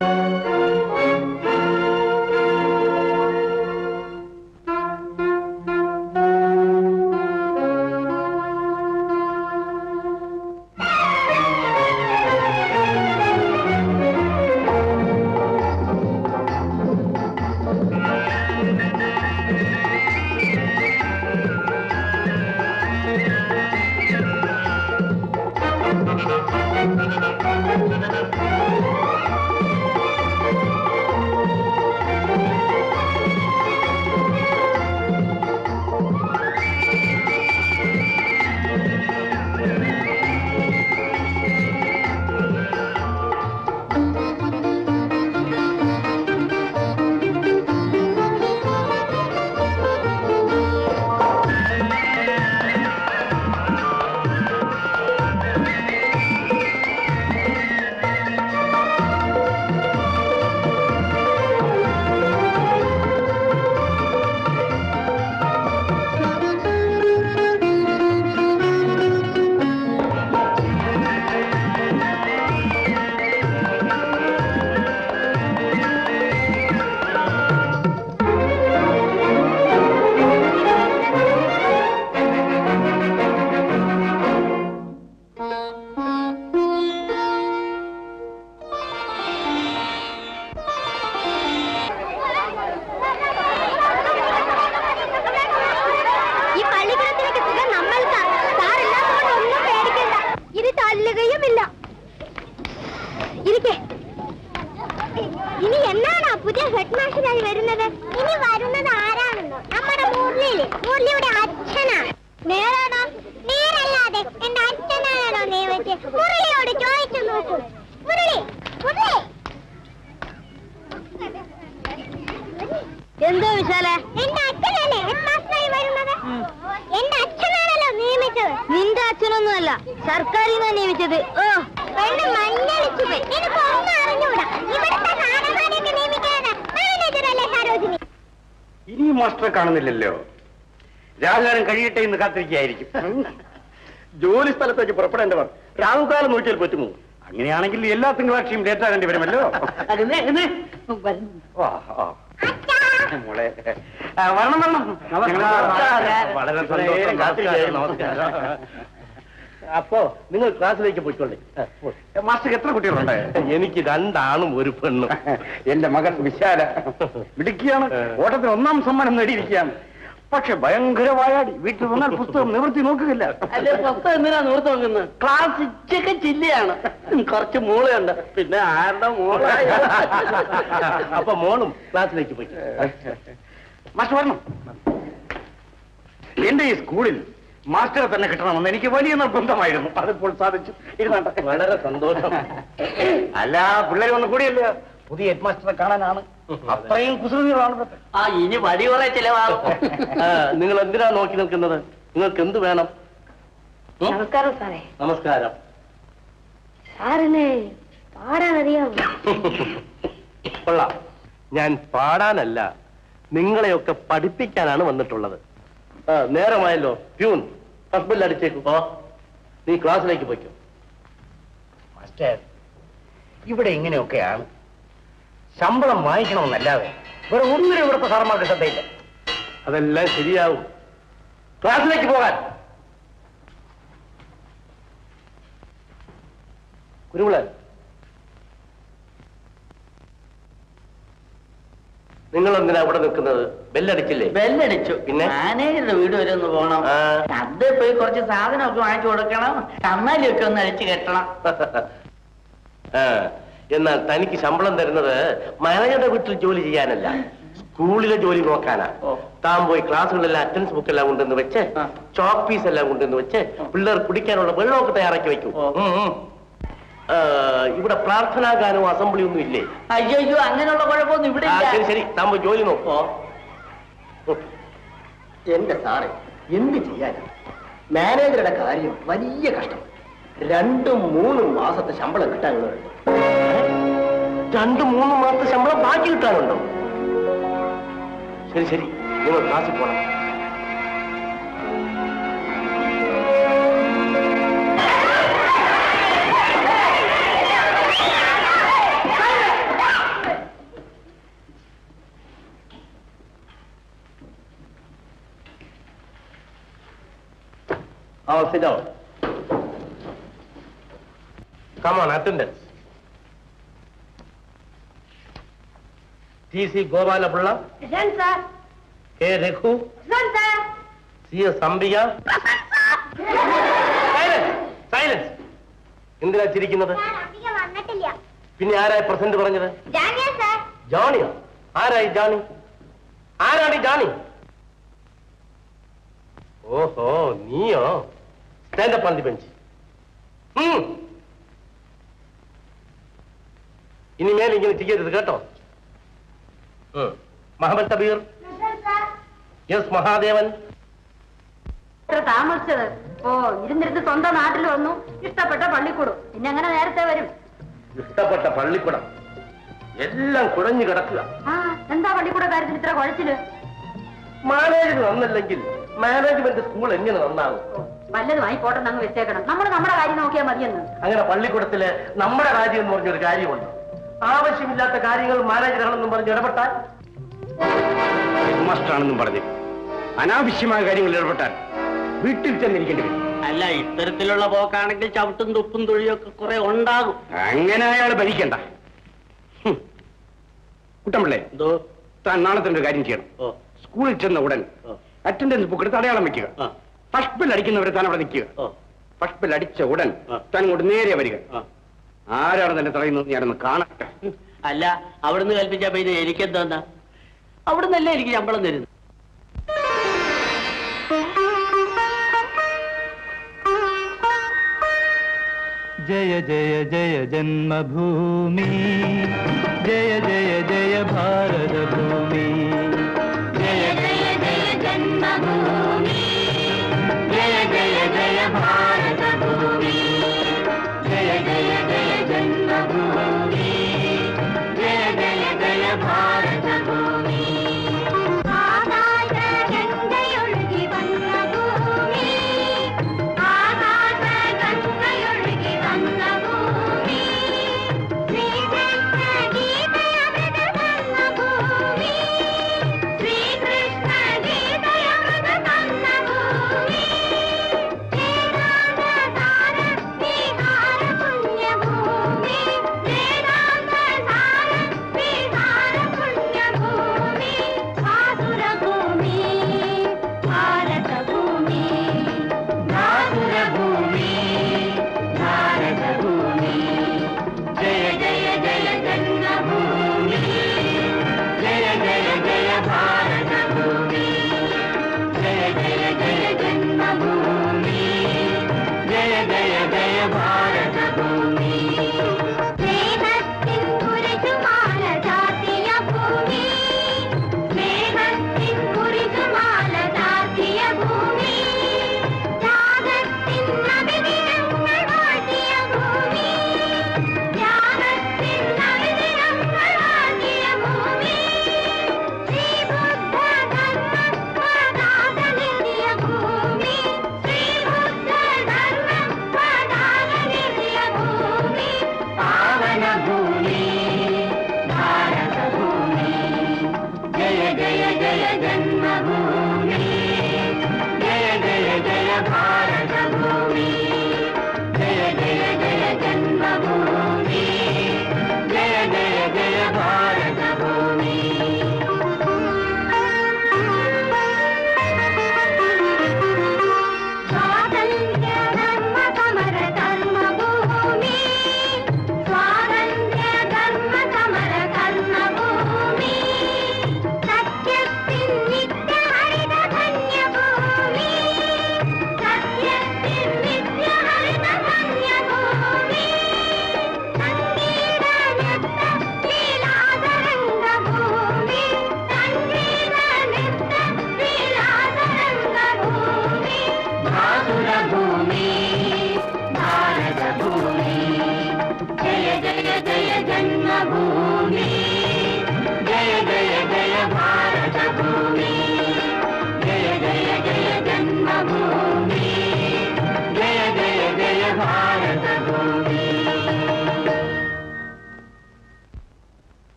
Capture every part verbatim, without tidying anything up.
രാജാനം കഴിയട്ടെ എന്ന് കാത്തിരിക്കുകയായിരിക്കും. ജോലി സ്ഥലത്തേക്ക് പുറപ്പെടേണ്ടവർ രാവുകാലം നോക്കിയാൽ പറ്റുമോ? അങ്ങനെയാണെങ്കിൽ എല്ലാ തിങ്കളാഴ്ചയും ലേറ്റ് ആകേണ്ടി വരുമല്ലോ. മോളെ വരണം വരണം. വളരെ നമസ്കാരം. അപ്പോ നിങ്ങൾ ക്ലാസ്സിലേക്ക് പോയിക്കൊള്ളേ. മാസ്റ്റർക്ക് എത്ര കുട്ടികളുണ്ട്? എനിക്ക് രണ്ടാണും ഒരു പെണ്ണും. എന്റെ മകൻ വിശാല മിടുക്കിയാണ്, ഓട്ടത്തിന് ഒന്നാം സമ്മാനം നേടിയിരിക്കുകയാണ്. പക്ഷെ ഭയങ്കര വായാടി. വീട്ടിൽ വന്നാൽ പുസ്തകം നിവൃത്തി നോക്കുകയില്ല. അല്ലെ പുസ്തകം എന്തിനാ നിവൃത്തി നോക്കുന്നത്? ക്ലാസ് ഇച്ചൊക്കെ ചില്ലയാണ്. കുറച്ച് മൂളയുണ്ട്. പിന്നെ ആരുടെ മൂള? അപ്പൊ മോളും ക്ലാസ്സിലേക്ക് പോയി. മാസ്റ്റർ വരണം. എന്റെ ഈ സ്കൂളിൽ മാസ്റ്ററെ തന്നെ കിട്ടണമെന്ന് എനിക്ക് വലിയ നിർബന്ധമായിരുന്നു. അതിപ്പോൾ സാധിച്ചു. ഇരുന്നാട്ടെ. വളരെ സന്തോഷം. അല്ല, പിള്ളേർ വന്ന് കൂടിയല്ലോ. പുതിയ ഹെഡ് മാസ്റ്ററെ കാണാനാണ്. അത്രയും കുസൃതികളാണ്. ആ ഇനി വഴി കുറെ ചിലവാകും. നിങ്ങൾ എന്തിനാ നോക്കി നിൽക്കുന്നത്? നിങ്ങൾക്ക് എന്ത് വേണം? നമസ്കാരം സാറേ. നമസ്കാരം. സാറിന് പാടാനറിയാമോ? കൊള്ളാം. ഞാൻ പാടാനല്ല, നിങ്ങളെയൊക്കെ പഠിപ്പിക്കാനാണ് വന്നിട്ടുള്ളത്. നേരമായല്ലോ. പ്യൂൺ ഹസ്ബൻഡ് അടിച്ചേക്കോ. നീ ക്ലാസ്സിലേക്ക് പോയിക്കോ. മാസ്റ്റർ, ഇവിടെ ഇങ്ങനെയൊക്കെയാണ്. ശമ്പളം വാങ്ങിക്കണമെന്നല്ലാതെ വേറെ ഒന്നിനും ഇവിടുത്തെ സാറന്മാർക്ക് ശ്രദ്ധയില്ല. അതെല്ലാം ശരിയാവും. ക്ലാസ്സിലേക്ക് പോകാൻ. കുരുവിള, നിങ്ങൾ എന്തിനാ ഇവിടെ നിൽക്കുന്നത്? ബെല്ലടിച്ചില്ലേ? ബെല്ലടിച്ചു. പിന്നെ മാനേജറുടെ വീട് വരെ ഒന്ന് പോകണം. അവിടെ പോയി കുറച്ച് സാധനമൊക്കെ വാങ്ങിച്ചു കൊടുക്കണം. കമ്മാലിയൊക്കെ ഒന്ന് അടിച്ചു കെട്ടണം. എന്നാൽ തനിക്ക് ശമ്പളം തരുന്നത് മാനേജറുടെ വീട്ടിൽ ജോലി ചെയ്യാനല്ല, സ്കൂളിലെ ജോലി നോക്കാനാ. താൻ പോയി ക്ലാസ്സുകളിലെല്ലാം അറ്റൻഡൻസ് ബുക്ക് എല്ലാം കൊണ്ടുവന്ന് വെച്ച്, ചോക്ക് പീസ് എല്ലാം കൊണ്ടുവന്ന് വെച്ച്, പിള്ളേർ കുടിക്കാനുള്ള വെള്ളമൊക്കെ തയ്യാറാക്കി വെക്കും. ഇവിടെ പ്രാർത്ഥനാ ഗാനവും അസംബ്ലി ഒന്നും ഇല്ലേ? അയ്യോ അയ്യോ, അങ്ങനെയുള്ള കുഴപ്പമൊന്നും ഇവിടെ. ശരി ശരി, താൻ പോയി ജോലി നോക്കോ. എന്റെ സാറേ, എന്ത് ചെയ്യാനാ? മാനേജറുടെ കാര്യം വലിയ കഷ്ടം. രണ്ടും മൂന്നും മാസത്തെ ശമ്പളം കിട്ടാനുള്ളതുണ്ട്. രണ്ടും മൂന്നും മാസത്തെ ശമ്പളം ബാക്കി കിട്ടാനുണ്ടോ? ശരി ശരി, നിങ്ങൾ ക്ലാസ്സിൽ പോണം. Oh, sit down. Come on, attendance. T C Gopalapulla. Present, sir. K. Rekhu. Present, sir. C. S. Ambika. Silence! Silence! എന്തിനാ ചിരിക്കുന്നത്? പിന്നെ ആരായി പ്രസന്റ് പറഞ്ഞത്? ജോണിയോ? ആരായി ജോണി? ആരാണ് ജോണി? ഓഹോ, നീയോ? Stand up on the bench. ഇനിമേൽ ഇങ്ങനെ ചെയ്യരുത് കേട്ടോ. മുഹമ്മദ് കബീർ. യെസ് മഹാദേവൻ. താമസിച്ചത് ഓ ഇരുന്നിരുന്ന് സ്വന്തം നാട്ടിൽ വന്നു. ഇഷ്ടപ്പെട്ട പള്ളിക്കൂടും പിന്നെ അങ്ങനെ നേരത്തെ വരും. ഇഷ്ടപ്പെട്ട പള്ളിക്കൂടം എല്ലാം കുഴഞ്ഞു കിടക്കുക. ആ എന്താ പള്ളിക്കൂട കാര്യത്തിൽ ഇത്ര കുഴച്ചില്? മാനേജർ നന്നല്ലെങ്കിൽ മാനേജ്മെന്റ് സ്കൂൾ എങ്ങനെ നന്നാകും? വല്ലതും ആയി പോട്ടെന്ന് അങ്ങ് വെച്ചേക്കണം. നമ്മൾ നമ്മുടെ കാര്യം നോക്കിയാൽ മതിയെന്ന്. അങ്ങനെ പള്ളിക്കൂടത്തില് നമ്മുടെ കാര്യം എന്ന് പറഞ്ഞൊരു കാര്യമുണ്ട്. ആവശ്യമില്ലാത്ത കാര്യങ്ങൾ മാനേജറാണെന്നും പറഞ്ഞ് ഇടപെട്ടാൽ മാസ്റ്ററാണെന്നും പറഞ്ഞ് അനാവശ്യമായ കാര്യങ്ങളിൽ ഇടപെട്ടാൽ വീട്ടിൽ ചെന്നിരിക്കേണ്ടി വരും. അല്ല, ഇത്തരത്തിലുള്ള പോക്കാണെങ്കിൽ ചവിട്ടും തുപ്പും തൊഴിയൊക്കെ കുറെ ഉണ്ടാകും. അങ്ങനെ അയാൾ ഭരിക്കണ്ട. കുട്ടമ്പിള്ളേ, എന്തോ താൻ നാളത്തെ ഒരു കാര്യം ചെയ്യണം. സ്കൂളിൽ ചെന്ന ഉടൻ അറ്റൻഡൻസ് ബുക്ക് എടുത്ത് അടയാളം വെക്കുക. ഫസ്റ്റ് ബെൽ അടിക്കുന്നവരെ താൻ അവിടെ നിൽക്കുക. ഫസ്റ്റ് ബെൽ അടിച്ച ഉടൻ താൻ ഇങ്ങോട്ട് നേരെ വരിക. ആരാണ് തന്നെ തടയുന്നത് ഞാനൊന്ന് കാണട്ടെ. അല്ല, അവിടുന്ന് കൽപ്പിച്ചാ പിന്നെ എനിക്കെന്താ? അവിടുന്നല്ലേ എനിക്ക് ശമ്പളം തരുന്നത്. जय जय जय जन्मभूमि, जय जय जय भारत भूमि, जय जय जय जन्मभूमि, जय जय जय भारत भूमि, जय जय जय जन्मभूमि, जय जय जय भारत भूमि.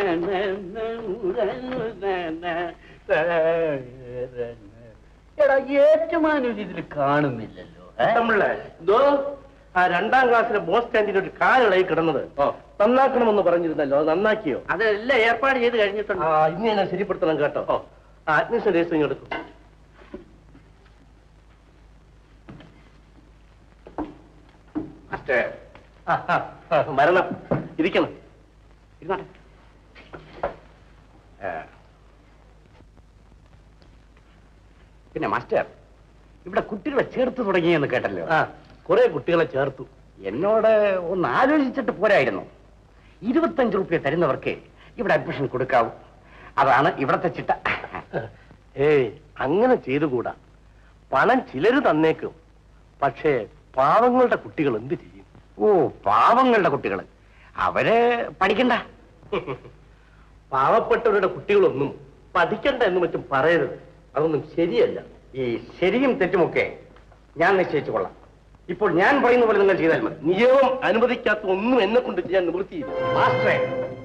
എടാ ഏറ്റുമാനൂർ ഇതിൽ കാണുന്നില്ലല്ലോ. എന്തോ ആ രണ്ടാം ക്ലാസ്സിലെ ബോസ് സ്റ്റാൻഡിൽ ഒരു കാലിളയി കിടന്നത് നന്നാക്കണമെന്ന് പറഞ്ഞിരുന്നല്ലോ, അത് നന്നാക്കിയോ? അതെല്ലാം ഏർപ്പാട് ചെയ്ത് കഴിഞ്ഞിട്ടുണ്ട്. ആ ഇനി ഞാൻ ശരിപ്പെടുത്തണം കേട്ടോ. അഡ്മിഷൻ രജിസ്റ്റർ എടുക്കും. മരണം ഇരിക്കണം. ഇരുന്നാട്ടെ. പിന്നെ മാസ്റ്റർ, ഇവിടെ കുട്ടികളെ ചേർത്ത് തുടങ്ങിയെന്ന് കേട്ടല്ലോ. ആ കുറെ കുട്ടികളെ ചേർത്തു. എന്നോട് ഒന്ന് ആലോചിച്ചിട്ട് പോരായിരുന്നു. ഇരുപത്തഞ്ച് റുപ്യ തരുന്നവർക്ക് ഇവിടെ അഡ്മിഷൻ കൊടുക്കാവൂ. അതാണ് ഇവിടത്തെ ചിട്ട. ഏയ് അങ്ങനെ ചെയ്തുകൂടാ. പണം ചിലര് തന്നേക്കും, പക്ഷേ പാവങ്ങളുടെ കുട്ടികൾ എന്ത് ചെയ്യും? ഓ, പാവങ്ങളുടെ കുട്ടികൾ അവര് പഠിക്കണ്ട. പാവപ്പെട്ടവരുടെ കുട്ടികളൊന്നും പഠിക്കണ്ട എന്ന് മറ്റും പറയരുത്. അതൊന്നും ശരിയല്ല. ഈ ശരിയും തെറ്റുമൊക്കെ ഞാൻ നിശ്ചയിച്ചു കൊള്ളാം. ഇപ്പോൾ ഞാൻ പറയുന്ന പോലെ നിങ്ങൾ ചെയ്താൽ മതി. നിയമം അനുവദിക്കാത്ത ഒന്നും എന്നെ കൊണ്ട് ചെയ്യാൻ നിവൃത്തിയില്ല. മാസ്റ്ററെ,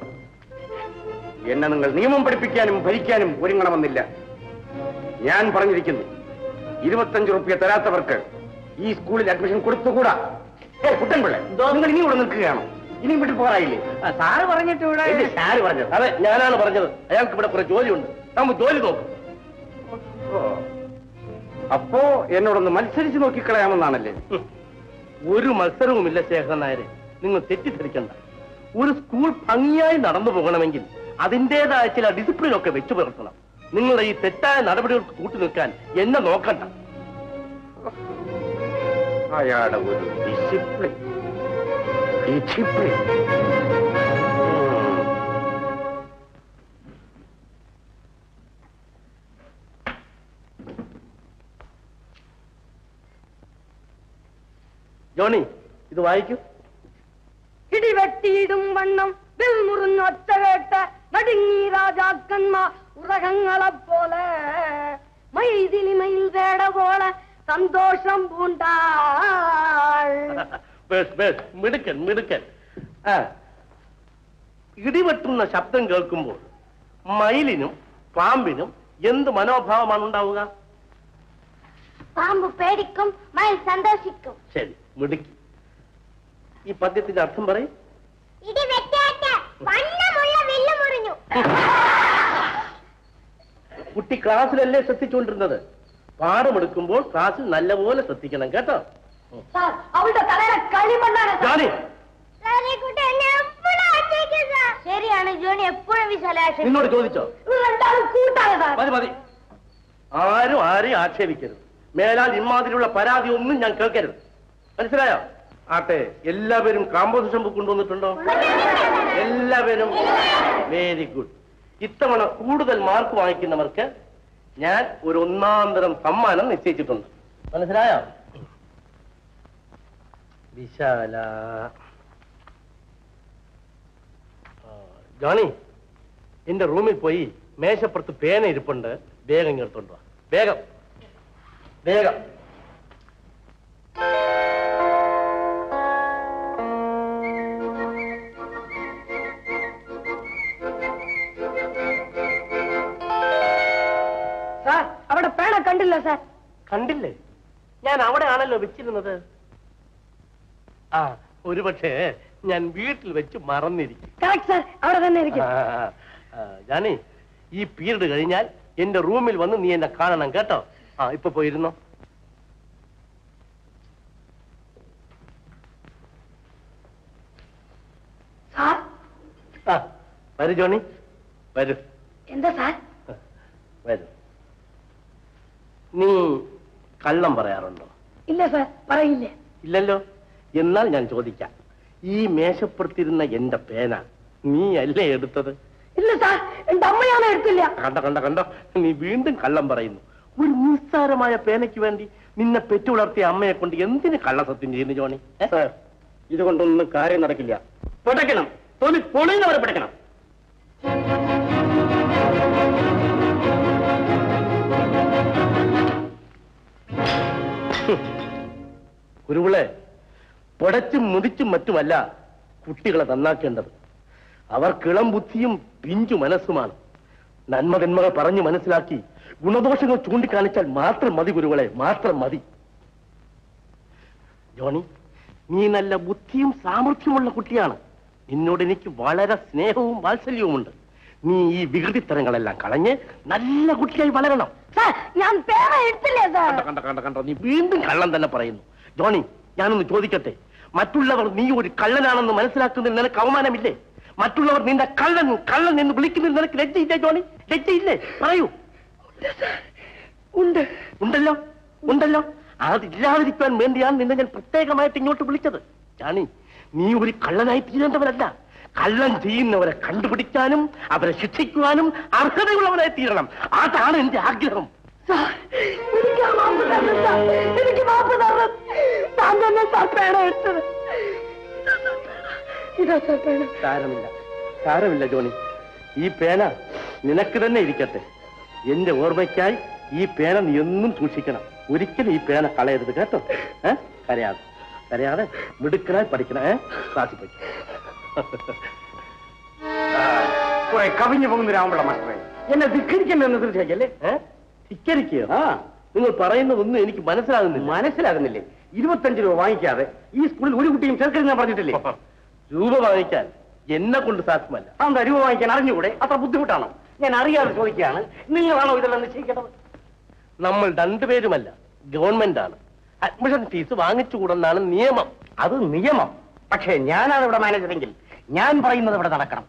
എന്നെ നിങ്ങൾ നിയമം പഠിപ്പിക്കാനും ഭരിക്കാനും ഒരുങ്ങണമെന്നില്ല. ഞാൻ പറഞ്ഞിരിക്കുന്നു, ഇരുപത്തഞ്ച് റുപ്യ തരാത്തവർക്ക് ഈ സ്കൂളിൽ അഡ്മിഷൻ കൊടുത്തുകൂടാ. ഏ കുട്ടൻപിള്ള, നിങ്ങൾ ഇനി ഇവിടെ നിൽക്കുകയാണോ? ഇനിയും വീട്ടിൽ പോകാറായില്ലേ? സാറ് പറഞ്ഞിട്ട് ഇവിടെ സാറ് പറഞ്ഞത്? അതെ, ഞാനാണ് പറഞ്ഞത്. അയാൾക്ക് ഇവിടെ കുറെ ജോലിയുണ്ട്, നമുക്ക് ജോലി നോക്കും. അപ്പോ എന്നോടൊന്ന് മത്സരിച്ച് നോക്കിക്കളയാമെന്നാണല്ലേ? ഒരു മത്സരവുമില്ല ശേഖരൻ നായരെ, നിങ്ങൾ തെറ്റിദ്ധരിക്കണ്ട. ഒരു സ്കൂൾ ഭംഗിയായി നടന്നു പോകണമെങ്കിൽ അതിൻ്റെതായ ചില ഡിസിപ്ലിൻ ഒക്കെ വെച്ചു പുലർത്തണം. നിങ്ങളുടെ ഈ തെറ്റായ നടപടികൾക്ക് കൂട്ടു നിൽക്കാൻ എന്നെ നോക്കണ്ട. അയാളുടെ ഒരു ഡിസിപ്ലിൻ ഡിസിപ്ലിൻ ജോണി, ഇത് വായിക്കൂ. ഇടിവെട്ടിയിടും വണ്ണം വിൽമുറിഞ്ഞൊച്ച കേട്ട് നടുങ്ങി രാജാക്കന്മാർ ഉറകങ്ങളെ പോലെ മൈതിലി മയിൽ തേട പോലെ സന്തോഷം പൂണ്ടാൾ. മിടുക്കൻ മിടുക്കൻ. ആ ഇടിവെട്ടുന്ന ശബ്ദം കേൾക്കുമ്പോൾ മയിലിനും പാമ്പിനും എന്ത് മനോഭാവമാണ് ഉണ്ടാവുക? പാമ്പ് പേടിക്കും, മയിൽ സന്തോഷിക്കും. ശരി, മിടുക്കി. ഈ പദ്യത്തിന്റെ അർത്ഥം പറയും. കുട്ടി ക്ലാസ്സിലല്ലേ ശ്രദ്ധിച്ചുകൊണ്ടിരുന്നത്? പാഠമെടുക്കുമ്പോൾ ക്ലാസ്സിൽ നല്ലപോലെ ശ്രദ്ധിക്കണം കേട്ടോ. അവളുടെ തലയിലെ കളിമണ്ണാണ്. ജോണി, ശരിയാണ്, ജോണി എപ്പോഴും വിശാലാശം. നിന്നോട് ചോദിച്ചോ? കൂട്ടാണ്. മതി മതി, ആരും ആരെയും ആക്ഷേപിക്കരുത്. മേലാൽ ഇമാതിരിയുള്ള പരാതി ഒന്നും ഞാൻ കേൾക്കരുത്, മനസ്സിലായോ? ആട്ടെ, എല്ലാവരും കാമ്പോസിഷൻ ബുക്ക് കൊണ്ടുവന്നിട്ടുണ്ടോ? എല്ലാവരും വെരി ഗുഡ്. ഇത്തവണ കൂടുതൽ മാർക്ക് വാങ്ങിക്കുന്നവർക്ക് ഞാൻ ഒരു ഒന്നാം തരം സമ്മാനം നിശ്ചയിച്ചിട്ടുണ്ട്, മനസ്സിലായോ? വിശാല, ജോണി, എന്റെ റൂമിൽ പോയി മേശപ്പുറത്ത് പേന ഇരിപ്പുണ്ട്, വേഗം ഇങ്ങോട്ടുണ്ടോ? വേഗം വേഗം. സാർ, അവിടെ പേന കണ്ടില്ല സാർ. കണ്ടില്ലേ? ഞാൻ അവിടെ ആണല്ലോ വെച്ചിരുന്നത്. ആ, ഒരുപക്ഷെ ഞാൻ വീട്ടിൽ വെച്ച് മറന്നിരിക്കും. കറക്റ്റ് സാർ, അവിടെ തന്നെ ഇരിക്കും. ജാനി, ഈ പീരീഡ് കഴിഞ്ഞാൽ എന്റെ റൂമിൽ വന്ന് നീ എന്നെ കാണണം കേട്ടോ. ആ, ഇപ്പൊ പോയിരുന്നോ? സാർ, ആ, വരൂ ജോണി, വരൂ. എന്താ സാർ? വരൂ. നീ കള്ളം പറയാറുണ്ടോ? ഇല്ല സാർ, പറയില്ലേ. ഇല്ലല്ലോ. എന്നാൽ ഞാൻ ചോദിക്കാം, ഈ മേശപ്പുറത്തിരുന്ന എന്റെ പേന നീ അല്ലേ എടുത്തത്? ഇല്ല സാർ, എന്റെ അമ്മയാണ് എടുത്തില്ല. കണ്ട കണ്ട കണ്ടോ, നീ വീണ്ടും കള്ളം പറയുന്നു. ഒരു നിസ്സാരമായ പേനയ്ക്ക് വേണ്ടി നിന്നെ പെറ്റു വളർത്തിയ അമ്മയെ കൊണ്ട് എന്തിന് കള്ളസത്യം ചെയ്യുന്നു ജോണി? സാർ, ഇതുകൊണ്ടൊന്നും കാര്യം നടക്കില്ല. പിടയ്ക്കണം, തൊലി പൊളിയുന്നവരെ പിടയ്ക്കണം. കുരുവിളെ, പൊടച്ചും മുടിച്ചും മറ്റുമല്ല കുട്ടികളെ നന്നാക്കേണ്ടത്. അവർക്ക് ഇളം ബുദ്ധിയും പിഞ്ചു മനസ്സുമാണ്. നന്മകന്മകൾ പറഞ്ഞു മനസ്സിലാക്കി ഗുണദോഷങ്ങൾ ചൂണ്ടിക്കാണിച്ചാൽ മാത്രം മതി ഗുരുകളെ, മാത്രം മതി. ജോണി, നീ നല്ല ബുദ്ധിയും സാമർഥ്യമുള്ള കുട്ടിയാണ്. നിന്നോട് എനിക്ക് വളരെ സ്നേഹവും വാത്സല്യവുമുണ്ട്. നീ ഈ വികൃതിത്തരങ്ങളെല്ലാം കളഞ്ഞ് നല്ല കുട്ടിയായി വളരണം. ഞാൻ പേന എടുത്തില്ലേ സാർ? കണ്ട കണ്ട കണ്ട നീ വീണ്ടും കള്ളം തന്നെ പറയുന്നു. ജോണി, ഞാനൊന്ന് ചോദിക്കട്ടെ, മറ്റുള്ളവർ നീ ഒരു കള്ളനാണെന്ന് മനസ്സിലാക്കുന്നതിൽ നിനക്ക് അവമാനമില്ലേ? മറ്റുള്ളവർ നിന്റെ കള്ളൻ കള്ളൻ എന്ന് വിളിക്കുന്നതിൽ നിനക്ക് ലജ്ജയില്ലേ ജോണി? ലജ്ജയില്ലേ? പറയൂ. ഉണ്ട്. ഉണ്ടല്ലോ ഉണ്ടല്ലോ അതില്ലാതിരിക്കാൻ വേണ്ടിയാണ് നിന്നെ ഞാൻ പ്രത്യേകമായിട്ട് ഇങ്ങോട്ട് വിളിച്ചത്. ജാണി, നീ ഒരു കള്ളനായി തീരേണ്ടവരല്ല. കള്ളം ചെയ്യുന്നവരെ കണ്ടുപിടിക്കാനും അവരെ ശിക്ഷിക്കുവാനും അർഹതയുള്ളവരായി തീരണം. അതാണ് എന്റെ ആഗ്രഹം. എനിക്ക് മാപ്പ് തരണം. താൻ തന്നെ സാർ പേന എടുത്തത്. ഇതാ സാർ പേന. സാരമില്ല സാരമില്ല ജോണി, ഈ പേന നിനക്ക് തന്നെ ഇരിക്കട്ടെ. എന്റെ ഓർമ്മയ്ക്കായി ഈ പേന നീ എന്നും സൂക്ഷിക്കണം. ഒരിക്കലും ഈ പേന കളയരുത് കേട്ടോ. ഏ കരയാതെ കരയാതെ മിടുക്കനായി പഠിക്കണം. ഏ ക്ലാസ്സിൽ പോയി. കുറെ കവിഞ്ഞു പോകുന്ന രാമപിള്ള മാസ്റ്ററെ, എന്നെ ധിക്കരിക്കണമെന്ന് തീർച്ചയായില്ലേ? ധിക്കരിക്കുക? ആ, നിങ്ങൾ പറയുന്നതൊന്നും എനിക്ക് മനസ്സിലാകുന്നില്ല. മനസ്സിലാകുന്നില്ലേ? ഇരുപത്തഞ്ച് രൂപ വാങ്ങിക്കാതെ ഈ സ്കൂളിൽ ഒരു കുട്ടിയും ചേർക്കരുത് ഞാൻ പറഞ്ഞിട്ടില്ലേ? രൂപ വാങ്ങിക്കാൻ എന്നെ കൊണ്ട് സാധ്യമല്ല. അതെന്താ രൂപ വാങ്ങിക്കാൻ അറിഞ്ഞുകൂടെ? അത്ര ബുദ്ധിമുട്ടാണോ? ഞാൻ അറിയാതെ ചോദിക്കുകയാണ്. നിങ്ങളാണോ ഇതെല്ലാം നിശ്ചയിക്കേണ്ടത്? നമ്മൾ രണ്ടുപേരുമല്ല, ഗവൺമെന്റ് ആണ്. അഡ്മിഷൻ ഫീസ് വാങ്ങിച്ചുകൂടെന്നാണ് നിയമം. അത് നിയമം. പക്ഷേ ഞാനാണ് ഇവിടെ മാനേജരെങ്കിൽ ഞാൻ പറയുന്നത് ഇവിടെ നടക്കണം.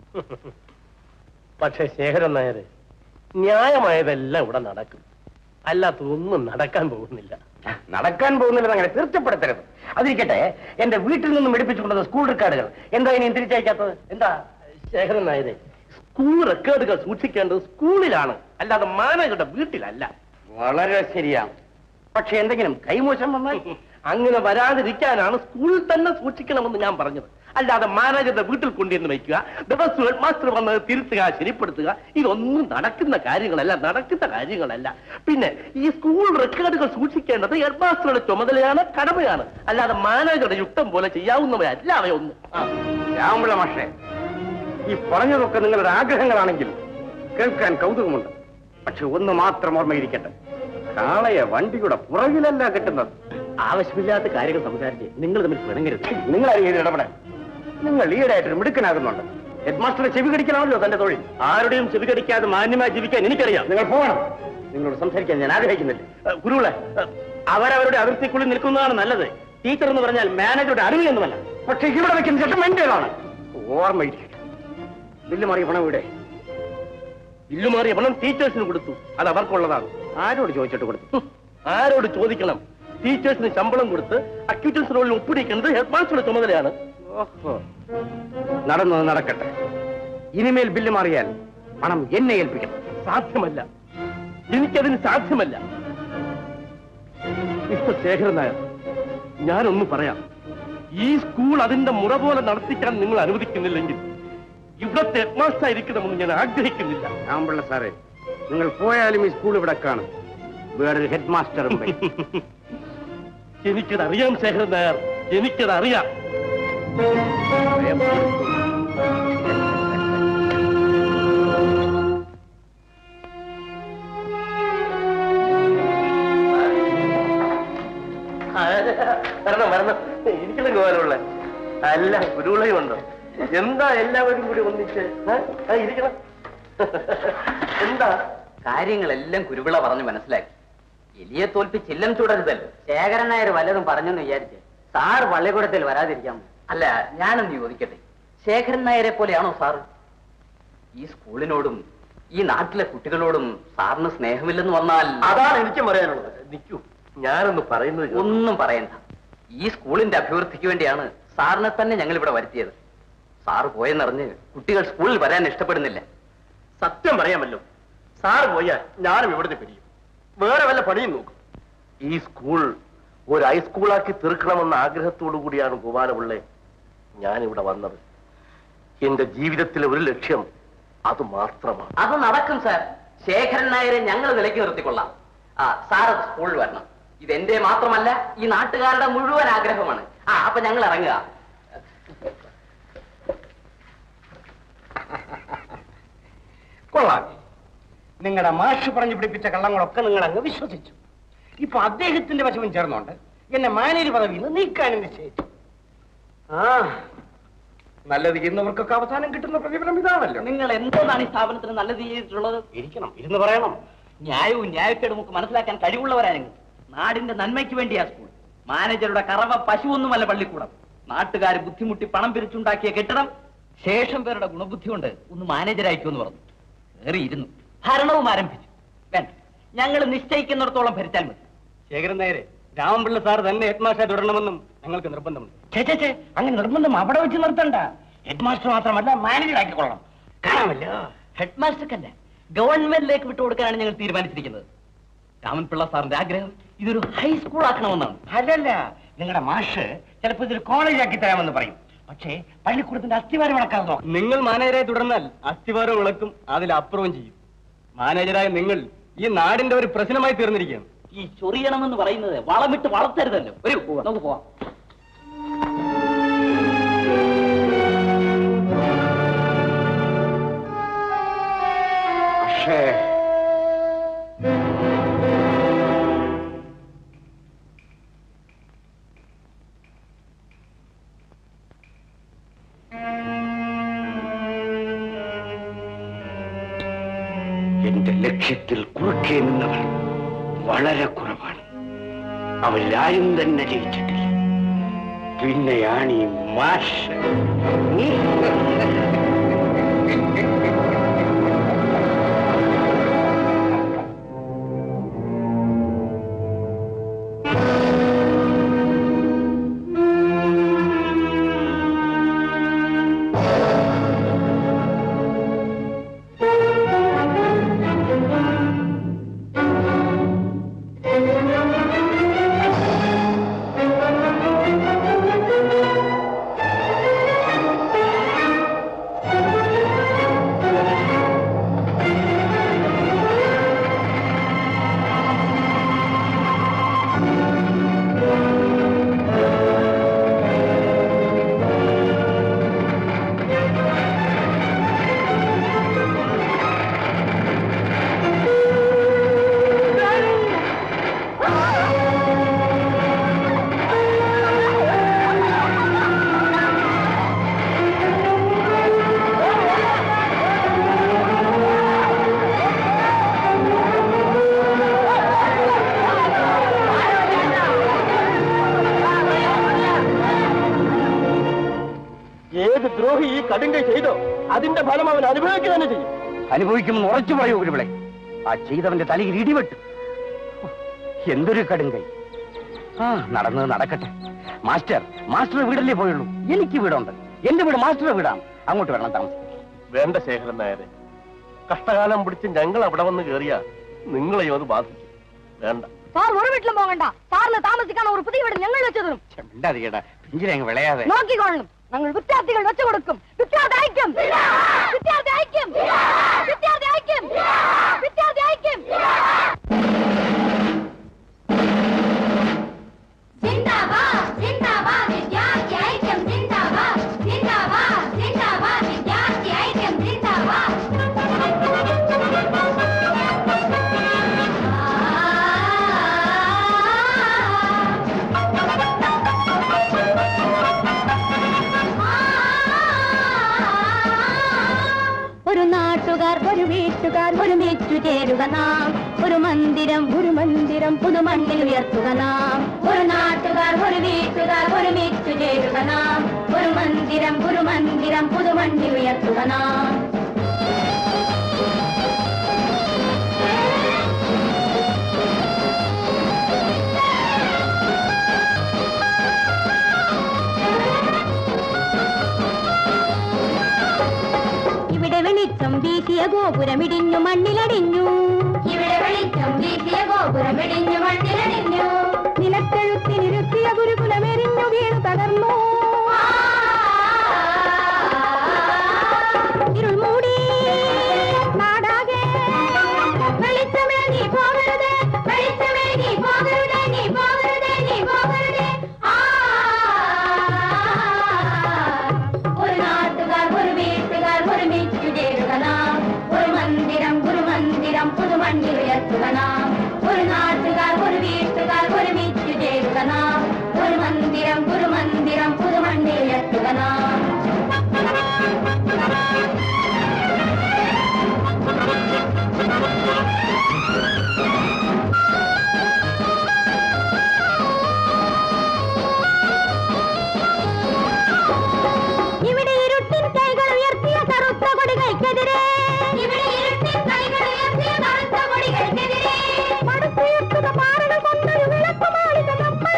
പക്ഷേ ശേഖരൻ നായരെ, ന്യായമായതെല്ലാം ഇവിടെ നടക്കും, അല്ലാത്തതൊന്നും നടക്കാൻ പോകുന്നില്ല. നടക്കാൻ പോകുന്നില്ല അങ്ങനെ തീർച്ചപ്പെടുത്തരുത്. അതിരിക്കട്ടെ, എന്റെ വീട്ടിൽ നിന്നും എടുപ്പിച്ചുകൊണ്ടത് സ്കൂൾ റെക്കോർഡുകൾ എന്താ ഇനി തിരിച്ചയക്കാത്തത്? എന്താ? ശേഖരൻ നായരെ, സ്കൂൾ റെക്കോർഡുകൾ സൂക്ഷിക്കേണ്ടത് സ്കൂളിലാണ്, അല്ലാതെ മാനേജറുടെ വീട്ടിലല്ല. വളരെ ശരിയാണ്. പക്ഷെ എന്തെങ്കിലും കൈമോശം വന്നാൽ അങ്ങനെ വരാതിരിക്കാനാണ് സ്കൂളിൽ തന്നെ സൂക്ഷിക്കണമെന്ന് ഞാൻ പറഞ്ഞത്. അല്ലാതെ മാനേജറുടെ വീട്ടിൽ കൊണ്ടുവന്ന് വയ്ക്കുക, ദിവസം ഹെഡ് മാസ്റ്റർ വന്ന് തിരുത്തുക, ശരിപ്പെടുത്തുക, ഇതൊന്നും നടക്കുന്ന കാര്യങ്ങളല്ല, നടക്കുന്ന കാര്യങ്ങളല്ല. പിന്നെ ഈ സ്കൂൾ റെക്കോർഡുകൾ സൂക്ഷിക്കേണ്ടത് ഹെഡ് മാസ്റ്ററുടെ ചുമതലയാണ്, കടമയാണ്. അല്ലാതെ മാനേജറുടെ യുക്തം പോലെ ചെയ്യാവുന്നവയല്ല അവയൊന്നും. രാമപിള്ള മാഷേ, ഈ പറഞ്ഞതൊക്കെ നിങ്ങളുടെ ആഗ്രഹങ്ങളാണെങ്കിൽ കേൾക്കാൻ കൗതുകമുണ്ട്. പക്ഷെ ഒന്ന് മാത്രം ഓർമ്മയിരിക്കട്ടെ, കാളയെ വണ്ടിയുടെ പുറകിലല്ല കിട്ടുന്നത്. ആവശ്യമില്ലാത്ത കാര്യങ്ങൾ സംസാരിച്ച് നിങ്ങൾ തമ്മിൽ പിണങ്ങരുത്. നിങ്ങൾ അറിയാൻ ഇടപെടാൻ നിങ്ങൾ ഈടായിട്ടൊരു മിടുക്കനാകുന്നുണ്ട്. ഹെഡ് മാസ്റ്ററെ ചെവി കടിക്കലാണല്ലോ തന്റെ തൊഴിൽ. ആരുടെയും ചെവി കടിക്കാതെ മാന്യമായി ജീവിക്കാൻ എനിക്കറിയാം. നിങ്ങൾ പോകണം. നിങ്ങളോട് സംസാരിക്കാൻ ഞാൻ ആഗ്രഹിക്കുന്നില്ല. ഗുരുളെ, അവരവരുടെ അതിർത്തിക്കുള്ളിൽ നിൽക്കുന്നതാണ് നല്ലത്. ടീച്ചർ എന്ന് പറഞ്ഞാൽ മാനേജറുടെ അറിവിയൊന്നുമല്ല. പക്ഷെ ഇവിടെ വെക്കുന്ന ചട്ടം എന്റേതാണ്. ഓർമ്മയിരിക്കട്ടെ. ബില്ല് മാറിയ പണം ഇവിടെ. ബില്ല് മാറിയ പണം ടീച്ചേഴ്സിന് കൊടുത്തു, അത് അവർക്കുള്ളതാണ്. ആരോട് ചോദിച്ചിട്ട് കൊടുത്തു? ആരോട് ചോദിക്കണം? ടീച്ചേഴ്സിന് ശമ്പളം കൊടുത്ത് അക്യൂറ്റൻസ് റോളിൽ ഒപ്പിടിക്കുന്നത് ഹെഡ് മാസ്റ്ററുടെ ചുമതലയാണ്. ഓഹോ, നടന്നത് നടക്കട്ടെ. ഇനിമേൽ ബില്ല് മാറിയാൽ പണം എന്നെ ഏൽപ്പിക്കണം. സാധ്യമല്ല, എനിക്കതിന് സാധ്യമല്ല. മിസ്റ്റർ ശേഖരൻ നായർ, ഞാനൊന്ന് പറയാം. ഈ സ്കൂൾ അതിന്റെ മുറ പോലെ നടത്തിക്കാൻ നിങ്ങൾ അനുവദിക്കുന്നില്ലെങ്കിൽ ഇവിടത്തെ ഹെഡ് മാസ്റ്റർ ആയിരിക്കണമെന്ന് ഞാൻ ആഗ്രഹിക്കുന്നില്ല. രാമപിള്ള സാറേ, നിങ്ങൾ പോയാലും ഈ സ്കൂൾ ഇവിടെ കാണും. വേറൊരു ഹെഡ് മാസ്റ്ററും. എനിക്കതറിയാം ശേഖരൻ നായർ, എനിക്കതറിയാം. വരണം വരണം, എനിക്കുള്ള ഗോലുള്ള അല്ല ഗുരുളയും ഉണ്ടോ? എന്താ എല്ലാവരും കൂടി ഒന്നിച്ച് ഇരിക്കണം? എന്താ കാര്യങ്ങളെല്ലാം കുരുവിള പറഞ്ഞു മനസ്സിലാക്കി. എലിയെ തോൽപ്പി ചില്ലം ചൂടരുതല്ലോ. ശേഖരൻ നായർ വല്ലതും പറഞ്ഞെന്ന് വിചാരിച്ച് സാർ പള്ളിക്കൂടത്തിൽ വരാതിരിക്കാം. അല്ല, ഞാനൊന്ന് ചോദിക്കട്ടെ, ശേഖരൻ നായരെ പോലെയാണോ സാറ്? ഈ സ്കൂളിനോടും ഈ നാട്ടിലെ കുട്ടികളോടും സാറിന് സ്നേഹമില്ലെന്ന് വന്നാൽ? അതാണ് എനിക്കും പറയാനുള്ളത്. നിൽക്കൂ, ഞാനൊന്ന് പറയുന്നത്. ഒന്നും പറയണ്ട. ഈ സ്കൂളിന്റെ അഭിവൃദ്ധിക്ക് വേണ്ടിയാണ് സാറിനെ തന്നെ ഞങ്ങൾ ഇവിടെ വരുത്തിയത്. സാറ് പോയെന്നറിഞ്ഞ് കുട്ടികൾ സ്കൂളിൽ വരാൻ ഇഷ്ടപ്പെടുന്നില്ല. സത്യം പറയാമല്ലോ, സാറ് പോയാൽ ഞാനും ഇവിടുത്തെ പിരിയും, വേറെ വല്ല പണിയും നോക്കും. ഈ സ്കൂൾ ഒരു ഹൈസ്കൂളാക്കി തീർക്കണമെന്ന ആഗ്രഹത്തോടു കൂടിയാണ് ഗോപാലപിള്ളെ ഞാനിവിടെ വന്നത്. എന്റെ ജീവിതത്തിലെ ഒരു ലക്ഷ്യം അത് മാത്രമാണ്. അത് നടക്കും സാർ. ശേഖരൻ നായരെ ഞങ്ങൾ വിലക്ക് നിർത്തിക്കൊള്ളാം. ആ സാർ സ്കൂളിൽ വരണം. ഇതെന്റെ മാത്രമല്ല, ഈ നാട്ടുകാരുടെ മുഴുവൻ ആഗ്രഹമാണ്. ആ അപ്പൊ ഞങ്ങൾ ഇറങ്ങുക. കൊള്ളാം. നിങ്ങളുടെ മാഷ് പറഞ്ഞു പിടിപ്പിച്ച കള്ളങ്ങളൊക്കെ നിങ്ങൾ അങ്ങ് വിശ്വസിച്ചു. ഇപ്പൊ അദ്ദേഹത്തിന്റെ വശവും ചേർന്നുകൊണ്ട് എന്നെ മാനേജ് പദവിയിൽ നിന്ന് നീക്കാനും നിശ്ചയിച്ചു. ആ നല്ലത് ചെയ്യുന്നവർക്കൊക്കെ അവസാനം കിട്ടുന്ന പ്രതിഫലം ഇതാണല്ലോ. നിങ്ങൾ എന്താണ് ഈ സ്ഥാപനത്തിന് നല്ലത് ചെയ്തിട്ടുള്ളത്? ഇരിക്കണം, ഇരുന്ന് പറയണം. ന്യായവും ന്യായക്കേടും ഒക്കെ മനസ്സിലാക്കാൻ കഴിവുള്ളവരാ നിങ്ങൾ. നാടിന്റെ നന്മയ്ക്ക് വേണ്ടിയാ സ്കൂൾ. മാനേജറുടെ കറവ പശുവൊന്നുമല്ല പള്ളിക്കൂടം. നാട്ടുകാർ ബുദ്ധിമുട്ടി പണം പിരിച്ചുണ്ടാക്കിയ കെട്ടിടം ശേഷം പേരുടെ ഗുണബുദ്ധി കൊണ്ട് ഒന്ന് മാനേജരായിക്കുമെന്ന് പറഞ്ഞു. കയറിയിരുന്നു, ഭരണവും ആരംഭിച്ചു. വേണ്ട, ഞങ്ങൾ നിശ്ചയിക്കുന്നിടത്തോളം ഭരിച്ചാൽ മതി. ശേഖരൻ നായരെ, രാമൻപിള്ള സാർ തന്നെ ഹെഡ് മാസ്റ്റർ തുടരണമെന്നും ഞങ്ങൾക്ക് നിർബന്ധമുണ്ട്. ചേ ചേ ചേ അങ്ങനെ നിർബന്ധം അവിടെ വെച്ച് നിർത്തണ്ട. ഹെഡ് മാസ്റ്റർ മാത്രമല്ല, മാനേജർ ആക്കിക്കൊള്ളണം. കാണാമല്ലോ. ഹെഡ് മാസ്റ്റർക്കല്ല, ഗവൺമെന്റിലേക്ക് വിട്ടുകൊടുക്കാനാണ് ഞങ്ങൾ തീരുമാനിച്ചിരിക്കുന്നത്. രാമൻപിള്ള സാറിന്റെ ആഗ്രഹം ഇതൊരു ഹൈസ്കൂൾ ആക്കണമെന്നാണ്. അല്ലല്ല, നിങ്ങളുടെ മാഷ് ചിലപ്പോൾ ഇതൊരു കോളേജ് ആക്കി തരാമെന്ന് പറയും. പക്ഷേ പള്ളിക്കൂടത്തിന്റെ അസ്ഥിവാരം ഇളക്കാതെ നോക്കാം. നിങ്ങൾ മാനേജരായി തുടർന്നാൽ അസ്ഥിവാരം ഇളക്കും, അതിലപ്പുറവും ചെയ്യും. മാനേജരായ നിങ്ങൾ ഈ നാടിന്റെ ഒരു പ്രശ്നമായി തീർന്നിരിക്കുകയാണ്. ഈ ചൊറിയണമെന്ന് പറയുന്നത് വളമിട്ട് വളർത്തരുതല്ലോ. ഒരു നമുക്ക് പോവാം. പക്ഷേ എന്റെ ലക്ഷ്യത്തിൽ കുറുക്കേ നിന്നവർ വളരെ കുറവാണ്. അവരാരും തന്നെ ജയിച്ചിട്ടില്ല. പിന്നെയാണ് ഈ മാഷ്. ദ്രോഹി ഈ കടുങ്കൈ ചെയ്തോ അതിന്റെ ഫലം അവൻ അനുഭവിക്കുക തന്നെ ചെയ്യും. അനുഭവിക്കുമെന്ന് ഉറച്ചു പറയൂ ഗുരുവിളെ. ആ ചെയ്തവന്റെ തലയിൽ ഇടിവെട്ട്. എന്തൊരു കടുങ്കൈ. ആ നടന്നത് നടക്കട്ടെ. മാസ്റ്റർ മാസ്റ്റർ വീടല്ലേ പോയുള്ളൂ. എനിക്ക് വീടുണ്ട്. എന്റെ വീട് മാസ്റ്ററുടെ വീടാണ്. അങ്ങോട്ട് വരണം താമസിക്കും. വേണ്ട ശേഖരൻ നായരെ, കഷ്ടകാലം പിടിച്ച് ഞങ്ങൾ അവിടെ വന്ന് കയറിയാ നിങ്ങളെയും അത് ബാധിക്കും. വേണ്ട. സാർ ഒരു വീട്ടിലും പോകണ്ട. സാറിന് താമസിക്കാൻ ഒരു പുതിയ വീട് ഞങ്ങൾ വെച്ചു തരും. മിണ്ടാതിരിക്കട്ടെ, പിഞ്ചിലങ്ങ് വിളയാതെ. നോക്കിക്കൊള്ളണം. ഞങ്ങൾ വിദ്യാർത്ഥികൾ വെച്ചു കൊടുക്കും. വിദ്യാർത്ഥി ഐക്യം, വിദ്യാർത്ഥി ഐക്യം, വിദ്യാർത്ഥി ഐക്യം, വിദ്യാർത്ഥി ഐക്യം. ജിന്ദാബാദ് ജിന്ദാബാദ് വിദ്യാർത്ഥി ഐക്യം ജിന്ദാബാദ് ജിന്ദാബാദ് ജിന്ദാബാദ് വിദ്യാർത്ഥി ഐക്യം ജിന്ദാബാദ്. ഒരു നാട്ടുകാർ ഒരു വീട്ടുകാർ ഒരുമിച്ചു ചേരുക നാം. ഒരു മന്ദിരം ഒരു മന്ദിരം പുതുമണ്ണിൽ ഉയർത്തുക നാം. ഒരു നാട്ടുകാർ ഒരു വീട്ടുകാർ ഒരുമിച്ചു ചേരുക നാം. ഒരു മന്ദിരം ഒരു മന്ദിരം പുതുമണ്ണിൽ ഉയർത്തുക നാം. ഇവിടെ വെളിച്ചം വീശിയ ഗോപുരമിടിഞ്ഞു മണ്ണിലടിഞ്ഞു. ഇവിടെ വെളിച്ചം വീശിയ ഗോപുരമിടിഞ്ഞു മണ്ണിലടിഞ്ഞു. നിലത്തെഴുത്തിനിരുത്തിയ ഗുരുകുലമെരിഞ്ഞു വീണു തകർന്നു. ഇരുൾ മൂടി നാടാകെ. വെളിച്ചമേ നീ പോകരുതേ, വെളിച്ചമേ നീ പോകരുതേ, നീ പോകരുതേ, നീ പോകരുതേ. ഒരു നാട്ടുകാർ ഒരു വീട്ടുകാർ ഒരുമിച്ചു ചേരുക നാം. ഒരു മന്ദിരം പുതുമണ്ണിൽ ഉയർത്തുക നാം. ഒരു നാട്ടുകാർ ഒരു വീട്ടുകാർ ഒരുമിച്ചു ചേരുക നാം. ഒരു മന്ദിരം ഒരു മന്ദിരം പുതുമണ്ണിൽ ഉയർത്തുക നാം. ഇവിടെ ഇരുട്ടിൻ കൈകൾ ഉയർത്തിയ കറുത്ത കൊടികൾക്കെതിരെ പടുത്തുയർത്തുക മാറണം കൊണ്ടൊരു വിളക്കുമാളിക നമ്മൾ.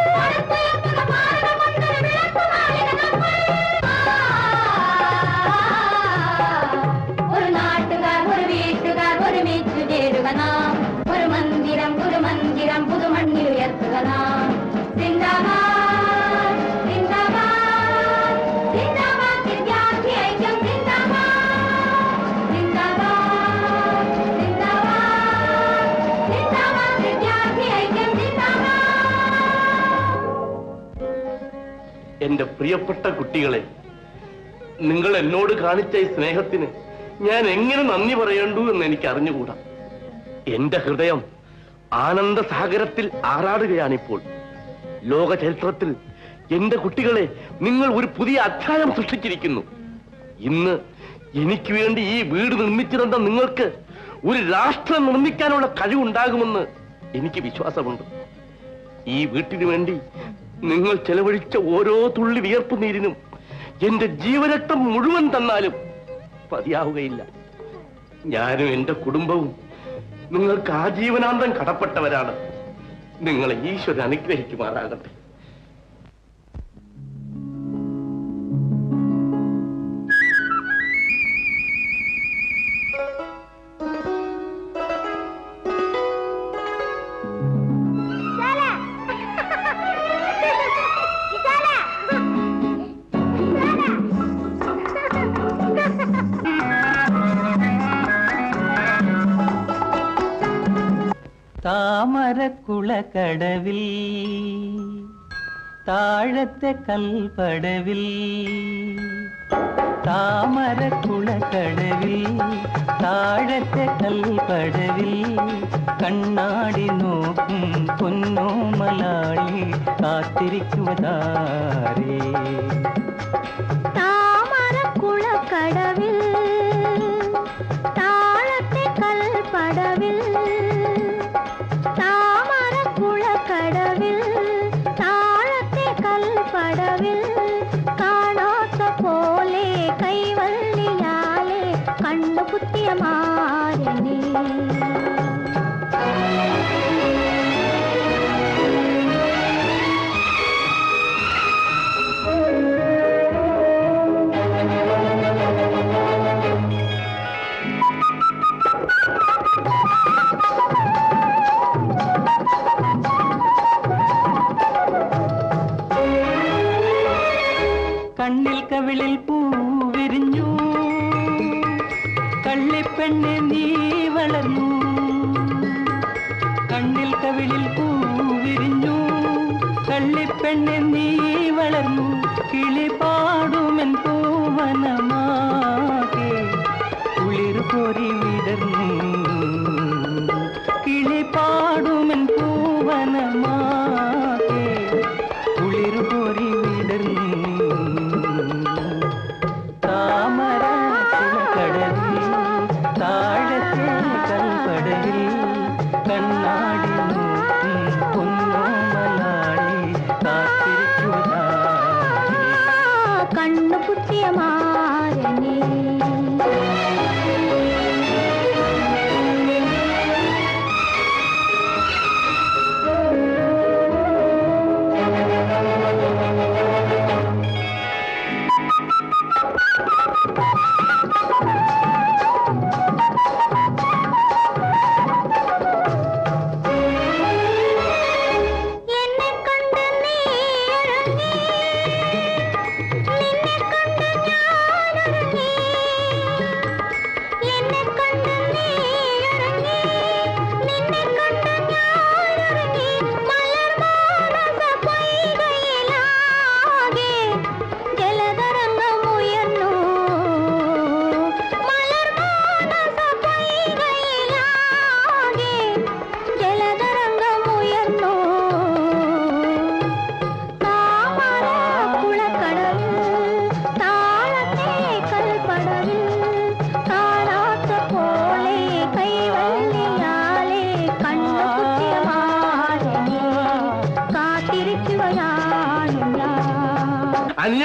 ഒരു നാട്ടുകാർ ഒരു വീട്ടുകാർ ഒരുമിച്ചു ചേരുക നാം. ഒരു മന്ദിരം ഒരു മന്ദിരം പുതുമണ്ണിൽ ഉയർത്തുക നാം. സിന്ദാബാദ് സിന്ദാബാദ് സിന്ദാബാദ് വിദ്യാർത്ഥി ഐക്യം സിന്ദാബാദ് സിന്ദാബാദ് സിന്ദാബാദ് സിന്ദാബാദ് വിദ്യാർത്ഥി ഐക്യം സിന്ദാബാദ്. എന്റെ പ്രിയപ്പെട്ട കുട്ടികളെ, നിങ്ങൾ എന്നോട് കാണിച്ച ഈ സ്നേഹത്തിന് ഞാൻ എങ്ങനെ നന്ദി പറയേണ്ടു എന്ന് എനിക്ക് അറിഞ്ഞുകൂടാ. എന്റെ ഹൃദയം ആനന്ദസാഗരത്തിൽ ആറാടുകയാണിപ്പോൾ. ലോക ചരിത്രത്തിൽ എന്റെ കുട്ടികളെ നിങ്ങൾ ഒരു പുതിയ അധ്യായം സൃഷ്ടിച്ചിരിക്കുന്നു. ഇന്ന് എനിക്ക് വേണ്ടി ഈ വീട് നിർമ്മിച്ചിരുന്ന നിങ്ങൾക്ക് ഒരു രാഷ്ട്രം നിർമ്മിക്കാനുള്ള കഴിവുണ്ടാകുമെന്ന് എനിക്ക് വിശ്വാസമുണ്ട്. ഈ വീട്ടിനു വേണ്ടി നിങ്ങൾ ചെലവഴിച്ച ഓരോ തുള്ളി വിയർപ്പ് നീരിനും എന്റെ ജീവരക്തം മുഴുവൻ തന്നാലും മതിയാവുകയില്ല. ഞാനും എന്റെ കുടുംബവും നിങ്ങൾക്ക് ആജീവനാന്തം കടപ്പെട്ടവരാണ്. നിങ്ങളെ ഈശ്വരൻ അനുഗ്രഹിക്കുമാറാകട്ടെ. താമരക്കുളക്കടവിൽ താഴത്തെ കൽപ്പടവിൽ താമരക്കുളക്കടവിൽ താഴത്തെ കൽപ്പടവിൽ കണ്ണാടി നോക്കും പൊന്നോ മലാളി കാത്തിരിക്കുവതാരേ. താമരക്കുളക്കടവിൽ താഴത്തെ കൽപ്പടവിൽ താമരക്കുളക്കടവിൽ താഴത്തെ കൽപ്പടവിൽ കാണാത്ത പോലെ കൈവള്ളിയാലെ കണ്ണുകുത്തിയ മാരനെ. കണ്ണിൽ കവിളിൽ പൂവിരിഞ്ഞു കള്ളിപ്പെണ്ണെ നീ വളർന്നു. കണ്ണിൽ കവിളിൽ പൂവിരിഞ്ഞു കള്ളിപ്പെണ്ണെ നീ വളർന്നു. കിളി പാടുമെൻ പൂവനമാകെ കുളിർ കോരി വിടർന്നു. കിളി പാടുമെൻ പൂവനമാകെ കുളിർ കോരി വിടർന്നു. താമര കുളക്കടവിൽ താഴത്തെ കൽപ്പടവിൽ കണ്ണാടി നോക്കും പൊന്നോ മലാളി കാത്തിരിക്കുവതാരേ. കണ്ണുകുത്തിയ മാരനെ.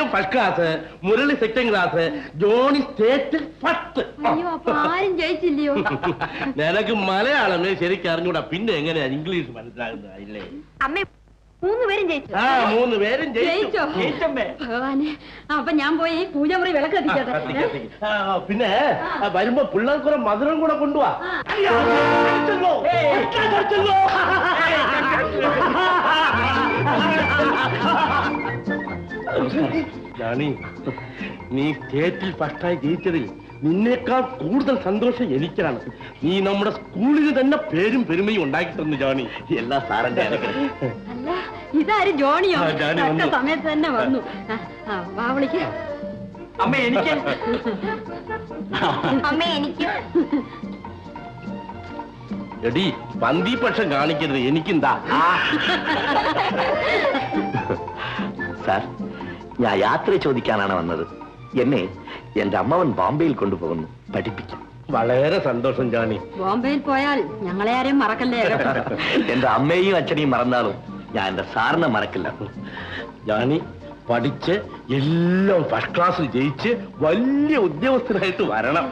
ഞാൻ first class, Murali second class, Johnny state first. അയ്യോ അപ്പൊ ആരും ജയിച്ചില്ലയോ? നിനക്ക് മലയാളമേ ശരിക്കും അറിഞ്ഞൂടാ, പിന്നെ എങ്ങനെയാ ഇംഗ്ലീഷ് മനസ്സിലാകുന്നതായില്ലേ? അമ്മ മൂന്ന് പേരും ജയിച്ചു. ആ മൂന്ന് പേരും ജയിച്ചോ? ഭഗവാനെ, അപ്പൊ ഞാൻ പോയി പൂജമുറി വിളക്ക് എത്തിക്കട്ടെ. പിന്നെ വരുമ്പോ പിള്ളേർക്കൊരു മധുരം കൂടെ കൊണ്ടുപോവാ. ജാണി, നീ സ്റ്റേറ്റിൽ ഫസ്റ്റായി ജയിച്ചതിൽ നിന്നേക്കാൾ കൂടുതൽ സന്തോഷം എനിക്കാണ്. നീ നമ്മുടെ സ്കൂളിന് തന്നെ പേരും പെരുമയും ഉണ്ടാക്കി തന്നു ജോണി. എല്ലാ സാറിന്റെ അല്ല, ഇതാര് ജോണിയോ? സമയത്ത് തന്നെ വന്നു. വാ വിളിക്ക. അമ്മ എനിക്ക് അമ്മ എനിക്ക് എടി പന്തിപക്ഷം കാണിക്കരുത്, എനിക്കെന്താ. സാർ, ഞാൻ യാത്ര ചോദിക്കാനാണ് വന്നത്. എന്നെ എന്റെ അമ്മാവൻ ബോംബെയിൽ കൊണ്ടുപോകുന്നു, പഠിപ്പിക്കും. വളരെ സന്തോഷം ജാണി. ബോംബെയിൽ പോയാൽ ഞങ്ങളെ ആരെയും മറക്കല്ലേ? എന്റെ അമ്മയെയും അച്ഛനെയും മറന്നാലും ഞാൻ എന്റെ സാറിനെ മറക്കില്ല. ജാണി പഠിച്ച് എല്ലാം ഫസ്റ്റ് ക്ലാസ്സിൽ ജയിച്ച് വലിയ ഉദ്യോഗസ്ഥനായിട്ട് വരണം.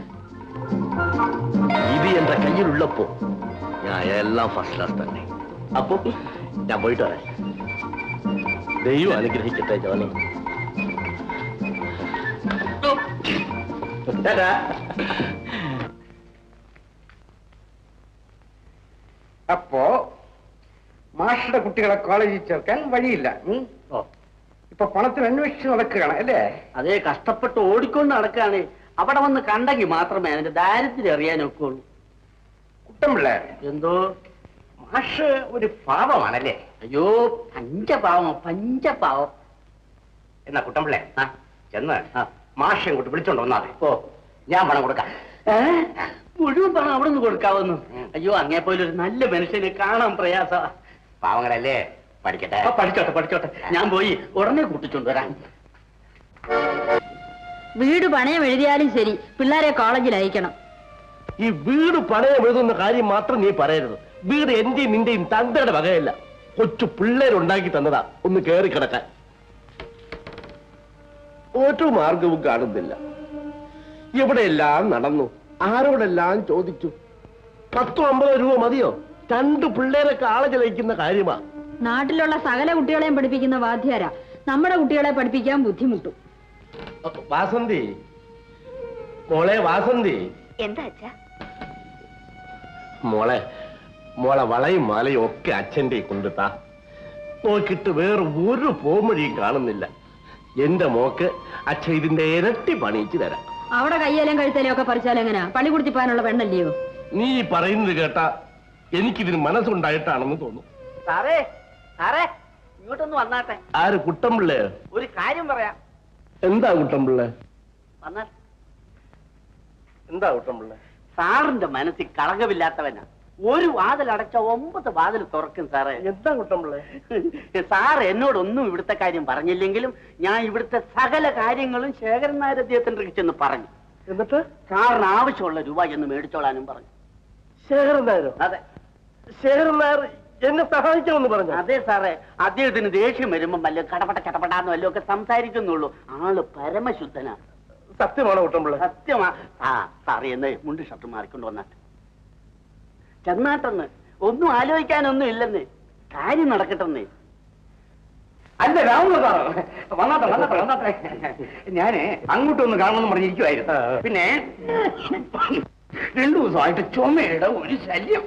ഇത് എന്റെ കയ്യിലുള്ളപ്പോ ഞാൻ എല്ലാം ഫസ്റ്റ് ക്ലാസ് തന്നെ. അപ്പോ ഞാൻ പോയിട്ട് വരാം. ദൈവം അനുഗ്രഹിക്കട്ടെ ജോണി. അപ്പോ മാഷയുടെ കുട്ടികളെ കോളേജിൽ ചേർക്കാൻ വഴിയില്ല. ഇപ്പൊ പണത്തിന് അന്വേഷിച്ച് നടക്കുകയാണ് അല്ലേ? അതേ, കഷ്ടപ്പെട്ട് ഓടിക്കൊണ്ട് നടക്കുകയാണ്. അവിടെ വന്ന് കണ്ടെങ്കിൽ മാത്രമേ അതിന്റെ ദാരിദ്ര്യം അറിയാനൊക്കെ ഉള്ളൂ. കുട്ടമ്പിള്ള, എന്തോ മാഷ് ഒരു പാവമാണല്ലേ? അയ്യോ, പഞ്ചപാവം പഞ്ചപാവം. എന്നാ കുട്ടമ്പിള്ളേ, ചെന്ന് മാഷെ ഇങ്ങോട്ട് വിളിച്ചോണ്ട് വന്നാതെ. ഓ, ഞാൻ പണം കൊടുക്കാം. മുഴുവൻ പണം അവിടെ നിന്ന് കൊടുക്കാവുന്നു. അയ്യോ, അങ്ങേ പോലെ ഒരു നല്ല മനുഷ്യനെ കാണാൻ പ്രയാസ. പാവങ്ങളല്ലേ, പഠിക്കട്ടെ. പഠിച്ചോട്ടെ പഠിച്ചോട്ടെ, ഞാൻ പോയി ഉടനെ കൂട്ടിച്ചോണ്ട് വരാം. വീട് പണയം എഴുതിയാലും ശരി, പിള്ളേരെ കോളേജിൽ അയക്കണം. ഈ വീട് പണയം എഴുതുന്ന കാര്യം മാത്രം നീ പറയരുത്. വീട് എന്റെയും നിന്റെയും തന്തയുടെ വകയല്ല, കൊച്ചു പിള്ളേരുണ്ടാക്കി തന്നതാ. ഒന്ന് കേറി കിടക്കാൻ ഒരു മാർഗവും കാണുന്നില്ല. എവിടെയെല്ലാം നടന്നു, ആരോടെല്ലാം ചോദിച്ചു. പത്തോ അമ്പതോ രൂപ മതിയോ? രണ്ട് പിള്ളേരെ കാളജലയിക്കുന്ന കാര്യമാ. നാട്ടിലുള്ള സകല കുട്ടികളെയും പഠിപ്പിക്കുന്ന വാദ്യാര നമ്മുടെ കുട്ടികളെ പഠിപ്പിക്കാൻ ബുദ്ധിമുട്ടും. വാസന്തി, മോളെ വാസന്തി. എന്താ അച്ഛാ? മോളെ മോളെ വളയും മാലയും ഒക്കെ അച്ഛൻ്റെ കൊണ്ടുതാ. നോക്കിട്ട് വേറെ ഒരു പോംവഴിയും കാണുന്നില്ല. എന്റെ മോക്ക് അച്ഛൻ ഇതിന്റെ ഇരട്ടി പണിയിച്ചു തരാം. അവിടെ കയ്യേലും കഴുത്തേലും ഒക്കെ പറിച്ചാൽ എങ്ങനെയാ? പള്ളി കുടിച്ചിപ്പാനുള്ള പെണ്ണല്ലയോ? നീ പറയുന്നത് കേട്ടാ എനിക്കിതിന് മനസ്സുണ്ടായിട്ടാണെന്ന് തോന്നുന്നു. സാറേ സാറേ ഇങ്ങോട്ടൊന്ന് വന്നാട്ടെ. ആര്? കുട്ടമ്പിള്ളേ? ഒരു കാര്യം പറയാം. എന്താ കുട്ടമ്പിള്ളേ? വന്നാൽ എന്താ കുട്ടമ്പിള്ളേ? സാറിന്റെ മനസ്സിൽ കളങ്കമില്ലാത്തവനാ. ഒരു വാതിൽ അടച്ച ഒമ്പത് വാതിൽ തുറക്കും സാറേ. എന്താ കുട്ടമ്പിള്ളേ? സാർ എന്നോടൊന്നും ഇവിടുത്തെ കാര്യം പറഞ്ഞില്ലെങ്കിലും ഞാൻ ഇവിടുത്തെ സകല കാര്യങ്ങളും ശേഖരൻ നായർ അദ്ദേഹത്തിന്റെ ചെന്ന് പറഞ്ഞു. എന്നിട്ട് സാറിന് ആവശ്യമുള്ള രൂപ എന്ന് മേടിച്ചോളാനും പറഞ്ഞു. ശേഖരൻ നായരോ? അതെ, ശേഖരൻ നായർ എന്നെ സഹായിക്കാമെന്ന് പറഞ്ഞു. അതെ സാറേ, അദ്ദേഹത്തിന് ദേഷ്യം വരുമ്പം വല്ല കടപട കടപടാന്ന് വല്ലതും ഒക്കെ സംസാരിക്കുന്നുള്ളൂ. ആള് പരമശുദ്ധനാ. സത്യമാണോ കുട്ടമ്പിള്ളേ? സത്യമാ. ആ സാറി എന്ന് മുണ്ട് ഷർട്ട് മാറിക്കൊണ്ട് വന്നാട്ടെ. ചെന്നാട്ടെന്ന്. ഒന്നും ആലോചിക്കാനൊന്നും ഇല്ലെന്ന്. കാര്യം നടക്കട്ടെന്ന്. അല്ല രാമ സാറ് വന്നാട്ടെ വന്നാട്ടെ വന്നാട്ടെ. ഞാന് അങ്ങോട്ടൊന്ന് കാണണമെന്ന് പറഞ്ഞിരിക്കുവായിരുന്നു. പിന്നെ രണ്ടു ദിവസമായിട്ട് ചുമയുടെ ഒരു ശല്യം.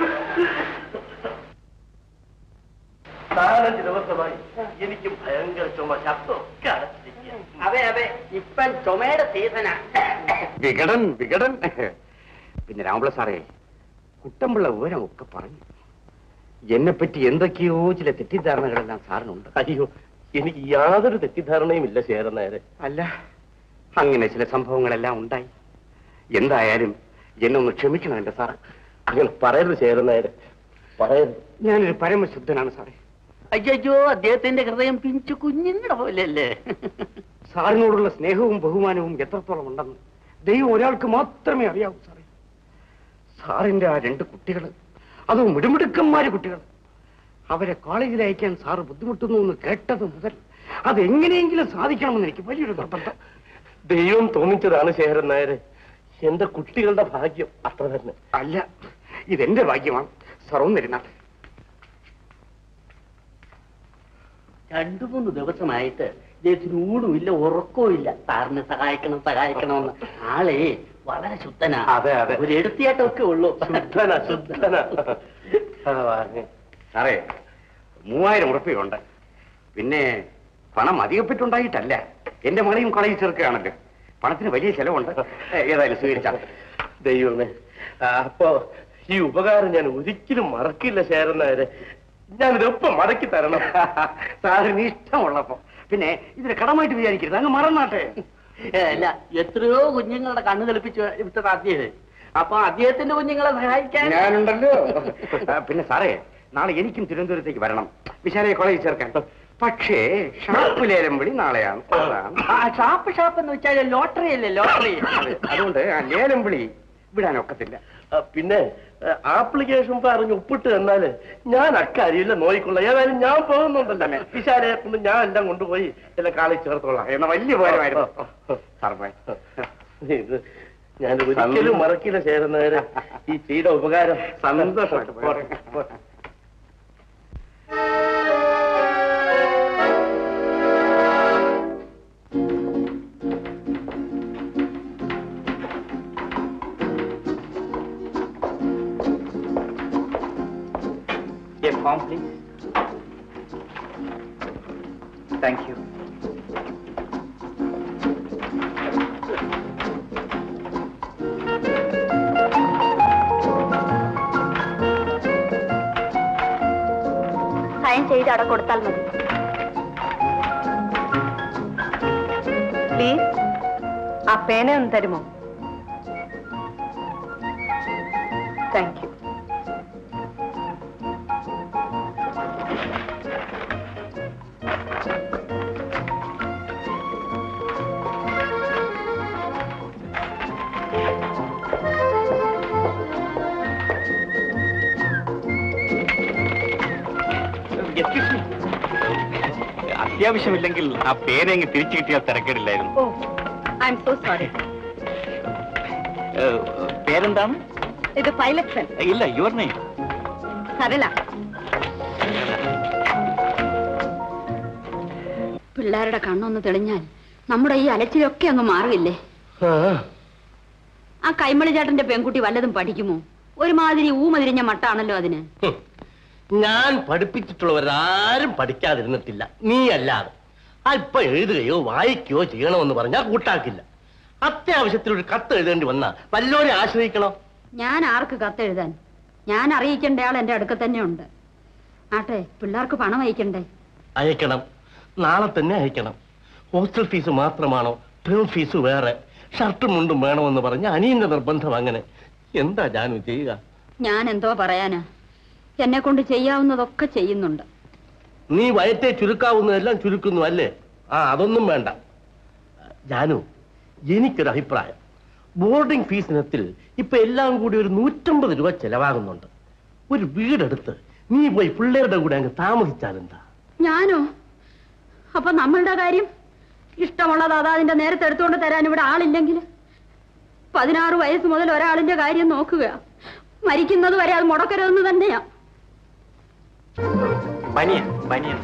നാലഞ്ച് ദിവസമായി എനിക്ക് ഭയങ്കര ചുമ, ശബ്ദമൊക്കെ അടച്ചിരിക്കുക. അതെ അതെ, ഇപ്പം ചുമയുടെ സീസനാ. വികടൻ വികടൻ. പിന്നെ രാമപിള്ള സാറേ, കുട്ടമ്പിള്ള വിവരമൊക്കെ പറഞ്ഞു. എന്നെ പറ്റി എന്തൊക്കെയോ ചില തെറ്റിദ്ധാരണകളെല്ലാം സാറിനുണ്ട്. അയ്യോ, എനിക്ക് യാതൊരു തെറ്റിദ്ധാരണയും ഇല്ല ശേഖരൻ നായരെ. അല്ല, അങ്ങനെ ചില സംഭവങ്ങളെല്ലാം ഉണ്ടായി. എന്തായാലും എന്നെ ഒന്ന് ക്ഷമിക്കണം എന്റെ സാർ. അങ്ങനെ പറയരുത് ശേഖരൻ നായരെ, പറയരുത്. ഞാനൊരു പരമശുദ്ധനാണ് സാറേ. അയ്യോ, അദ്ദേഹത്തിന്റെ ഹൃദയം പിഞ്ചു കുഞ്ഞിന്റെ പോലെയല്ലേ. സാറിനോടുള്ള സ്നേഹവും ബഹുമാനവും എത്രത്തോളം ഉണ്ടെന്ന് ദൈവം ഒരാൾക്ക് മാത്രമേ അറിയാവൂ സാറേ. സാറിന്റെ ആ രണ്ട് കുട്ടികൾ, അതും മിടുമിടുക്കന്മാര് കുട്ടികൾ, അവരെ കോളേജിൽ അയക്കാൻ സാറ് ബുദ്ധിമുട്ടുന്നു എന്ന് കേട്ടത് മുതൽ അതെങ്ങനെയെങ്കിലും സാധിക്കണമെന്ന് എനിക്ക് വലിയൊരു നിർബന്ധം. ദൈവം തോന്നിച്ചതാണ് ശേഖരൻ നായരെ. എന്റെ കുട്ടികളുടെ ഭാഗ്യം അത്ര തന്നെ. അല്ല, ഇതെന്റെ ഭാഗ്യമാണ്. സർവന്നിരുന്നാട്ടെ. രണ്ടു മൂന്ന് ദിവസമായിട്ട് ഇദ്ദേഹത്തിന് ഊടുമില്ല ഉറക്കവും ഇല്ല. സാറിനെ സഹായിക്കണം സഹായിക്കണമെന്ന്. ആളെ വളരെ ശുദ്ധനാ. അതെ അതെ, ഒരു എടുത്തിയാട്ടമൊക്കെ ഉള്ളൂ. ശുദ്ധനാ ശുദ്ധനാ. സാറേ, മൂവായിരം ഉറുപ്പികയുണ്ട്. പിന്നെ പണം അധികപ്പെട്ടുണ്ടായിട്ടല്ല, എന്റെ മകളെയും കോളേജിൽ ചേർക്കുകയാണല്ലോ. പണത്തിന് വലിയ ചെലവുണ്ട്. ഏതായാലും സ്വീകരിച്ചാൽ. ദൈവമേ, അപ്പൊ ഈ ഉപകാരം ഞാൻ ഒരിക്കലും മറക്കില്ല ശേഖരൻ നായരെ. ഞാനിതൊപ്പം മടക്കി തരണം. സാറിന് ഇഷ്ടമുള്ളപ്പോ. പിന്നെ ഇതിന് കടമായിട്ട് വിചാരിക്കരുത്, അങ്ങ് മറന്നാട്ടെ. അല്ല, എത്രയോ കുഞ്ഞുങ്ങളുടെ കണ്ണ് തെളിപ്പിച്ച് വിട്ടത് അദ്ദേഹം. അപ്പൊ അദ്ദേഹത്തിന്റെ കുഞ്ഞുങ്ങളെ സഹായിക്കാൻ ഞാനുണ്ടല്ലോ. പിന്നെ സാറേ, നാളെ എനിക്കും തിരുവനന്തപുരത്തേക്ക് വരണം, വിശാലയെ കോളേജിൽ ചേർക്കാൻ. പക്ഷേ ഷാപ്പ് ലേലം വിളി നാളെയാണ്. ഷാപ്പ് ഷാപ്പ് എന്ന് വെച്ചാൽ ലോട്ടറി അല്ലേ, ലോട്ടറി. അതുകൊണ്ട് ആ ലേലം വിളി വിടാനൊക്കത്തില്ല. പിന്നെ ആപ്ലിക്കേഷൻ പറഞ്ഞ് ഒപ്പിട്ട് തന്നാല് ഞാൻ അക്കാര്യമില്ല നോയിക്കൊള്ളാം. ഏതായാലും ഞാൻ പോകുന്നുണ്ടല്ലോ. വിശാലയെ കൊണ്ട് ഞാൻ എല്ലാം കൊണ്ടുപോയി എല്ലാം കാളിൽ ചേർത്തോളാം. എന്ന വലിയ ഉപകാരമായിരുന്നു സാറേ. ഇത് ഞാൻ ഒരിക്കലും മറക്കില്ല ശേഖരൻ നായരെ. ഈ ചെയ്ത ഉപകാരം സന്തോഷമായിട്ട്. A form, please. Thank you. Sign ചെയ്ത് അവിടെ കൊടുത്താൽ മതി. പ്ലീസ്, ആ പേന ഒന്ന് തരുമോ? Thank you. അത്യാവശ്യമില്ലെങ്കിൽ ആ പേരെങ്ങ് തിരിച്ചു കിട്ടിയാൽ തിരക്കേടില്ലായിരുന്നു. ഓ, ഐ എം സോ സോറി. പേരെന്താണ്? ഇത് പൈലറ്റ്. ഇല്ല, യുവർ നെയിം? സരള. പിള്ളേരുടെ കണ്ണൊന്ന് തെളിഞ്ഞാൽ നമ്മുടെ ഈ അലച്ചിലൊക്കെ അങ്ങ് മാറില്ലേ? ആ കൈമളി ചേട്ടന്റെ പെൺകുട്ടി വല്ലതും പഠിക്കുമോ? ഒരുമാതിരി ഊമതിരിഞ്ഞ മട്ടാണല്ലോ അതിന്. ഞാൻ പഠിപ്പിച്ചിട്ടുള്ളവരാരും പഠിക്കാതിരുന്നിട്ടില്ല, നീ അല്ലാതെ. അല്പം എഴുതുകയോ വായിക്കുകയോ ചെയ്യണമെന്ന് പറഞ്ഞാൽ കൂട്ടാക്കില്ല. അത്യാവശ്യത്തിൽ ഒരു കത്ത് എഴുതേണ്ടി വന്നാ വല്ലോരെ ആശ്രയിക്കണോ? ഞാൻ ആർക്ക് കത്തെഴുതാൻ? ഞാൻ അറിയിക്കേണ്ട ആൾ എന്റെ അടുക്ക തന്നെ ഉണ്ട്. ആട്ടെ, പിള്ളേർക്ക് പണം അയക്കണ്ടേ? അയക്കണം, നാളെ തന്നെ അയക്കണം. ഹോസ്റ്റൽ ഫീസ് മാത്രമാണോ? ടേം ഫീസ് വേറെ. ഷർട്ടും മുണ്ടും വേണമെന്ന് പറഞ്ഞ അനിയന്റെ നിർബന്ധം. അങ്ങനെ എന്താ ജാനു ചെയ്യുക? ഞാൻ എന്തോ പറയാനാ? എന്നെ കൊണ്ട് ചെയ്യാവുന്നതൊക്കെ ചെയ്യുന്നുണ്ട്. നീ വയറ്റെ ചുരുക്കാവുന്നതെല്ലാം ചുരുക്കുന്നു അല്ലേ? ആ, അതൊന്നും വേണ്ട ജാനു. എനിക്കൊരു അഭിപ്രായം. ബോർഡിംഗ് ഫീസിനത്തിൽ ഇപ്പൊ എല്ലാം കൂടി ഒരു നൂറ്റമ്പത് രൂപ ചെലവാകുന്നുണ്ട്. ഒരു വീടെടുത്ത് നീ പോയി പിള്ളേരുടെ കൂടെ അങ്ങ് താമസിച്ചാലെന്താ? ഞാനോ? അപ്പൊ നമ്മളുടെ കാര്യം? ഇഷ്ടമുള്ളത് അതാ അതിന്റെ നേരത്തെ എടുത്തുകൊണ്ട് തരാൻ ഇവിടെ ആളില്ലെങ്കിൽ? പതിനാറ് വയസ്സ് മുതൽ ഒരാളിന്റെ കാര്യം നോക്കുക. മരിക്കുന്നത് വരെ അത് മുടക്കരുതെന്ന് തന്നെയാ. ബനിയൻ ബനിയൻ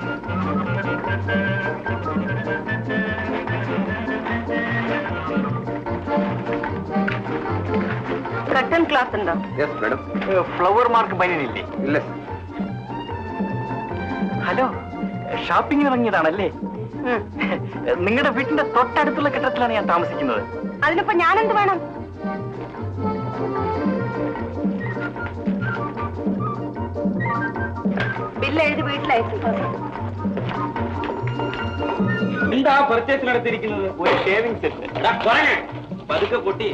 കട്ടൻ ക്ലാസ് ഉണ്ടോ? Yes madam. ഫ്ലവർ മാർക്ക് ബനിയനില്ലേ? ഇല്ല. ഹലോ, ഷോപ്പിംഗിന് ഇറങ്ങിയതാണല്ലേ? നിങ്ങളുടെ വീട്ടിന്റെ തൊട്ടടുത്തുള്ള കെട്ടിടത്തിലാണ് ഞാൻ താമസിക്കുന്നത്. അതിനിപ്പോ ഞാനെന്ത് വേണം? ബില്ല് എഴുതി വീട്ടിലയച്ചു. എന്താ പർച്ചേസ് നടത്തിയിരിക്കുന്നത്? ഒരു ഷേവിംഗ് സെറ്റ്. പതുക്കെ പൊട്ടി.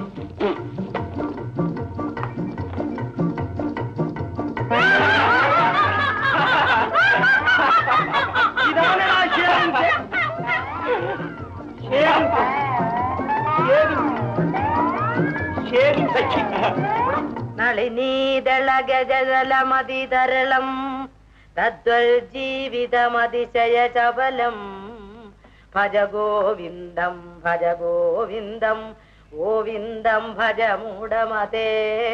നളിനീതള ഗജലമതിതരളം തദ്വൽ ജീവിതമതിശയ ചപലം ഭജ ഗോവിന്ദം ഭജ ഗോവിന്ദം ഗോവിന്ദം ഭജ മൂഢമതേ.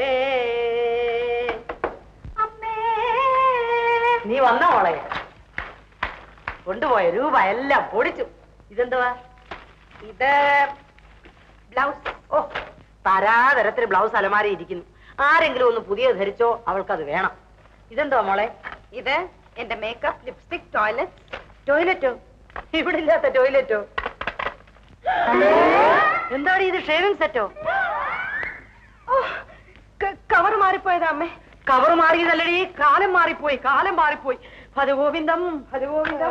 നീ വന്ന മോളെ കൊണ്ടുപോയ രൂപ എല്ലാം പൊടിച്ചു. ഇതെന്തുവാ? ഇത് ബ്ലൗസ്. ഓ, തരാതരത്തിൽ ബ്ലൗസ് അലമാരി ഇരിക്കുന്നു. ആരെങ്കിലും ഒന്ന് പുതിയത് ധരിച്ചോ, അവൾക്കത് വേണം. ഇതെന്തുവാ മോളെ? ഇത് എന്റെ മേക്കപ്പ്, ലിപ്സ്റ്റിക്, ടോയ്ലറ്റ്. ടോയ്ലറ്റോ? ഇവിടെ ഇല്ലാത്ത ടോയ്ലറ്റോ? എന്താണ് ഇത്? ഷേവിംഗ് സെറ്റോ? കവർ മാറിപ്പോയതാ അമ്മേ. കവർ മാറിയതല്ലടി, കാലം മാറിപ്പോയി, കാലം മാറിപ്പോയി. ഭജഗോവിന്ദം ഭജഗോവിന്ദം.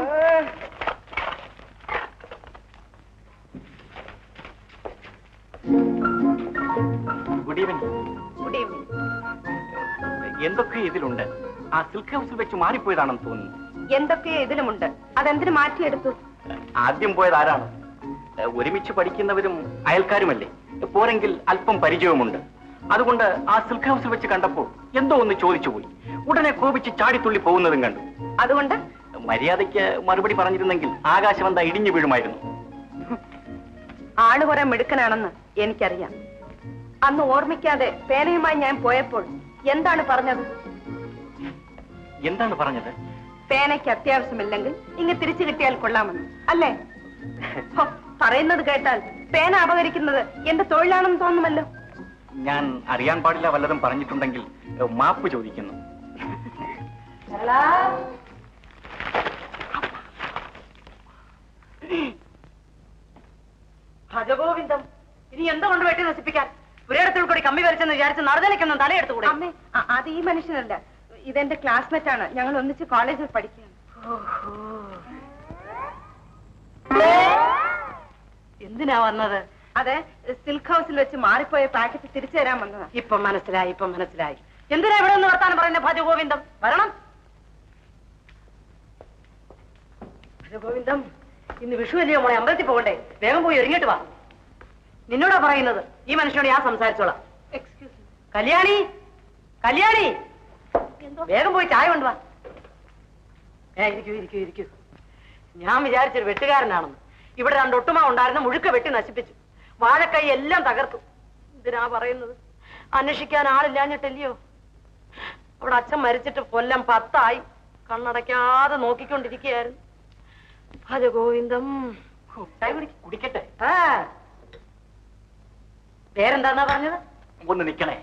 Good evening. Good evening. എന്തൊക്കെ ഇതിലുണ്ട്? ആ സിൽക്ക് ഹൗസിൽ വെച്ച് മാറിപ്പോയതാണെന്ന് തോന്നുന്നു. എന്തൊക്കെ ഇതിലുമുണ്ട്. അതെന്തിനു മാറ്റിയെടുത്തു? ആദ്യം പോയത് ആരാണ്? ഒരുമിച്ച് പഠിക്കുന്നവരും അയൽക്കാരുമല്ലേ. പോരെങ്കിൽ അല്പം പരിചയവുമുണ്ട്. അതുകൊണ്ട് ആ സിൽക്ക് ഹൗസിൽ വെച്ച് കണ്ടപ്പോൾ എന്തോ ഒന്ന് ചോദിച്ചു പോയി. ഉടനെ കോപിച്ച് ചാടിത്തുള്ളി പോകുന്നതും കണ്ടു. അതുകൊണ്ട് മര്യാദയ്ക്ക് മറുപടി പറഞ്ഞിരുന്നെങ്കിൽ ആകാശമെന്താ ഇടിഞ്ഞു വീഴുമായിരുന്നു. ആള് കുറെ മിടുക്കനാണെന്ന് എനിക്കറിയാം. അന്ന് ഓർമ്മിക്കാതെ പേനയുമായി ഞാൻ പോയപ്പോൾ എന്താണ് പറഞ്ഞത്? എന്താണ് പറഞ്ഞത്? പേനയ്ക്ക് അത്യാവശ്യമില്ലെങ്കിൽ ഇങ്ങ് തിരിച്ചു കിട്ടിയാൽ കൊള്ളാമെന്ന് അല്ലേ? പറയുന്നത് കേട്ടാൽ പേന അപകരിക്കുന്നത് എന്റെ തൊഴിലാണെന്ന് തോന്നുമല്ലോ. ഞാൻ അറിയാൻ പാടില്ല വല്ലതും പറഞ്ഞിട്ടുണ്ടെങ്കിൽ മാപ്പ് ചോദിക്കുന്നു. ഭജഗോവിന്ദം, ഇനി എന്തുകൊണ്ട് വെട്ടി നശിപ്പിക്കാൻ? പുരയിടത്തിൽ കൂടി കമ്മി വരച്ചെന്ന് വിചാരിച്ച് നടന്നിലേക്കൊന്നും തലയെടുത്തുകൂടെ? അമ്മേ, അത് ഈ മനുഷ്യനല്ല, ഇതെന്റെ ക്ലാസ്മേറ്റ് ആണ്. ഞങ്ങൾ ഒന്നിച്ച് കോളേജിൽ പഠിക്കാൻ. എന്തിനാ വന്നത്? അതെ, സിൽക്ക് ഹൗസിൽ വെച്ച് മാറിപ്പോയ പാക്കറ്റ് തിരിച്ചു തരാൻ വന്നതാ. ഇപ്പൊ മനസ്സിലായി, ഇപ്പൊ മനസ്സിലായി. എന്തിനാ ഇവിടെ ഒന്ന് വർത്താനം പറയുന്നത്? ഭജഗോവിന്ദം വരണം. ഭജഗോവിന്ദം, ഇന്ന് വിഷു അല്ലയോ മോളെ, അമ്പലത്തിൽ പോകണ്ടേ? വേഗം പോയി ഒരുങ്ങിട്ട് വാ. നിന്നോടാ പറയുന്നത്. ഈ മനുഷ്യനോട് ഞാൻ സംസാരിച്ചോളാം. Excuse me. കല്യാണി, കല്യാണി, വേഗം പോയി ചായ കൊണ്ടുവാ. ഏ ഇരിക്കൂ ഇരിക്കൂ ഇരിക്കൂ. ഞാൻ വിചാരിച്ചൊരു വെട്ടുകാരനാണെന്ന്. ഇവിടെ രണ്ടൊട്ടുമ ഉണ്ടായിരുന്ന മുഴുക്ക വെട്ടി നശിപ്പിച്ചു. വാഴക്കൈ എല്ലാം തകർത്തു. ഇതിനാ പറയുന്നത്? അന്വേഷിക്കാൻ ആളില്ലാഞ്ഞിട്ടല്ലയോ? അവിടെ അച്ഛൻ മരിച്ചിട്ട് കൊല്ലം പത്തായി. കണ്ണടയ്ക്കാതെ നോക്കിക്കൊണ്ടിരിക്കുകയായിരുന്നു. ഭജഗോവിന്ദം. കുടിക്കട്ടെ. ആ, പേരെന്താന്നാ പറഞ്ഞത്? ഒന്ന് നിക്കണേ.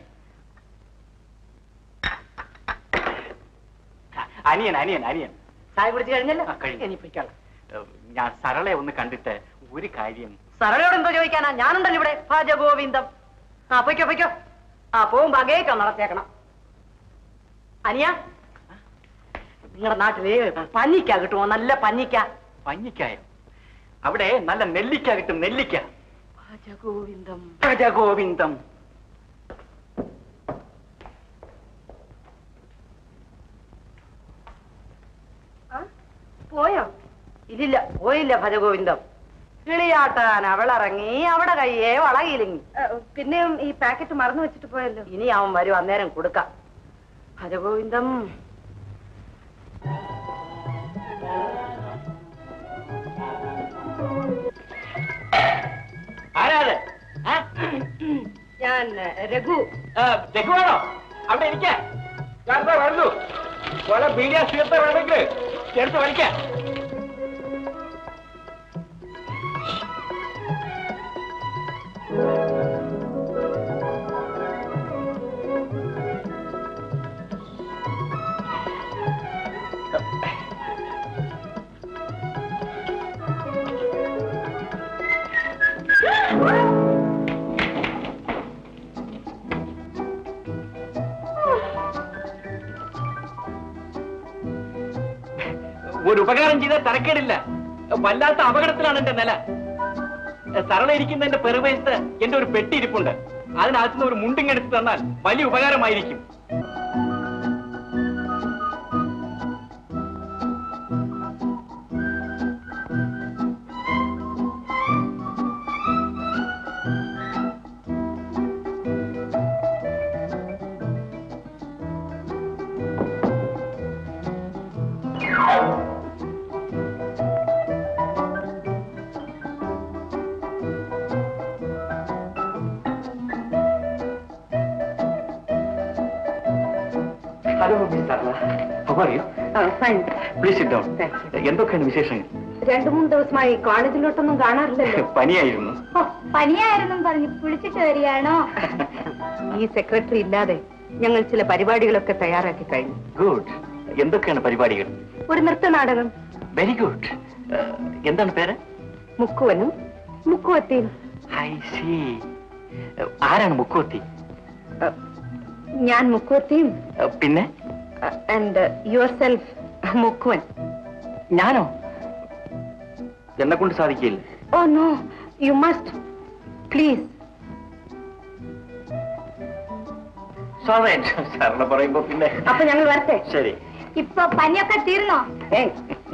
അനിയൻ അനിയൻ അനിയൻ. ചായ കുടിച്ചു കഴിഞ്ഞല്ലോ? ഇനി പോയിക്കോളാം. ഞാൻ സരളെ ഒന്ന് കണ്ടിട്ട് ഒരു കാര്യം. സരളയോട് എന്തോ ചോദിക്കാനാ? ഞാനുണ്ടല്ലോ ഇവിടെ. ഭജഗോവിന്ദം. ആ പൊയ്ക്കോ പൊയ്ക്കോ. ആ പോകുമ്പോ അകേക്കോ നടത്തേക്കണം. അനിയ, നിങ്ങളുടെ നാട്ടില് പഞ്ഞിക്ക കിട്ടുമോ? നല്ല പഞ്ഞിക്ക. പഞ്ഞിക്കായോ? അവിടെ നല്ല നെല്ലിക്ക കിട്ടും, നെല്ലിക്ക. ഭജഗോവിന്ദം ഭജഗോവിന്ദം. പോയോ? ഇല്ലില്ല, പോയില്ല ഭജഗോവിന്ദം. കിളിയാട്ടാൻ അവളിറങ്ങി, അവിടെ കയ്യേ വളകിലിങ്ങി. പിന്നെയും ഈ പാക്കറ്റ് മറന്നു വെച്ചിട്ട് പോയല്ലോ. ഇനി അവൻ വരും, അന്നേരം കൊടുക്കാം. ഭജഗോവിന്ദം. ആരാത്? ഞാൻ രഘു. രഘുവാണോ? അവിടെ ഇരിക്കാൻ വരുന്നു. പല ബീഡിയ സീർത്ത വേണമെങ്കിൽ ചേർത്ത് വലിക്കാം. ഒരു ഉപകാരം ചെയ്താൽ തരക്കേടില്ല. വല്ലാത്ത അപകടത്തിലാണ് എന്റെ നില. സരള ഇരിക്കുന്ന എന്റെ പെറുവയത്ത് എന്റെ ഒരു പെട്ടി ഇരിപ്പുണ്ട്. അതിനകത്തുനിന്ന് ഒരു മുണ്ടിങ്ങെടുത്ത് തന്നാൽ വലിയ ഉപകാരമായിരിക്കും. Hello miss Sarla, how are you? Please sit down. എന്തൊക്കെയാണ് വിശേഷങ്ങൾ? രണ്ടു മൂന്ന് ദിവസമായി കോളേജിലോട്ടൊന്നും കാണാറില്ലല്ലോ. പനിയായിരുന്നു. പനിയായിരുന്നു പറഞ്ഞ് കുളിച്ചിട്ട് വരികയാണോ? ഈ സെക്രട്ടറി ഇല്ലാതെ ഞങ്ങൾ ചില പരിപാടികളൊക്കെ തയ്യാറാക്കി കഴിഞ്ഞു. ഗുഡ്. എന്തൊക്കെയാണ് പരിപാടികൾ? ഒരു നൃത്തനാടകം. Very good. എന്താണ് പേര്? മുക്കുവനും മുക്കുവത്തിയും. I see. ആരാണ് മുക്കുവത്തി? ഞാൻ മുക്കുവത്തിയും. പിന്നെ? ആൻഡ് യുവർ സെൽഫ് മുക്കുവൻ. ഞാനോ? എന്നെ കൊണ്ട് സാധിക്കില്ല. Oh no, you must please. സാറിനെ പറയുമ്പോ പിന്നെ. അപ്പൊ ഞങ്ങൾ വരട്ടെ. ശരി. ഇപ്പൊ പനിയൊക്കെ തീർന്നോ? ഏയ്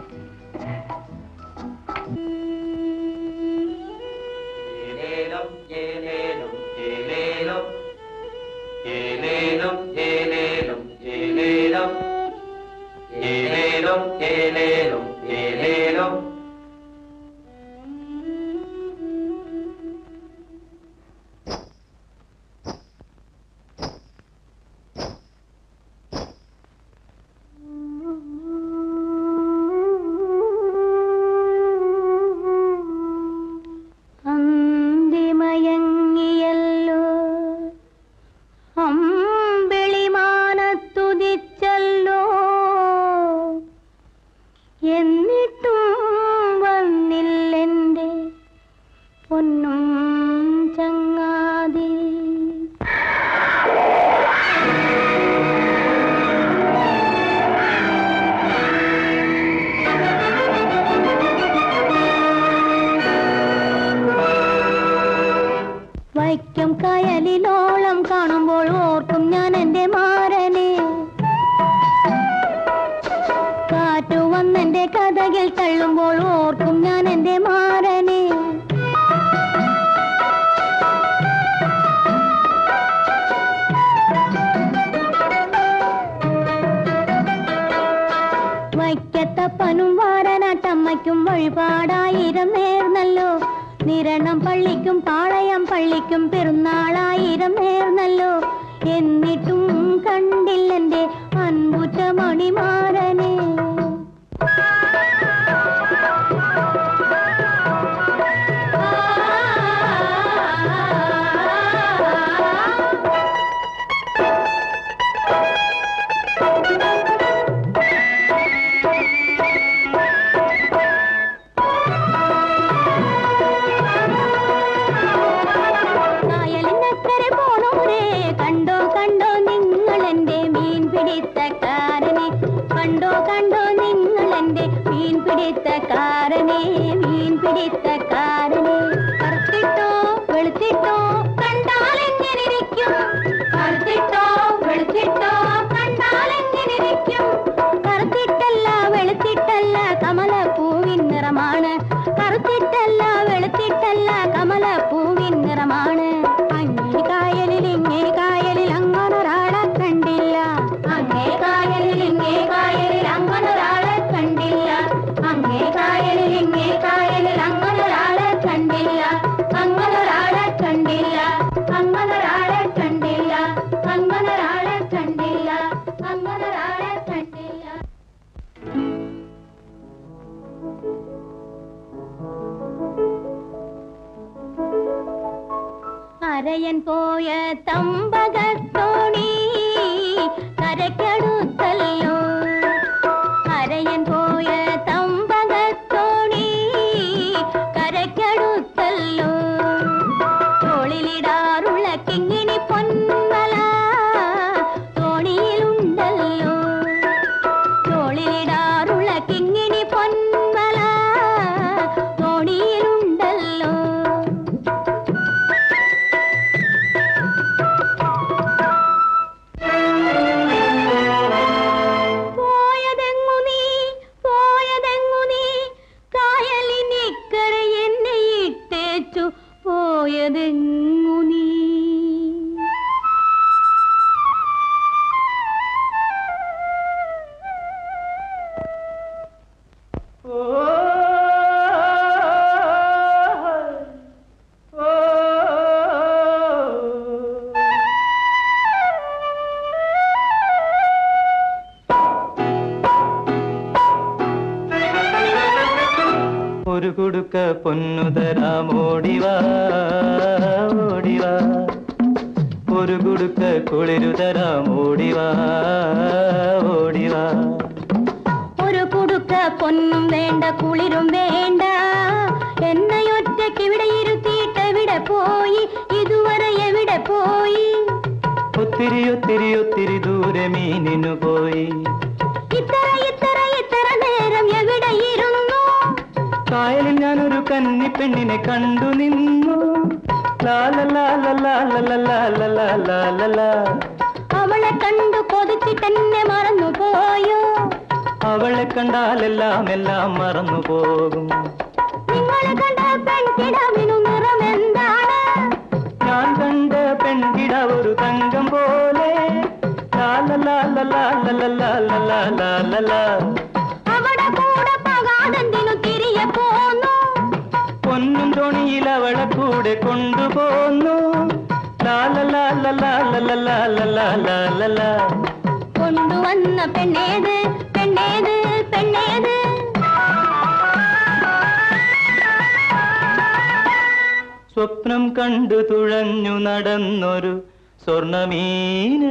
കയലിലോളം കാണുമ്പോൾ ഓർക്കും ഞാൻ എന്റെ മാരനെ. കാറ്റു വന്നെന്റെ കഥകിൽ തള്ളുമ്പോൾ ഓർക്കും ഞാൻ എന്റെ മാരനെ. വൈക്കത്തപ്പനും വാരനാട്ടമ്മയ്ക്കും വഴിപാടായിരം നേർന്നല്ലോ. നിരണം പള്ളിക്കും പാളയം പള്ളിക്കും പെരുന്നാളായിരം നേർന്നല്ലോ. എന്നിട്ടും കണ്ടില്ലെന്റെ അൻപുറ്റ മണിമാരനെ. കണ്ടോ കണ്ടോ നീ ഒരു കുടുക്ക പൊന്നു തരാം ഓടിവാ ഓടിവാ ഒരു കുടുക്ക കുളിരു തരാം ഓടിവാ ഓടിവാ ഒരു കുടുക്ക പൊന്നും വേണ്ട കുളിരും വേണ്ട എന്നെ ഒറ്റയ്ക്ക് ഇവിടെ ഇരുത്തിയിട്ട് എവിടെ പോയി ഇതുവരെ എവിടെ പോയി ഒത്തിരി ഒത്തിരി ഒത്തിരി ദൂരെ മീനിനു പോയി ഇത്ര ഇത്ര ഇത്ര നേരം എവിടെ ഇരുന്നു കായലിൽ ഞാനൊരു കന്നി പെണ്ണിനെ കണ്ടു നിന്നു അവളെ കണ്ടു കൊതിച്ചിട്ടെന്നെ മറന്നു പോയോ അവളെ കണ്ടാലെല്ലാം എല്ലാം മറന്നു പോകും നിങ്ങൾ കണ്ട പെൺകിടാവിനു നിറം എന്താണ് ഞാൻ കണ്ട പെൺകിട ഒരു തങ്കം പോലെ അവിടെ കൂടെ പകാതെന്തിനു തിരികെ പോന്നു പൊന്നും തോണിയിൽ അവളെ കൂടെ കൊണ്ടുപോന്നു കൊണ്ടുവന്ന പെണ്ണേത് പെണ്ണേത് പെണ്ണേത് സ്വപ്നം കണ്ടു തുഴഞ്ഞു നടന്നൊരു സ്വർണമീന്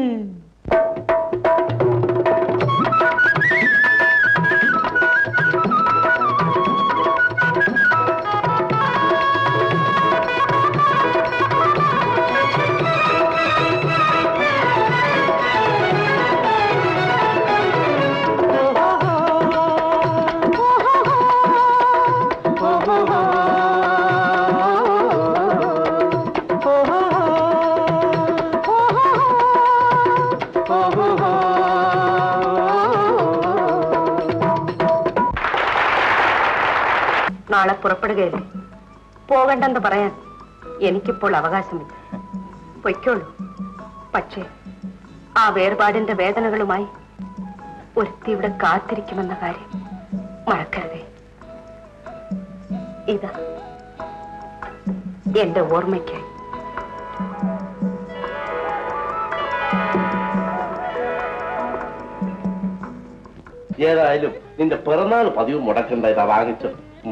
നാളെ പുറപ്പെടുകയല്ലേ പോകണ്ടെന്ന് പറയാൻ എനിക്കിപ്പോൾ അവകാശമില്ല പൊയ്ക്കോളൂ പക്ഷേ ആ വേർപാടിന്റെ വേദനകളുമായി ഒരുത്തി ഇവിടെ കാത്തിരിക്കുമെന്ന കാര്യം മറക്കരുതേ ഇതാ എന്റെ ഓർമ്മയ്ക്കായി ഏതായാലും നിന്റെ പിറന്നാൾ പതിവ് മുടക്കണ്ട ഇതാ വാങ്ങിച്ചു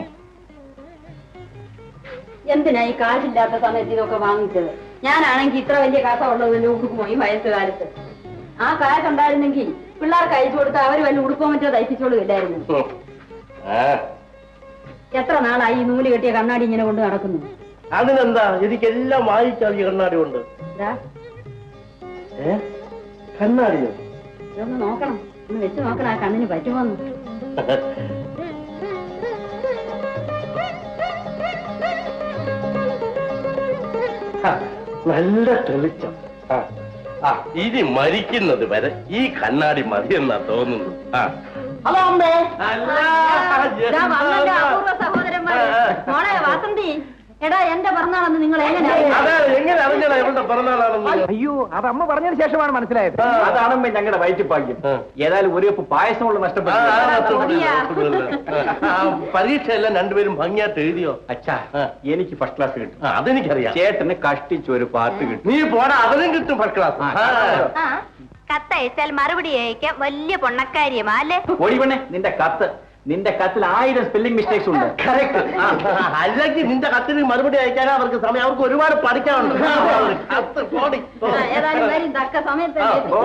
എന്തിനാ ഈ കാശില്ലാത്ത സമയത്ത് ഇതൊക്കെ വാങ്ങിച്ചത് ഞാനാണെങ്കിൽ ഇത്ര വലിയ കാശ ഉള്ളത് ലൂക്കുമോ ഈ വയസ്സുകാലത്ത് ആ കാശ് ഉണ്ടായിരുന്നെങ്കിൽ പിള്ളേർക്ക് അയച്ചു കൊടുത്ത് അവര് വല്ല ഉടുപ്പോ മറ്റോ തയ്പ്പിച്ചോളുമില്ലായിരുന്നു എത്ര നാളായി ഈ നൂല് കെട്ടിയ കണ്ണാടി ഇങ്ങനെ കൊണ്ട് നടക്കുന്നു അതിനെന്താ എനിക്കെല്ലാം വായിച്ചാൽ ഈ കണ്ണാടി കൊണ്ട് കണ്ണാടിയോ ഇതൊന്ന് നോക്കണം ഒന്ന് വെച്ച് നോക്കണം ആ കണ്ണിന് പറ്റുമോന്ന് നല്ല തെളിച്ചം ആ ഇനി മരിക്കുന്നത് വരെ ഈ കണ്ണാടി മതിയെന്നാ തോന്നുന്നു ആ ഹലോ അമ്മേ സഹോദരന്മാരെ മോളെ വാസന്തി എടാ എന്റെ പിറന്നാളെന്ന് നിങ്ങൾ എങ്ങനെ എങ്ങനെ അറിഞ്ഞടാ എവിടെ പിറന്നാളാണെന്ന് അയ്യോ അത് അമ്മ പറഞ്ഞതിന് ശേഷമാണ് മനസ്സിലായത് അതാണമ്മ ഞങ്ങളുടെ വയറ്റിപ്പാഗ്യം ഏതായാലും ഒരു കപ്പ് പായസം കൊണ്ട് നഷ്ടപ്പെട്ടു പരീക്ഷ എല്ലാം രണ്ടുപേരും ഭംഗിയായിട്ട് എഴുതിയോ അച്ഛാ എനിക്ക് ഫസ്റ്റ് ക്ലാസ് കിട്ടും അതെനിക്കറിയാം ചേട്ടന് കഷ്ടിച്ച് ഒരു പാട്ട് കിട്ടും നീ പോടാ അവനും കിട്ടും ഫസ്റ്റ് ക്ലാസ് കത്തയച്ചാൽ മറുപടി അയക്കാൻ വലിയ പൊണ്ണക്കാരിയമാ അല്ലേ ഓടിവണ്ണേ നിന്റെ കത്ത് നിന്റെ കത്തിൽ ആയിരം സ്പെല്ലിംഗ് മിസ്റ്റേക്സ് ഉണ്ട് അല്ലെങ്കിൽ നിന്റെ കത്തിന് മറുപടി അയക്കാനേ അവർക്ക് സമയം അവർക്ക് ഒരുപാട് പഠിക്കാനുണ്ട് ഏതായാലും തക്ക സമയത്ത്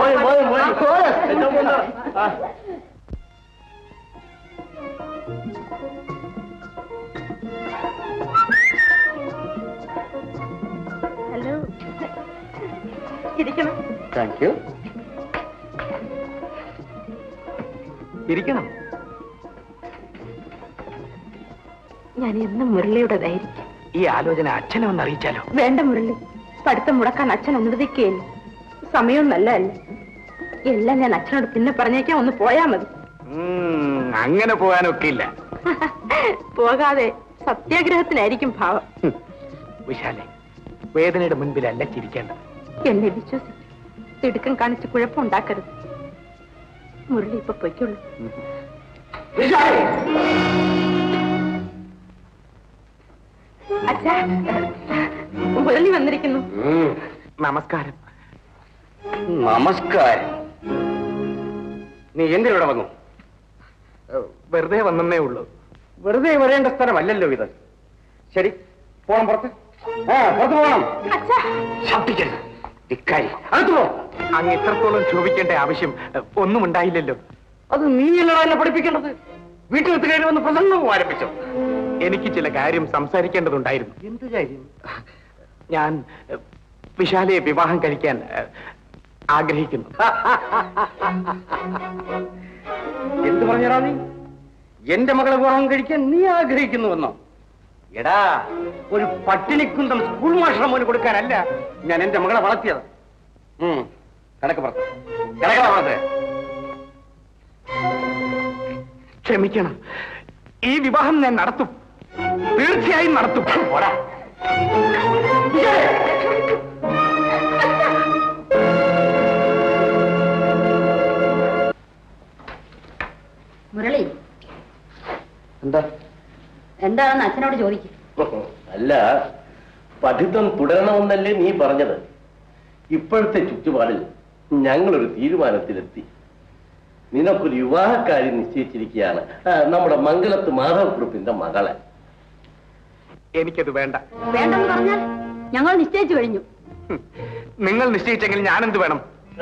ഹലോ ഇരിക്കണം താങ്ക് യു ഇരിക്കണം ഞാൻ എന്നും മുരളിയുടേതായിരിക്കും ഈ ആലോചന അച്ഛനെ ഒന്ന് അറിയിച്ചാലോ വേണ്ട മുരളി പഠിത്തം മുടക്കാൻ അച്ഛൻ അനുവദിക്കുകയില്ല സമയവും നല്ലതല്ല എല്ലാം ഞാൻ അച്ഛനോട് പിന്നെ പറഞ്ഞേക്കാൻ ഒന്ന് പോയാ മതി അങ്ങനെ പോകാനൊക്കെ ഇല്ല പോകാതെ സത്യാഗ്രഹത്തിനായിരിക്കും ഭാവം വിശാലെ വേദനയുടെ മുൻപിലല്ല ചിരിക്കേണ്ടത് എന്നെ വിശ്വസിക്കും തിടുക്കം കാണിച്ച് കുഴപ്പമുണ്ടാക്കരുത് മുരളി ഇപ്പൊ പൊയ്ക്കുള്ളൂ അച്ഛാ മുരളി വന്നിരിക്കുന്നു നമസ്കാരം നമസ്കാരം. നീ എന്തിനൂടെ വന്നു വെറുതെ വന്നേ ഉള്ളൂ വെറുതെ വരേണ്ട സ്ഥലമല്ലല്ലോ ഇത്. ശരി, പോണം പുറത്ത്. ആ പുറത്ത് പോകണം. ശബ്ദിക്കരുത്. ഇക്കാര്യം അകത്ത് പോ. അങ്ങ് ഇത്രത്തോളം ക്ഷോഭിക്കേണ്ട ആവശ്യം ഒന്നും ഉണ്ടായില്ലല്ലോ. അത് നീയല്ലടാ എന്നെ പഠിപ്പിക്കേണ്ടത്. വീട്ടിലെത്തി കയറി വന്ന് പ്രസംഗവും ആരംഭിച്ചോ. എനിക്ക് ചില കാര്യം സംസാരിക്കേണ്ടതുണ്ടായിരുന്നു. എന്ത് കാര്യം? ഞാൻ വിശാലയെ വിവാഹം കഴിക്കാൻ ആഗ്രഹിക്കുന്നു. എന്ത് പറഞ്ഞടാ നീ? എന്റെ മകളെ വിവാഹം കഴിക്കാൻ നീ ആഗ്രഹിക്കുന്നുവെന്നോ? എടാ, ഒരു പട്ടിണിക്കുന്തം സ്കൂൾ മാസ്റ്റർ മോന് കൊടുക്കാനല്ല ഞാൻ എന്റെ മകളെ വളർത്തിയത്. കണക്ക് പുറത്ത് കണക്കട പുറത്ത്. ക്ഷമിക്കണം, ഈ വിവാഹം ഞാൻ നടത്തും, തീർച്ചയായും നടത്തും. ഓടാ. മുരളി, എന്താ എന്താണെന്ന് അച്ഛനോട് ചോദിക്കും. അല്ല, പഠിത്തം തുടരണമെന്നല്ലേ നീ പറഞ്ഞത്? ഇപ്പോഴത്തെ ചുറ്റുപാടിൽ ഞങ്ങളൊരു തീരുമാനത്തിലെത്തി. നിനക്കൊരു വിവാഹക്കാരി നിശ്ചയിച്ചിരിക്കുകയാണ്, നമ്മുടെ മംഗലത്ത് മാധവക്കുറുപ്പിന്റെ മകളെ. എനിക്കത് വേണ്ട. വേണ്ടെന്ന് പറഞ്ഞാൽ ഞങ്ങൾ നിശ്ചയിച്ചു കഴിഞ്ഞു. നിങ്ങൾ നിശ്ചയിച്ചെങ്കിൽ ഞാനെന്ത് വേണം?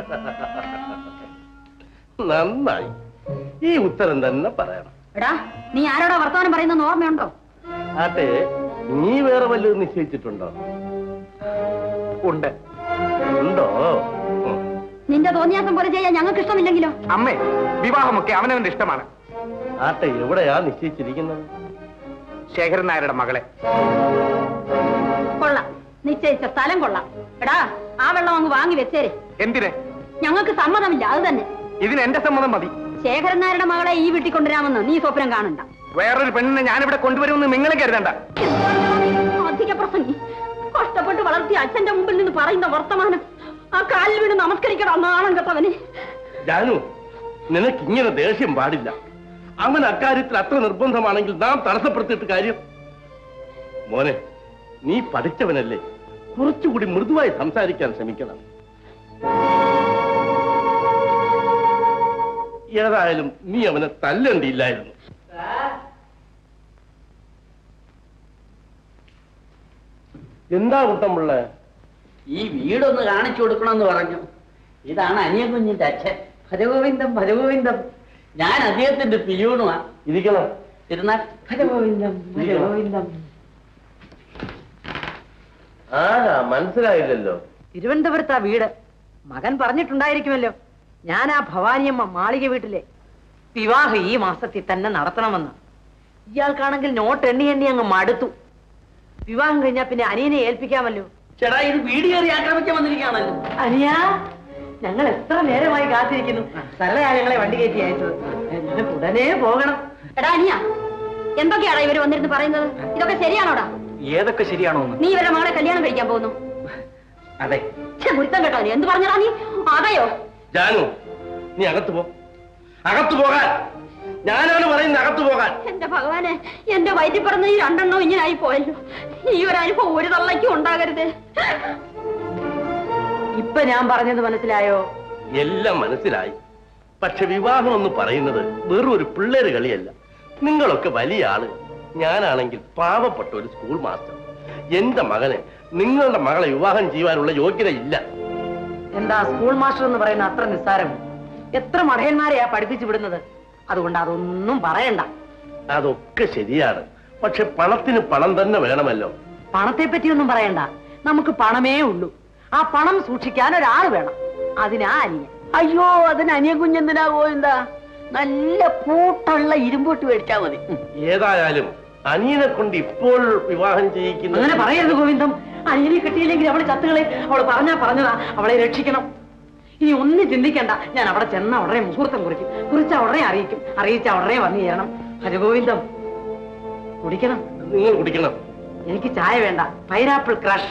നന്നായി, ഈ ഉത്തരം തന്നെ പറയണം. എടാ, നീ ആരോടാ വർത്തമാനം പറയുന്ന ഓർമ്മയുണ്ടോ? ആട്ടെ, നീ വേറെ വല്ലതും നിശ്ചയിച്ചിട്ടുണ്ടോ? ഉണ്ട്. ഉണ്ടോ? നിന്റെ തോന്നിയാസം പോലെ ചെയ്യാൻ ഞങ്ങൾക്ക് ഇഷ്ടമില്ലെങ്കിലോ? അമ്മേ, വിവാഹമൊക്കെ അവനവന്റെ ഇഷ്ടമാണ്. ആട്ടെ, എവിടെയാ നിശ്ചയിച്ചിരിക്കുന്നത്? ശേഖരൻ നായരുടെ മകളെ. കൊള്ളാം, നിശ്ചയിച്ച സ്ഥലം കൊള്ളാം. എടാ, ആ വെള്ളം അങ്ങ് വാങ്ങി വെച്ചേരെ. എന്തിന്? ഞങ്ങൾക്ക് സമ്മതമില്ല, അത് തന്നെ. ഇതിന് എന്റെ സമ്മതം മതി. ശേഖരൻ നായരുടെ മകളെ ഈ വീട്ടിൽ കൊണ്ടുവരാമെന്ന് നീ സ്വപ്നം കാണണ്ട. വേറൊരു പെണ്ണിനെ ഞാനിവിടെ കൊണ്ടുവരുമെന്ന് നിങ്ങളെ കരുതണ്ട. അധിക പ്രസംഗി, കഷ്ടപ്പെട്ട് വളർത്തിയ അച്ഛന്റെ മുമ്പിൽ നിന്ന് പറയുന്ന വർത്തമാനം ആ കാലിൽ വീണ് നമസ്കരിക്കണം. നാണം കെട്ടവനെ. ജാനു, നിനക്ക് ഇങ്ങനെ ദേഷ്യം പാടില്ല. അവൻ അക്കാര്യത്തിൽ അത്ര നിർബന്ധമാണെങ്കിൽ നാം തടസ്സപ്പെടുത്തിയിട്ട് കാര്യം. മോനെ, നീ പഠിച്ചവനല്ലേ, കുറച്ചുകൂടി മൃദുവായി സംസാരിക്കാൻ ശ്രമിക്കണം. ഏതായാലും നീ അവനെ തല്ലണ്ടിയില്ലായിരുന്നു. എന്താ കുട്ടമുള്ള? ഈ വീടൊന്ന് കാണിച്ചു കൊടുക്കണമെന്ന് പറഞ്ഞു. ഇതാണ് അനിയൻ കുഞ്ഞിന്റെ അച്ഛൻ. ഭജഗോവിന്ദം ഭജഗോവിന്ദം. ഞാൻ അദ്ദേഹത്തിന്റെ പിയൂണുമാ. ഇരിക്കണം. ഇരുന്നാൽ. ഭജഗോവിന്ദം ഭജഗോവിന്ദം. ആരാ മനസ്സിലായില്ലല്ലോ? തിരുവനന്തപുരത്താ വീട്. മകൻ പറഞ്ഞിട്ടുണ്ടായിരിക്കുമല്ലോ. ഞാൻ ആ ഭവാനിയമ്മ മാളിക വീട്ടിലെ വിവാഹം ഈ മാസത്തിൽ തന്നെ നടത്തണമെന്ന്. ഇയാൾക്കാണെങ്കിൽ നോട്ട് എണ്ണി എണ്ണി അങ്ങ് മടുത്തു. വിവാഹം കഴിഞ്ഞാൽ പിന്നെ അനിയനെ ഏൽപ്പിക്കാമല്ലോ. ചേട്ടാ, ഇത് വീട് കയറി ആക്രമിക്കാൻ വന്നിരിക്കുകയാണല്ലോ. അനിയാ, ഞങ്ങൾ എത്ര നേരമായി കാത്തിരിക്കുന്നു. സരളയാ ഞങ്ങളെ വണ്ടി കയറ്റി അയച്ചത്. ഉടനെ പോകണം. എടാ അനിയ, എന്തൊക്കെയാടാ ഇവര് വന്നിരുന്ന് പറയുന്നത്? ഇതൊക്കെ ശരിയാണോടാ? ഏതൊക്കെ ശരിയാണോ? നീ ഇവരെ മകളെ കല്യാണം കഴിക്കാൻ പോകുന്നു? അതെ. ഗുരുത്തം കേട്ടോ. നീ എന്ത് പറഞ്ഞടാ നീ? അതെയോ? ജാനു, നീ അകത്തു പോ. അകത്തു പോകാൻ. ഞാനാണ് പറയുന്നത് അകത്തു പോകാൻ. എന്റെ ഭഗവാനെ, എന്റെ വയറ്റിൽ പറഞ്ഞ ഈ രണ്ടെണ്ണവും ഇങ്ങനെ ആയി പോയല്ലോ. ഈ ഒരു അനുഭവം ഒരു തള്ളയ്ക്കും ഉണ്ടാകരുത്. ഇപ്പൊ ഞാൻ പറഞ്ഞത് മനസ്സിലായോ? എല്ലാം മനസ്സിലായി. പക്ഷെ വിവാഹം എന്ന് പറയുന്നത് വെറും ഒരു പിള്ളേര് കളിയല്ല. നിങ്ങളൊക്കെ വലിയ ആള്, ഞാനാണെങ്കിൽ പാവപ്പെട്ട ഒരു സ്കൂൾ മാസ്റ്റർ. എന്റെ മകന് നിങ്ങളുടെ മകളെ വിവാഹം ചെയ്യാനുള്ള യോഗ്യത ഇല്ല. എന്താ സ്കൂൾ മാസ്റ്റർ എന്ന് പറയുന്ന അത്ര നിസ്സാരം? എത്ര മഠയന്മാരെയാ പഠിപ്പിച്ചു വിടുന്നത്. അതുകൊണ്ട് അതൊന്നും പറയണ്ട. അതൊക്കെ ശരിയാണ്, പക്ഷെ പണത്തിന് പണം തന്നെ വേണമല്ലോ. പണത്തെ പറ്റിയൊന്നും പറയണ്ട. നമുക്ക് പണമേ ഉള്ളൂ. ആ പണം സൂക്ഷിക്കാൻ ഒരാൾ വേണം. അതിനാ അനിയൻ. അയ്യോ, അതിന് അനിയൻ കുഞ്ഞെന്തിനാവോ? എന്താ, നല്ല പൂട്ടുള്ള ഇരുമ്പോട്ട് മേടിച്ചാ മതി. ഏതായാലും അനിയനെ കൊണ്ട് ഇപ്പോൾ വിവാഹം ചെയ്യിക്കുന്നു. അങ്ങനെ പറയരുത് ഗോവിന്ദം. അനിയനെ കിട്ടിയില്ലെങ്കിൽ അവള് ചത്തുകളെ. അവള് പറഞ്ഞാ പറഞ്ഞതാ, അവളെ രക്ഷിക്കണം. ഇനി ഒന്നും ചിന്തിക്കണ്ട. ഞാൻ അവിടെ ചെന്ന ഉടനെ മുഹൂർത്തം കുറിക്കും. കുറിച്ച ഉടനെ അറിയിക്കും. അറിയിച്ച ഉടനെ വന്നു ചേരണം. ഹരഗോവിന്ദം, കുടിക്കണം. നിങ്ങൾ കുടിക്കണം. എനിക്ക് ചായ വേണ്ട, പൈനാപ്പിൾ ക്രഷ്.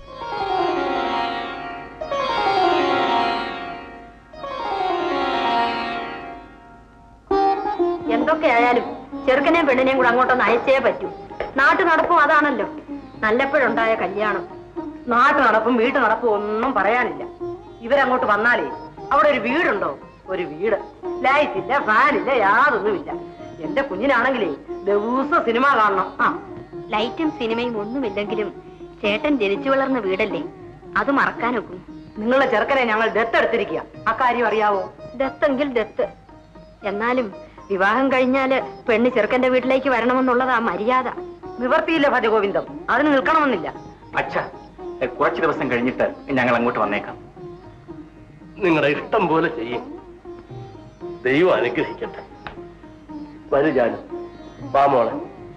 എന്തൊക്കെയായാലും ചെറുക്കനെയും പെണ്ണിനെയും കൂടെ അങ്ങോട്ടൊന്ന് അയച്ചേ പറ്റൂ. നാട്ടു നടപ്പും അതാണല്ലോ. നല്ലപ്പോഴുണ്ടായ കല്യാണം. നാട്ടു നടപ്പും വീട്ടു നടപ്പും ഒന്നും പറയാനില്ല. ഇവരങ്ങോട്ട് വന്നാലേ അവിടെ ഒരു വീടുണ്ടോ? ഒരു വീട്. ലൈറ്റില്ല, ഫാനില്ല, യാതൊന്നുമില്ല. എന്റെ കുഞ്ഞിനാണെങ്കിലേ ദിവസം സിനിമ കാണണം. ആ ലൈറ്റും സിനിമയും ഒന്നുമില്ലെങ്കിലും ചേട്ടൻ ജനിച്ചു വളർന്ന വീടല്ലേ, അത് മറക്കാനൊക്കും. നിങ്ങളുടെ ചെറുക്കനെ ഞങ്ങൾ ദത്തെടുത്തിരിക്കുക, അക്കാര്യം അറിയാവോ? ദത്തെങ്കിൽ ദത്ത്. എന്നാലും വിവാഹം കഴിഞ്ഞാല് പെണ്ണ് ചെറുക്കന്റെ വീട്ടിലേക്ക് വരണമെന്നുള്ളതാ മര്യാദ. നിവർത്തിയില്ല ഭജഗോവിന്ദം, അതിന് നിൽക്കണമെന്നില്ല. അച്ഛാ, കുറച്ച് ദിവസം കഴിഞ്ഞിട്ട് ഞങ്ങൾ അങ്ങോട്ട് വന്നേക്കാം. നിങ്ങളുടെ ഇഷ്ടം പോലെ ചെയ്യും. ദൈവം അനുഗ്രഹിക്കട്ടെ. വരൂ ജാനു, വാ മോളെ.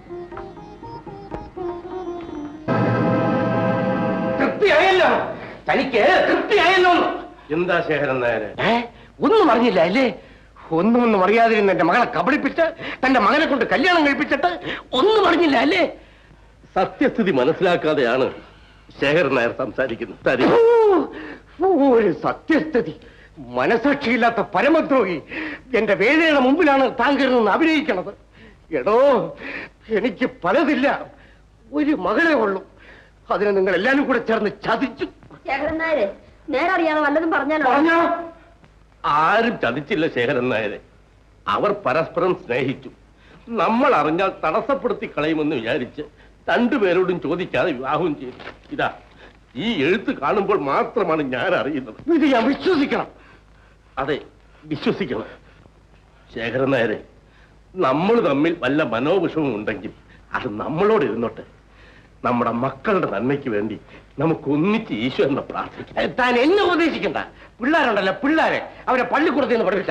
തൃപ്തിയായല്ലോ, തനിക്ക് തൃപ്തിയായല്ലോ. എന്താ ശേഖരൻ നായരെ? ഒന്നും അറിഞ്ഞില്ല അല്ലേ? ഒന്നും ഒന്നും അറിയാതിരുന്ന എന്റെ മകളെ കബളിപ്പിച്ച് തന്റെ മകനെ കൊണ്ട് കല്യാണം കഴിപ്പിച്ചിട്ട് ഒന്നും അറിഞ്ഞില്ല അല്ലേ? സത്യസ്ഥിതി മനസ്സിലാക്കാതെയാണ് ശേഖരൻ നായർ സംസാരിക്കുന്നത്. ഒരു സത്യസ്ഥിതി, മനസാക്ഷിയില്ലാത്ത പരമദ്രോഹി. എന്റെ വേദനയുടെ മുമ്പിലാണ് താങ്കൾ നിന്ന് അഭിനയിക്കണത്. എടോ, എനിക്ക് പലതില്ല, ഒരു മകളെ ഉള്ളൂ. അതിനെ നിങ്ങൾ എല്ലാവരും കൂടെ ചേർന്ന് ചതിച്ചു. ശേഖരൻ നായരെ, നേരറിയാതെ വല്ലതും പറഞ്ഞാലോ? പറഞ്ഞോ? ആരും ചതിച്ചില്ല ശേഖരൻ നായരെ. അവർ പരസ്പരം സ്നേഹിച്ചു. നമ്മൾ അറിഞ്ഞാൽ തടസ്സപ്പെടുത്തി കളയുമെന്ന് വിചാരിച്ച് രണ്ടുപേരോടും ചോദിക്കാതെ വിവാഹം ചെയ്തു. ഇതാ ഈ എഴുത്ത് കാണുമ്പോൾ മാത്രമാണ് ഞാൻ അറിയുന്നത്. ഇത് ഞാൻ വിശ്വസിക്കണം. അതെ, വിശ്വസിക്കണം. ശേഖരൻ നായരെ, നമ്മൾ തമ്മിൽ വല്ല മനോവിഷവും ഉണ്ടെങ്കിൽ അത് നമ്മളോട് ഇരുന്നോട്ടെ. നമ്മുടെ മക്കളുടെ നന്മയ്ക്ക് വേണ്ടി നമുക്ക് ഒന്നിച്ച് ഈശ്വരനെ പ്രാർത്ഥിക്കാം. താൻ എന്നെ ഉപദേശിക്കണ്ട. പിള്ളേരുണ്ടല്ലോ, പിള്ളേരെ അവരെ പള്ളിക്കൂടത്തിൽ നിന്ന് പഠിപ്പിച്ച.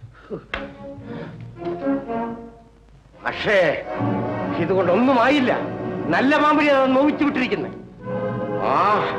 പക്ഷേ ഇതുകൊണ്ടൊന്നും ആയില്ല. നല്ല പാമ്പിനെ നോവിച്ചു വിട്ടിരിക്കുന്നത്. ആ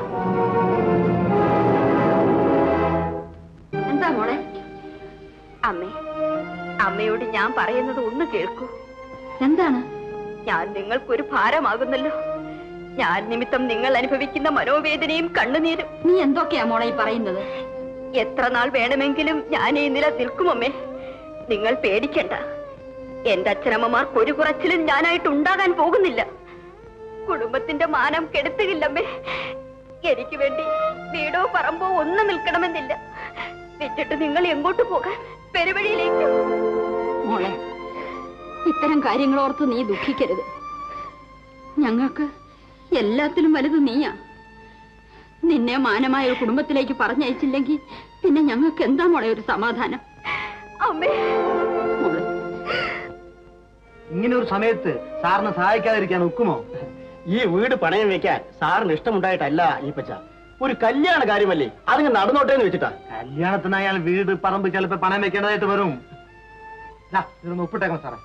എന്താ മോളെ? അമ്മേ, അമ്മയോട് ഞാൻ പറയുന്നത് ഒന്ന് കേൾക്കൂ. എന്താണ്? ഞാൻ നിങ്ങൾക്കൊരു ഭാരമാകുന്നല്ലോ. ഞാൻ നിമിത്തം നിങ്ങൾ അനുഭവിക്കുന്ന മനോവേദനയും കണ്ണുനീരും. നീ എന്തൊക്കെയാ മോളെ പറയുന്നത്? എത്ര നാൾ വേണമെങ്കിലും ഞാൻ ഈ നില നിൽക്കുമമ്മേ. നിങ്ങൾ പേടിക്കണ്ട. എന്റെ അച്ഛനമ്മമാർക്ക് ഒരു കുറച്ചിലും ഞാനായിട്ട് ഉണ്ടാകാൻ പോകുന്നില്ല. കുടുംബത്തിന്റെ മാനം കെടുത്തുകില്ലമ്മേ. എനിക്ക് വേണ്ടി വീടോ പറമ്പോ ഒന്നും നിൽക്കണമെന്നില്ല. വെച്ചിട്ട് നിങ്ങൾ എങ്ങോട്ട് പോകാൻ? പെരുവഴിയിലേക്ക്. മോളെ, ഇത്തരം കാര്യങ്ങളോർത്ത് നീ ദുഃഖിക്കരുത്. ഞങ്ങൾക്ക് എല്ലാത്തിലും വലുത് നീയാ. നിന്നെ മാനമായ ഒരു കുടുംബത്തിലേക്ക് പറഞ്ഞയച്ചില്ലെങ്കിൽ പിന്നെ ഞങ്ങൾക്ക് എന്താ മോളെ ഒരു സമാധാനം? അമ്മേ, ഇങ്ങനെ ഒരു സമയത്ത് സാറിന് സഹായിക്കാതിരിക്കാൻ ഒക്കുമോ? ഈ വീട് പണയം വെക്കാൻ സാറിന് ഇഷ്ടമുണ്ടായിട്ടല്ല ഈ പച്ച. ഒരു കല്യാണ കാര്യമല്ലേ, അതിന് നടന്നോട്ടേന്ന് വെച്ചിട്ടാ. കല്യാണത്തിന് അയാൾ വീട് പറമ്പ് ചിലപ്പോ പണയം വെക്കേണ്ടതായിട്ട് വരും. ഇതൊന്ന് ഒപ്പിട്ടേക്കണം സാറേ.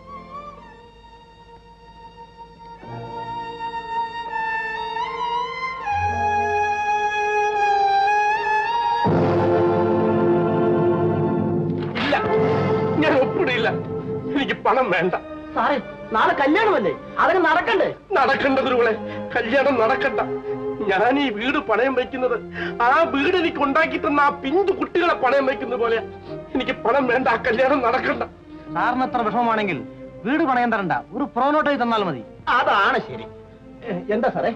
ഞാൻ ഒപ്പിടില്ല. എനിക്ക് പണം വേണ്ട. സാറേ, നാളെ കല്യാണമല്ലേ, അതിന് നടക്കണ്ടേ? നടക്കണ്ട ഗുരുകളെ, കല്യാണം നടക്കണ്ട. ഞാൻ ഈ വീട് പണയം വയ്ക്കുന്നത് ആ വീട് എനിക്ക് ഉണ്ടാക്കി തന്ന ആ പിഞ്ചു കുട്ടികളെ പണയം വയ്ക്കുന്ന പോലെ. എനിക്ക് പണം വേണ്ട, ആ കല്യാണം നടക്കണ്ട. സാറിന് അത്ര വിഷമമാണെങ്കിൽ വീട് പണയം തരണ്ട, ഒരു പ്രോനോട്ട് തന്നാൽ മതി. അതാണ് ശരി. എന്താ സാറേ?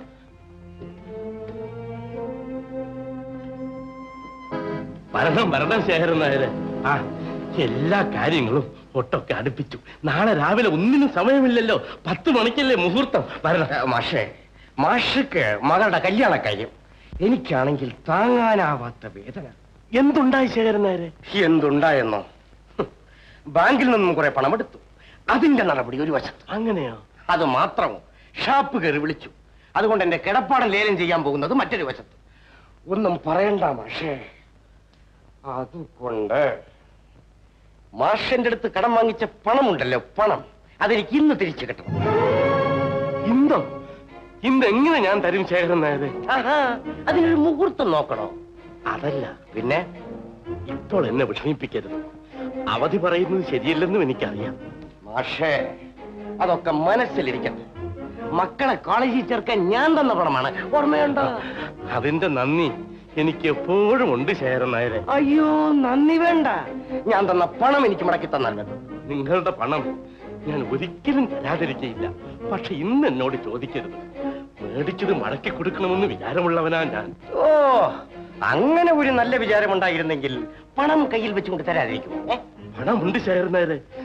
വരണം വരണം ശേഖരൻ നായരെ. ആ എല്ലാ കാര്യങ്ങളും ഒട്ടൊക്കെ അടുപ്പിച്ചു. നാളെ രാവിലെ ഒന്നിനും സമയമില്ലല്ലോ. പത്ത് മണിക്കല്ലേ മുഹൂർത്തം. വരണം. മാഷേ, മാഷക്ക് മകളുടെ കല്യാണ കാര്യം. എനിക്കാണെങ്കിൽ താങ്ങാനാവാത്ത വേദന. എന്തുണ്ടായി ശേഖരൻ നായരെ? എന്തുണ്ടായെന്നോ? ബാങ്കിൽ നിന്നും കുറെ പണമെടുത്തു. അതിന്റെ നടപടി ഒരു വശത്ത്. അങ്ങനെയോ? അത് മാത്രമോ, ഷാപ്പ് കയറി വിളിച്ചു. അതുകൊണ്ട് എന്റെ കിടപ്പാടം ലേലം ചെയ്യാൻ പോകുന്നത് മറ്റൊരു വശത്ത്. ഒന്നും പറയണ്ട മാഷേ. അതുകൊണ്ട് മാഷന്റെ അടുത്ത് കടം വാങ്ങിച്ച പണമുണ്ടല്ലോ, പണം, അതെനിക്ക് ഇന്ന് തിരിച്ചു കിട്ടണം. ഇന്നോ? ഇന്ന് എങ്ങനെ ഞാൻ തരും ശേഖരൻ നായരെ? അതിനൊരു മുഹൂർത്തം നോക്കണോ? അതല്ല, പിന്നെ ഇപ്പോൾ എന്നെ വിഷമിപ്പിക്കരുത്. അവധി പറയുന്നത് ശരിയല്ലെന്നും എനിക്കറിയാം. മാഷേ, അതൊക്കെ മനസ്സിലിരിക്കട്ടെ. മക്കളെ കോളേജിൽ ചേർക്കാൻ ഞാൻ തന്ന പണമാണ്, ഓർമ്മയുണ്ടോ? അതിന്റെ നന്ദി എനിക്ക് എപ്പോഴും ഉണ്ട് ശേഖരൻ നായരെ. അയ്യോ, നന്ദി വേണ്ട. ഞാൻ തന്ന പണം എനിക്ക് മടക്കി തന്നാൽ മതി. നിങ്ങളുടെ പണം ഞാൻ ഒരിക്കലും തരാതിരിക്കയില്ല. പക്ഷെ ഇന്ന് എന്നോട് ചോദിക്കരുത്. മേടിച്ചത് മടക്കി കൊടുക്കണമെന്ന് വിചാരമുള്ളവനാ ഞാൻ. ഓ, അങ്ങനെ ഒരു നല്ല വിചാരമുണ്ടായിരുന്നെങ്കിൽ പണം കയ്യിൽ വെച്ചുകൊണ്ട് തരാതിരിക്കും. പണമുണ്ട് ശേഖരൻ നായരെ.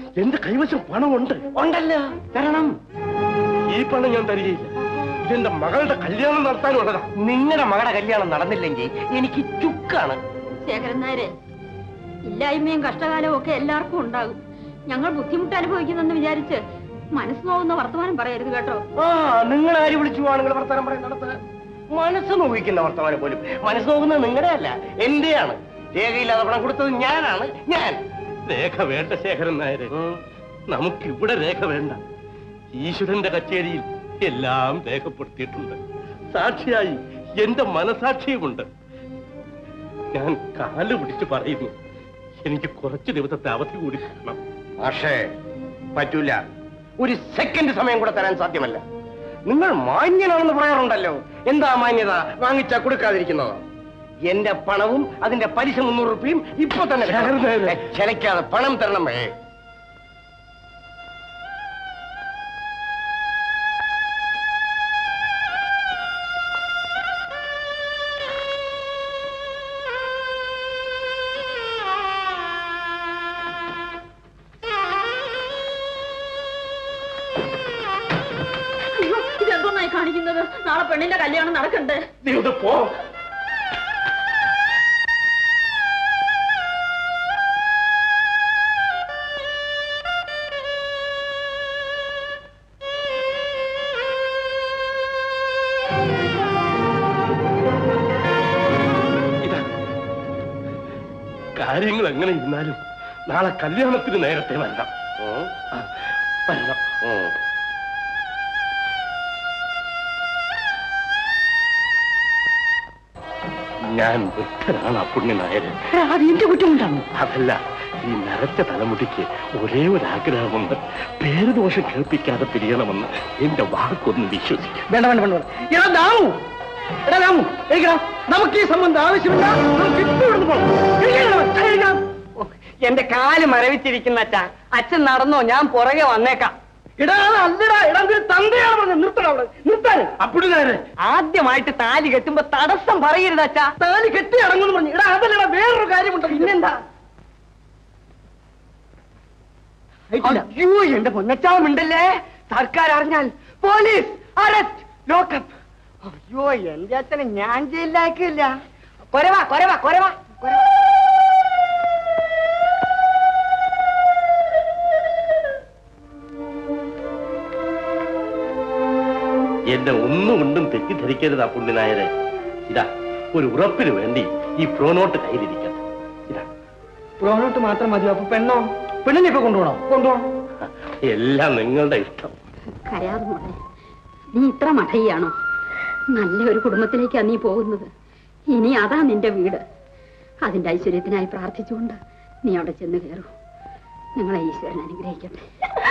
എന്റെ കൈവശം പണമുണ്ട്. ഉണ്ടല്ലോ, തരണം. ഈ പണം ഞാൻ തരികയില്ല. ഇതെന്റെ മകളുടെ കല്യാണം നടത്താനുള്ളതാ. നിങ്ങളുടെ മകളുടെ കല്യാണം നടന്നില്ലെങ്കിൽ എനിക്ക് ചുക്കാണ്. ശേഖരൻ നായരെ, ഇല്ലായ്മയും കഷ്ടകാലവും ഒക്കെ എല്ലാവർക്കും ഉണ്ടാകും. ഞങ്ങൾ ബുദ്ധിമുട്ട് അനുഭവിക്കുന്നെന്ന് വിചാരിച്ച് മനസ്സ് നോവുന്ന വർത്തമാനം പറയരുത് കേട്ടോ. ആ, നിങ്ങൾ ആര് വിളിച്ചു നിങ്ങൾ വർത്തമാനം പറയുന്നിടത്ത്? മനസ്സ് നോവിക്കുന്ന വർത്തമാനം പോലും. മനസ്സ് നോക്കുന്നത് നിങ്ങളുടെ അല്ല, എന്റെയാണ്. രേഖയില്ലാതെ പണം കൊടുത്തത് ഞാനാണ്. ഞാൻ രേഖ വേണ്ട ശേഖരൻ നായരെ, നമുക്കിവിടെ രേഖ വേണ്ട. ഈശ്വരന്റെ കച്ചേരിയിൽ എല്ലാം രേഖപ്പെടുത്തിയിട്ടുണ്ട്. സാക്ഷിയായി എന്റെ മനസാക്ഷിയുമുണ്ട്. ഞാൻ കാല് പിടിച്ച് പറയുന്നു, എനിക്ക് കുറച്ചു ദിവസത്തെ അവധി കൂടി തരണം. പക്ഷേ പറ്റൂല. ഒരു സെക്കൻഡ് സമയം കൂടെ തരാൻ സാധ്യമല്ല. നിങ്ങൾ മാന്യനാണെന്ന് പറയാറുണ്ടല്ലോ. എന്താ മാന്യത? വാങ്ങിച്ചാ കൊടുക്കാതിരിക്കുന്നതോ? എന്റെ പണവും അതിന്റെ പലിശ മുന്നൂറ് റുപ്യയും ഇപ്പൊ തന്നെ ചെലക്കാതെ പണം തരണം. വേ ഇതെന്തോന്നായി കാണിക്കുന്നത്? നാളെ പെണ്ണിന്റെ കല്യാണം നടക്കണ്ടേ? പോ. കാര്യങ്ങൾ എങ്ങനെ ഇരുന്നാലും നാളെ കല്യാണത്തിന് നേരത്തെ വരണം. വരണം. ഞാൻ വൃദ്ധനാണ് അപ്പുണ്ണി നായര്. അത് എന്റെ കുറ്റമുണ്ടാണ്. അതല്ല, ഈ നരച്ച തലമുടിക്ക് ഒരേ ഒരു ആഗ്രഹമുണ്ട്. പേരുദോഷം കേൾപ്പിക്കാതെ പിരിയണമെന്ന് എന്റെ വാക്കൊന്ന് വിശ്വസിക്കും. വേണ്ട വേണ്ട വേണ്ട. എടാ ദാമു, എടാ ദാമു, എഴുതാ. നമുക്ക് ഈ സംബന്ധം ആവശ്യമില്ല. നമുക്ക് ഇപ്പൊ ഇവിടുന്ന് പോകണം. എന്റെ കാല് മരവിച്ചിരിക്കുന്ന അച്ഛാ. അച്ഛൻ നടന്നോ, ഞാൻ പുറകെ വന്നേക്കാം. ഇടാ അല്ലടാ, ഇടാ തന്തയാണ് പറഞ്ഞത്. നിർത്തണം അവിടെ, നിർത്താൻ. അപ്പുണ്ണി ആദ്യമായിട്ട് താലി കെട്ടുമ്പോ തടസ്സം പറയരുത് അച്ഛാ. താലി കെട്ടി ഇറങ്ങുന്നു പറഞ്ഞു. ഇടാ അതല്ലടാ, വേറൊരു കാര്യമുണ്ട്. പിന്നെന്താ? അയ്യോ, എന്റെ പൊന്നച്ചാവുണ്ടല്ലേ. സർക്കാർ അറിഞ്ഞാൽ പോലീസ് അറസ്റ്റ്, ലോക്കപ്പ്. അയ്യോ, എന്റെ അച്ഛനെ ഞാൻ ജയിലിലാക്കില്ല. കൊരവാ കൊരവാ കൊരവാ കൊരവാ. എന്നെ ഒന്നുകൊണ്ടും തെറ്റിദ്ധരിക്കരുത് അപ്പുണ്ണി നായരെ. ഇതാ ഒരു ഉറപ്പിന് വേണ്ടി ഈ പ്രോനോട്ട് കയ്യിലിരിക്കട്ടെ. ഇതാ പ്രോനോട്ട് മാത്രം മതിയോ? അപ്പൊ പെണ്ണോ? പെണ്ണിനെ ഇപ്പൊ കൊണ്ടുപോകണോ? കൊണ്ടുപോകണം. എല്ലാം നിങ്ങളുടെ ഇഷ്ടം. കരയാതെ മോളെ, നീ ഇത്ര മഠയാണോ? നല്ലൊരു കുടുംബത്തിലേക്കാണ് നീ പോകുന്നത്. ഇനി അതാ നിന്റെ വീട്. അതിന്റെ ഐശ്വര്യത്തിനായി പ്രാർത്ഥിച്ചുകൊണ്ട് നീ അവിടെ ചെന്ന് കയറൂ. നിങ്ങളെ ഈശ്വരൻ അനുഗ്രഹിക്കട്ടെ.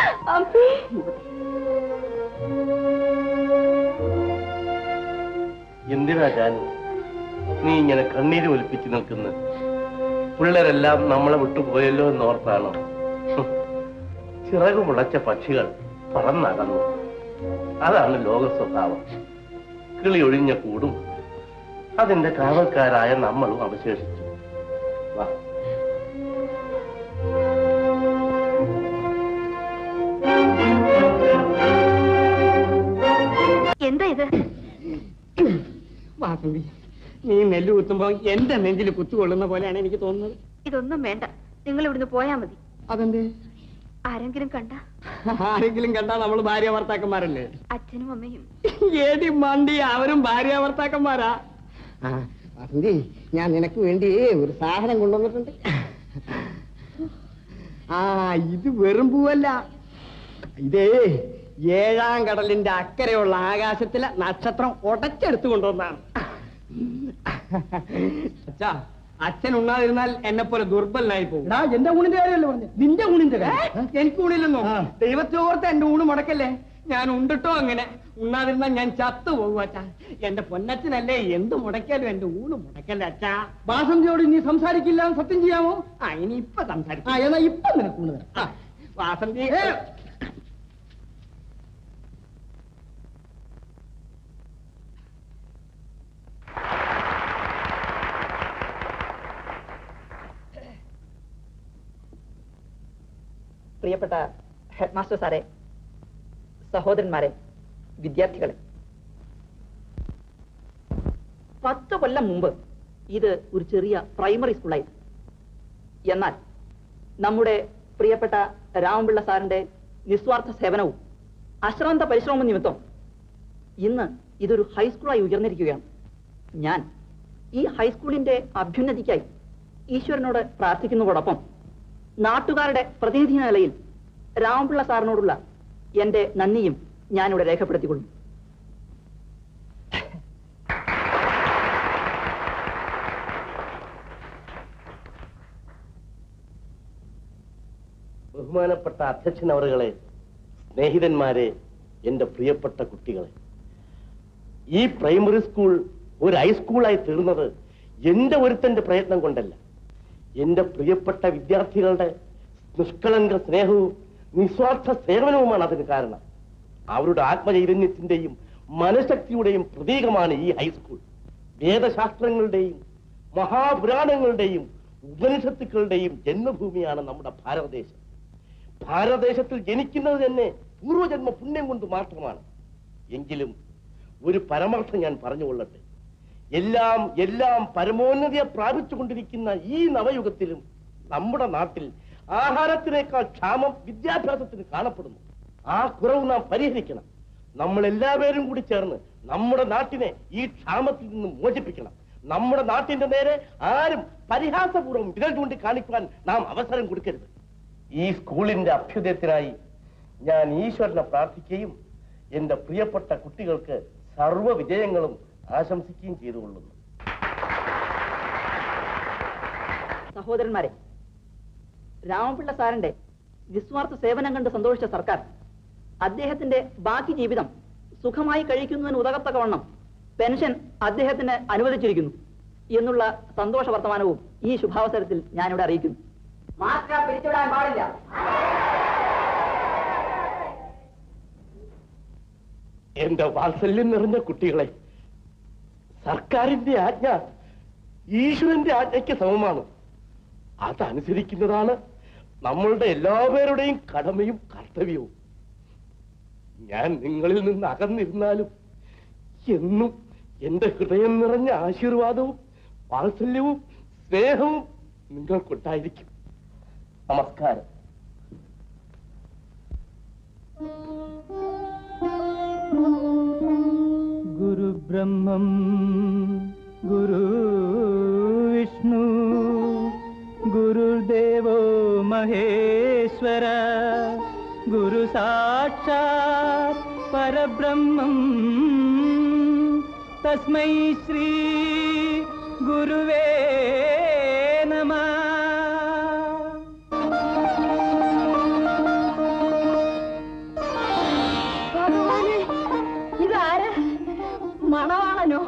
എന്തിനാ ജാനു നീ ഇങ്ങനെ കണ്ണീര് ഒലിപ്പിച്ച് നിൽക്കുന്നു? പിള്ളേരെല്ലാം നമ്മളെ വിട്ടുപോയല്ലോ എന്നോർത്താണോ? ചിറകു മുളച്ച പക്ഷികൾ പറന്നകന്നു. അതാണ് ലോക സ്വഭാവം. കിളി ഒഴിഞ്ഞ കൂടും അതിന്റെ കാവൽക്കാരായ നമ്മളും അവശേഷിച്ചു. വാ. എന്താ ഇത്? വാസന്തി, നീ നെല്ല് കുത്തുമ്പോ എന്റെ നെഞ്ചിൽ കുത്തുകൊള്ളുന്ന പോലെയാണ് എനിക്ക് തോന്നുന്നത്. ഇതൊന്നും വേണ്ട, നിങ്ങൾ ഇവിടുന്ന് പോയാ മതി. അതെന്തേ? ആരെങ്കിലും കണ്ട? ആരെങ്കിലും കണ്ടാ നമ്മൾ ഭാര്യ ഭർത്താക്കന്മാരല്ലേ? അച്ഛനും അമ്മയും. ഏടി മണ്ടി, അവരും ഭാര്യ ഭർത്താക്കന്മാരാ. വാസന്തി, ഞാൻ നിനക്ക് വേണ്ടി ഒരു സാധനം കൊണ്ടുവന്നിട്ടുണ്ട്. ആ, ഇത് വെറും പൂവല്ല. ഇതേ ഏഴാം കടലിന്റെ അക്കരെയുള്ള ആകാശത്തിലെ നക്ഷത്രം ഉടച്ചെടുത്തു കൊണ്ടുവന്നാണ്. അച്ഛാ, അച്ഛൻ ഉണ്ണാതിരുന്നാൽ എന്നെ പോലെ ദുർബലനായി പോകും. എന്റെ ഊണിന്റെ കാര്യമല്ലേ പറഞ്ഞു? നിന്റെ ഊണിന്റെ കാര്യം? എനിക്ക് ഊണില്ലെന്നോ? ദൈവത്തോർത്ത് എന്റെ ഊണ് മുടക്കല്ലേ. ഞാൻ ഉണ്ടിട്ടോ അങ്ങനെ. ഉണ്ണാതിരുന്നാൽ ഞാൻ ചത്തു പോകും അച്ഛാ. എന്റെ പൊന്നച്ഛനല്ലേ, എന്ത് മുടക്കിയാലും എന്റെ ഊണ് മുടക്കല്ലേ അച്ഛാ. വാസന്തിയോട് ഇനി സംസാരിക്കില്ല എന്ന് സത്യം ചെയ്യാമോ? ആ, ഇനി ഇപ്പൊ സംസാരിക്കാം. എന്നാ ഇപ്പൊ നിനക്ക് ഊണ് തരാം. വാസന്തി, പ്രിയപ്പെട്ട ഹെഡ് മാസ്റ്റർ സാറെ, സഹോദരന്മാരെ, വിദ്യാർത്ഥികളെ, പത്ത് കൊല്ലം മുമ്പ് ഇത് ഒരു ചെറിയ പ്രൈമറി സ്കൂളായിരുന്നു. എന്നാൽ നമ്മുടെ പ്രിയപ്പെട്ട രാമപിള്ള സാറിന്റെ നിസ്വാർത്ഥ സേവനവും അശ്രാന്ത പരിശ്രമവും നിമിത്തം ഇന്ന് ഇതൊരു ഹൈസ്കൂളായി ഉയർന്നിരിക്കുകയാണ്. ഞാൻ ഈ ഹൈസ്കൂളിന്റെ അഭ്യുന്നതിക്കായി ഈശ്വരനോട് പ്രാർത്ഥിക്കുന്നതോടൊപ്പം നാട്ടുകാരുടെ പ്രതിനിധി നിലയിൽ രാമപിള്ള സാറിനോടുള്ള എന്റെ നന്ദിയും ഞാനിവിടെ രേഖപ്പെടുത്തിക്കൊള്ളുന്നു. ബഹുമാനപ്പെട്ട അധ്യക്ഷൻ അവറുകളെ, സ്നേഹിതന്മാരെ, എന്റെ പ്രിയപ്പെട്ട കുട്ടികളെ, ഈ പ്രൈമറി സ്കൂൾ ഒരു ഹൈസ്കൂളായി തീർന്നത് എന്റെ ഒരുത്തന്റെ പ്രയത്നം കൊണ്ടല്ല. എന്റെ പ്രിയപ്പെട്ട വിദ്യാർത്ഥികളുടെ നിഷ്കളങ്ക സ്നേഹവും നിസ്വാർത്ഥ സേവനവുമാണ് അതിന് കാരണം. അവരുടെ ആത്മചൈതന്യത്തിന്റെയും മനഃശക്തിയുടെയും പ്രതീകമാണ് ഈ ഹൈസ്കൂൾ. വേദശാസ്ത്രങ്ങളുടെയും മഹാപുരാണങ്ങളുടെയും ഉപനിഷത്തുക്കളുടെയും ജന്മഭൂമിയാണ് നമ്മുടെ ഭാരതദേശം. ഭാരതദേശത്തിൽ ജനിക്കുന്നത് തന്നെ പൂർവജന്മ പുണ്യം കൊണ്ട് മാത്രമാണ്. എങ്കിലും ഒരു പരമാർത്ഥം ഞാൻ പറഞ്ഞുകൊള്ളട്ടെ. എല്ലാം എല്ലാം പരമോന്നതിയെ പ്രാപിച്ചുകൊണ്ടിരിക്കുന്ന ഈ നവയുഗത്തിലും നമ്മുടെ നാട്ടിൽ ആഹാരത്തിനേക്കാൾ ക്ഷാമം വിദ്യാഭ്യാസത്തിന് കാണപ്പെടുന്നു. ആ കുറവ് നാം പരിഹരിക്കണം. നമ്മൾ എല്ലാവരും കൂടി ചേർന്ന് നമ്മുടെ നാട്ടിനെ ഈ ക്ഷാമത്തിൽ നിന്ന് മോചിപ്പിക്കണം. നമ്മുടെ നാട്ടിന്റെ നേരെ ആരും പരിഹാസപൂർവ്വം വിരൽ ചൂണ്ടി കാണിക്കുവാൻ നാം അവസരം കൊടുക്കരുത്. ഈ സ്കൂളിന്റെ അഭ്യുദയത്തിനായി ഞാൻ ഈശ്വരനെ പ്രാർത്ഥിക്കുകയും എന്റെ പ്രിയപ്പെട്ട കുട്ടികൾക്ക് സർവ്വ വിജയങ്ങളും ആശംസിക്കുകയും ചെയ്തുകൊള്ളുന്നു. സഹോദരന്മാരെ, രാമപിള്ള സാറിന്റെ നിസ്വാർത്ഥ സേവനം കണ്ട് സന്തോഷിച്ച സർക്കാർ അദ്ദേഹത്തിന്റെ ബാക്കി ജീവിതം സുഖമായി കഴിക്കുന്നതിന് ഉതകത്തക്കവണ്ണം പെൻഷൻ അദ്ദേഹത്തിന് അനുവദിച്ചിരിക്കുന്നു എന്നുള്ള സന്തോഷ വർത്തമാനവും ഈ ശുഭാവസരത്തിൽ ഞാനിവിടെ അറിയിക്കുന്നു. മാസ്ക പിരിച്ചുവിടാൻ പാടില്ല. എന്റെ വാത്സല്യം നിറഞ്ഞ കുട്ടികളെ, സർക്കാരിന്റെ ആജ്ഞ ഈശ്വരന്റെ ആജ്ഞയ്ക്ക് സമമാണ്. അതനുസരിക്കുന്നതാണ് നമ്മളുടെ എല്ലാവരുടെയും കടമയും കർത്തവ്യവും. ഞാൻ നിങ്ങളിൽ നിന്ന് അകന്നിരുന്നാലും എന്നും എന്റെ ഹൃദയം നിറഞ്ഞ ആശീർവാദവും വാത്സല്യവും സ്നേഹവും നിങ്ങൾക്കുണ്ടായിരിക്കും. നമസ്കാരം. ഗുരു ബ്രഹ്മം ഗുരു വിഷ്ണു ഗുരുദേവോ മഹേശ്വര ഗുരു സാക്ഷാത് പരബ്രഹ്മം തസ്മൈ ശ്രീ ഗുരുവേ നമഃ. ഇതാര്? മണവാളനോ?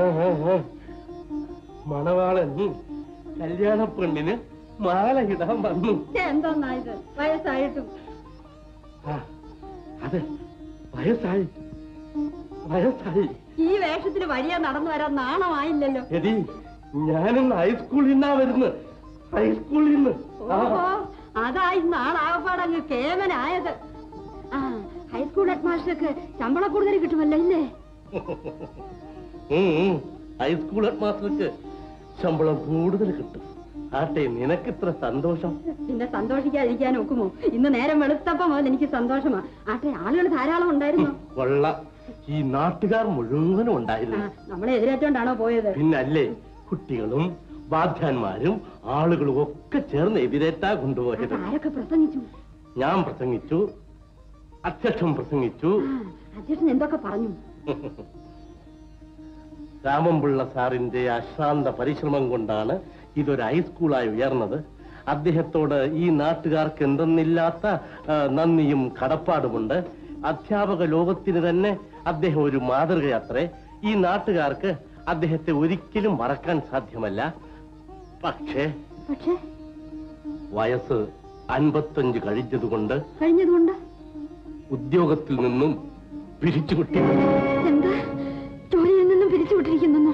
മണവാളൻ കല്യാണ പെണ്ണിന് മാല ഇടാൻ വന്നു. എന്തോന്നായത്? വയസ്സായിട്ടും. അതെ, വയസ്സായി വയസ്സായി ഈ വേഷത്തിന് വഴിയ നടന്നു വരാൻ നാണമായില്ലല്ലോ. എടി, ഞാനിന്ന് ഹൈസ്കൂളിൽ നിന്നാ വരുന്നത്. ഹൈസ്കൂളിൽ നിന്ന്. ഓഹോ, അതായി നാളാകപ്പാടങ്ങ് കേവനായത്. ആ, ഹൈസ്കൂൾ ഹെഡ് മാസ്റ്റർക്ക് ശമ്പളം കൂടുതൽ കിട്ടുമല്ലോ ഇല്ലേ? ഹൈസ്കൂൾ ഹെഡ് മാസ്റ്റർക്ക് ശമ്പളം കൂടുതൽ കിട്ടും. ആട്ടെ, നിനക്ക് ഇത്ര സന്തോഷം? പിന്നെ സന്തോഷിക്കാതിരിക്കാൻ ഒക്കുമോ? ഇന്ന് നേരം വെളുത്തപ്പം മുതൽ എനിക്ക് സന്തോഷമാ. ആട്ടെ, ആളുകൾ ധാരാളം ഉണ്ടായിരുന്നു. കൊള്ളാം, ഈ നാട്ടുകാർ മുഴുവനും ഉണ്ടായിരുന്നു. നമ്മളെ എതിരേറ്റോണ്ടാണോ പോയത്? പിന്നല്ലേ, കുട്ടികളും വാദ്യാന്മാരും ആളുകളും ഒക്കെ ചേർന്ന് എതിരേറ്റാ കൊണ്ടുപോയത്. ആരൊക്കെ പ്രസംഗിച്ചു? ഞാൻ പ്രസംഗിച്ചു, അധ്യക്ഷൻ പ്രസംഗിച്ചു. അധ്യക്ഷൻ എന്തൊക്കെ പറഞ്ഞു? രാമൻപിള്ള സാറിന്റെ അശ്രാന്ത പരിശ്രമം കൊണ്ടാണ് ഇതൊരു ഹൈസ്കൂളായി ഉയർന്നത്. അദ്ദേഹത്തോട് ഈ നാട്ടുകാർക്ക് എന്തെന്നില്ലാത്ത നന്ദിയും കടപ്പാടുമുണ്ട്. അധ്യാപക ലോകത്തിന് തന്നെ അദ്ദേഹം ഒരു മാതൃകയത്രേ. ഈ നാട്ടുകാർക്ക് അദ്ദേഹത്തെ ഒരിക്കലും മറക്കാൻ സാധ്യമല്ല. പക്ഷേ വയസ്സ് അൻപത്തഞ്ച് കഴിഞ്ഞതുകൊണ്ട് കഴിഞ്ഞതുകൊണ്ട് ഉദ്യോഗത്തിൽ നിന്നും പിരിച്ചുവിട്ടി. എന്താ, ജോലിയിൽ നിന്നും പിരിച്ചുവിട്ടിരിക്കുന്നു?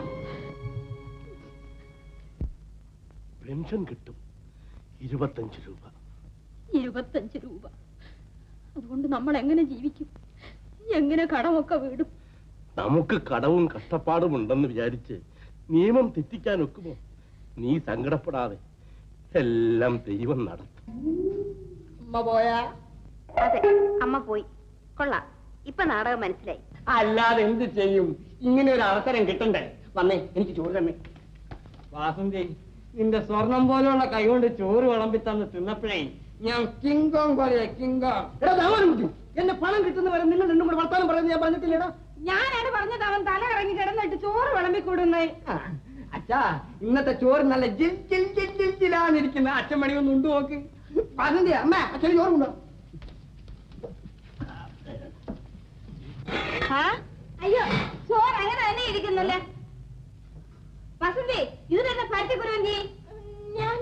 പെൻഷൻ കിട്ടും, ഇരുപത്തഞ്ച് രൂപ. ഇരുപത്തഞ്ച് രൂപ. അതുകൊണ്ട് നമ്മൾ എങ്ങനെ ജീവിക്കും? എങ്ങനെ കടമൊക്കെ വീടും? നമുക്ക് കടവും കഷ്ടപ്പാടും ഉണ്ടെന്ന് വിചാരിച്ച് നിയമം തെറ്റിക്കാൻ ഒക്കുമോ? നീ സങ്കടപ്പെടാതെ, എല്ലാം ദൈവം നടത്തും. അമ്മ പോയാ? അതെ, അമ്മ പോയി. കൊള്ളാം, ഇപ്പൊ നാടകം മനസ്സിലായി. അല്ലാതെ എന്ത് ചെയ്യും? ഇങ്ങനെ ഒരു അവസരം കിട്ടണ്ടേ? വന്നേ, എനിക്ക് ചോറ് തന്നെ. വാസന്തി, നിന്റെ സ്വർണം പോലെയുള്ള കൈകൊണ്ട് ചോറ് വിളമ്പി തന്ന് തിന്നപ്പോഴേ ഞാൻ കിങ്കോങ് പോലെ കിങ്കോങ്. എടാ ദാമോദരൻകുട്ടി, എന്നെ പണം കിട്ടുന്നവരെ നിങ്ങൾ രണ്ടും കൂടെ വർത്താനം പറയുന്നത് ഞാൻ പറഞ്ഞിട്ടില്ലേടാ? ഞാനാണ് പറഞ്ഞത് അവൻ തല കറങ്ങി കിടന്നിട്ട് ചോറ് വിളമ്പിക്കൂടുന്നേ. അച്ഛാ, ഇന്നത്തെ ചോറ് നല്ല ജിൽ ജിൽ ജിൽ ജിൽ ജിലാന്നിരിക്കുന്ന അച്ഛൻ ഒന്ന് ഉണ്ട് നോക്ക്. വാസന്തി, അമ്മ അച്ഛന് ചോറുണ്ടോ? അയ്യോ, ചോറ് അങ്ങനെ തന്നെ ഇരിക്കുന്നല്ലേ. വസന്തി, ഇത് തന്നെ പരത്തിക്കുരുവന്തി. ഞാൻ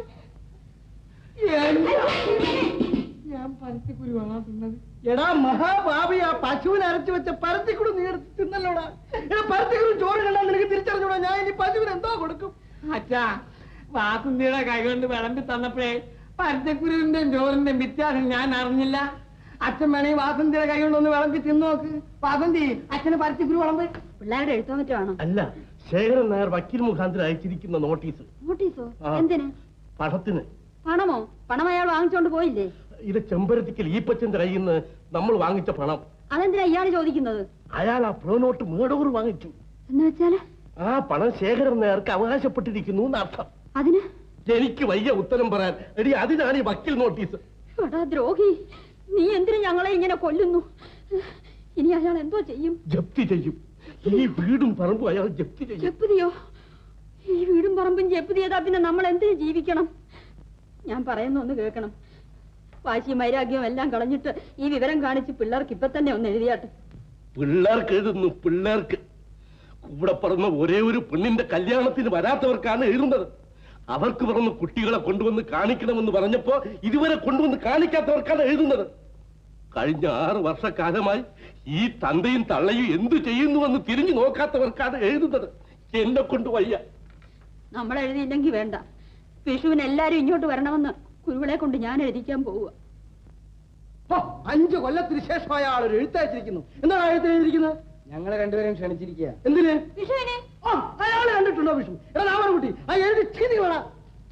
ഞാൻ പരത്തിക്കുരു വാങ്ങാൻ തിന്നത്. എടാ മഹാഭാവി, ആ പശുവിനെ അരച്ചു വെച്ച പരത്തിക്കുരു നീ എടുത്ത് തിന്നല്ലോടാ. എടാ പരത്തിക്കുരു ചോറ് കണ്ടാൽ നിനക്ക് തിരിച്ചറിഞ്ഞൂടാ. ഞാൻ ഇനി പശുവിന് എന്തോ കൊടുക്കും? അച്ഛാ, വാസന്തിയുടെ കൈ കൊണ്ട് വിളമ്പി തന്നപ്പോഴേ പരത്തിക്കുരുവിന്റെ ചോറിന്റെ വ്യത്യാസം ഞാൻ അറിഞ്ഞില്ല. അച്ഛൻ വേണേ വാസന്തിയുടെ കൈ കൊണ്ടൊന്ന് വിളമ്പി തിന്നു നോക്ക്. വാസന്തി, അച്ഛന് പരത്തിക്കുരു വിളമ്പ്. പിള്ളേരുടെ എഴുത്തോ മറ്റോ ആണോ? അല്ല, ശേഖരൻ നായർ വക്കീൽ മുഖാന്തരം അയച്ചിരിക്കുന്ന നോട്ടീസ്. നോട്ടീസോ? എന്തിന്? പണത്തിന്. പണമോ? പണം അയാൾ വാങ്ങിച്ചോണ്ട് പോയില്ലേ? ഇത് ചെമ്പരത്തിക്കൽ ഈപ്പച്ചന്റെ കയ്യിൽ നിന്ന് നമ്മൾ വാങ്ങിച്ച പണം. അതെന്തിനാ ഇയാള് ചോദിക്കുന്നത്? അയാൾ ആ പ്രോനോട്ട് മേടൂർ വാങ്ങിച്ചു. എന്ന് വെച്ചാല് ആ പണം ശേഖരൻ നായർക്ക് അവകാശപ്പെട്ടിരിക്കുന്നു എന്നർത്ഥം. അതിന് എനിക്ക് വയ്യ ഉത്തരം പറയാൻ. എടി, അതിനാണ് ഈ വക്കീൽ നോട്ടീസ്. എടാ ദ്രോഹി, നീ എന്തിനു ഞങ്ങളെ ഇങ്ങനെ കൊല്ലുന്നു? ഇനി അയാൾ എന്തോ ചെയ്യും? ജപ്തി ചെയ്യും. ഈ വീടും പറമ്പും അയാൾ ജപ്തി ചെയ്യും. ജപ്തിയോ? ഈ വീടും പറമ്പും ജപ്തി ചെയ്താ പിന്നെ നമ്മൾ എന്തിനു ജീവിക്കണം? ഞാൻ പറയുന്ന ഒന്ന് കേൾക്കണം. വാശി വൈരാഗ്യം എല്ലാം കളഞ്ഞിട്ട് ഈ വിവരം കാണിച്ച് പിള്ളേർക്ക് ഇപ്പൊ തന്നെ ഒന്ന് എഴുതിയാട്ടെ. പിള്ളേർക്ക് എഴുതുന്നു, പിള്ളേർക്ക്. കൂടെ പറഞ്ഞ ഒരേ ഒരു പെണ്ണിന്റെ കല്യാണത്തിന് വരാത്തവർക്കാണ് എഴുതുന്നത്. അവർക്ക് പറഞ്ഞ കുട്ടികളെ കൊണ്ടുവന്ന് കാണിക്കണമെന്ന് പറഞ്ഞപ്പോ ഇതുവരെ കൊണ്ടുവന്ന് കാണിക്കാത്തവർക്കാണ് എഴുതുന്നത്. കഴിഞ്ഞ ആറ് വർഷക്കാലമായി ഈ തന്തയും തള്ളയും എന്തു ചെയ്യുന്നുവെന്ന് തിരിഞ്ഞു നോക്കാത്തവർക്കാണ് എഴുതുന്നത്. എന്നെ കൊണ്ട് വയ്യ. നമ്മൾ എഴുതിയില്ലെങ്കിൽ വേണ്ട. വിഷുവിന് എല്ലാരും ഇങ്ങോട്ട് വരണമെന്ന് കുരുവിളെ കൊണ്ട് ഞാൻ എഴുതിക്കാൻ പോവുക. അഞ്ചു കൊല്ലത്തിന് ശേഷം അയാൾ ഒരു എഴുത്തയച്ചിരിക്കുന്നു. എന്താണ് എഴുത്ത് എഴുതിയിരിക്കുന്നത്? ഞങ്ങളെ രണ്ടുപേരും ക്ഷണിച്ചിരിക്കുക. എന്തിന്? വിഷുവിന്. അയാൾ കണ്ടിട്ടുണ്ടോ വിഷു? എടാ നാമൻകുട്ടി, ആ എഴുതി ചീതി വേണം.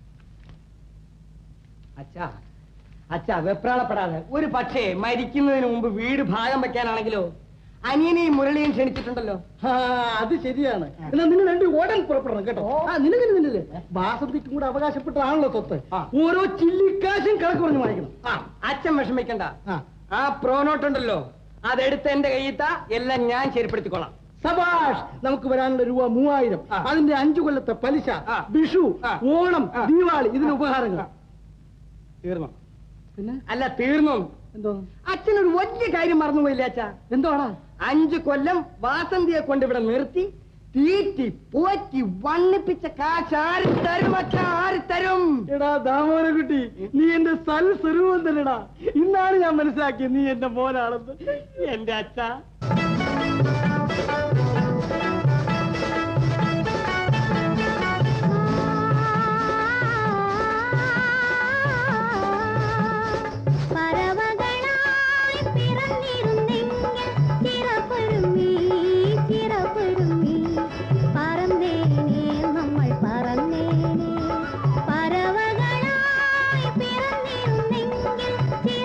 അച്ഛാ, അച്ഛാ വെപ്രാളപ്പെടാതെ. ഒരു പക്ഷേ മരിക്കുന്നതിന് മുമ്പ് വീട് ഭാഗം വെക്കാനാണെങ്കിലോ? അനിയനെയും മുരളിയും ക്ഷണിച്ചിട്ടുണ്ടല്ലോ. ആ, അത് ശരിയാണ്. എന്നാ നിങ്ങൾ രണ്ട് ഓടാൻ പുറപ്പെടണം കേട്ടോ. ആ നിനക്ക് നിന്നില്ലേ, വാസന്തിക്കും കൂടെ അവകാശപ്പെട്ടതാണല്ലോ സ്വത്ത്. ഓരോ ചില്ലിക്കാശും കണക്ക് പറഞ്ഞു വാങ്ങിക്കണം. ആ, അച്ഛൻ വിഷമിക്കണ്ട. ആ പ്രോനോട്ടുണ്ടല്ലോ, അതെടുത്ത് എന്റെ കയ്യിത്താ, എല്ലാം ഞാൻ ശരിപ്പെടുത്തിക്കോളാം. സബാഷ്, നമുക്ക് വരാനുള്ള രൂപ മൂവായിരം. അതിന്റെ അഞ്ചു കൊല്ലത്തെ പലിശ, വിഷു, ഓണം, ദീപാവലി, ഇതിന് ഉപഹാരങ്ങൾ. തീർന്നോ? പിന്നെ അല്ല, തീർന്നോ? എന്തോ അച്ഛനൊരു വലിയ കാര്യം മറന്നുപോയില്ലേ അച്ഛാ? എന്തോടാ? അഞ്ചു കൊല്ലം വാസന്തിയെ കൊണ്ട് ഇവിടെ നിർത്തി തീറ്റി പോറ്റി വണ്ണിപ്പിച്ച കാശ് ആര് തരും അച്ഛാ? ആര് തരും? എടാ ദാമോദരൻകുട്ടി, നീ എന്റെ സൽ സ്വരൂപം തന്നെടാ. ഇന്നാണ് ഞാൻ മനസ്സിലാക്കിയത് നീ എന്റെ മോനാണെന്ന്. എന്റെ അച്ഛാ,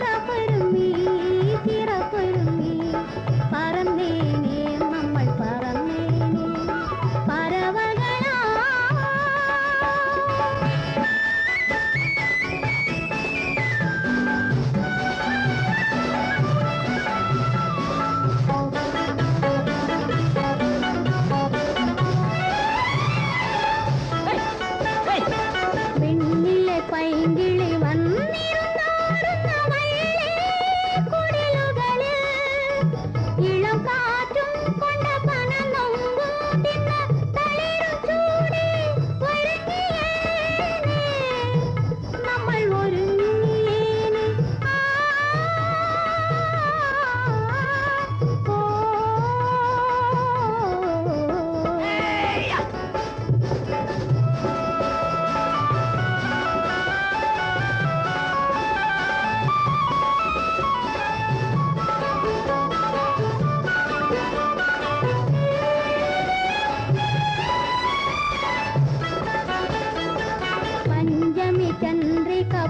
പറന്നേനെ നമ്മൾ പറ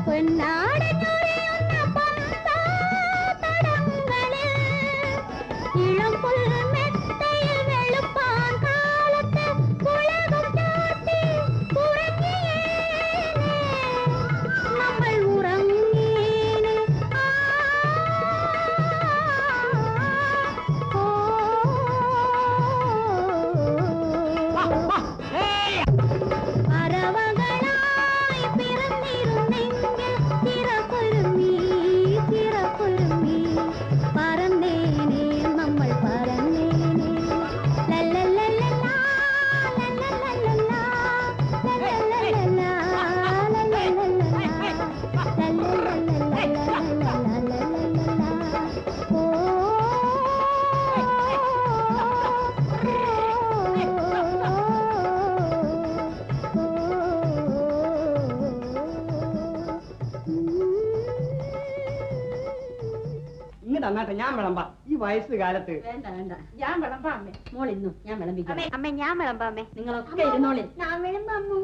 തന്നാട്ടെ, ഞാൻ വിളമ്പാം. ഈ വയസ്സ് കാലത്ത് വേണ്ട വേണ്ട, ഞാൻ വിളമ്പാം അമ്മേ. മോൾ ഇന്നു ഞാൻ വിളമ്പിക്കാം. അമ്മ ഞാൻ വിളമ്പാം അമ്മേ. നിങ്ങളൊക്കെ ഇരുന്നോളി. ഞാൻ വിളമ്പാമോ?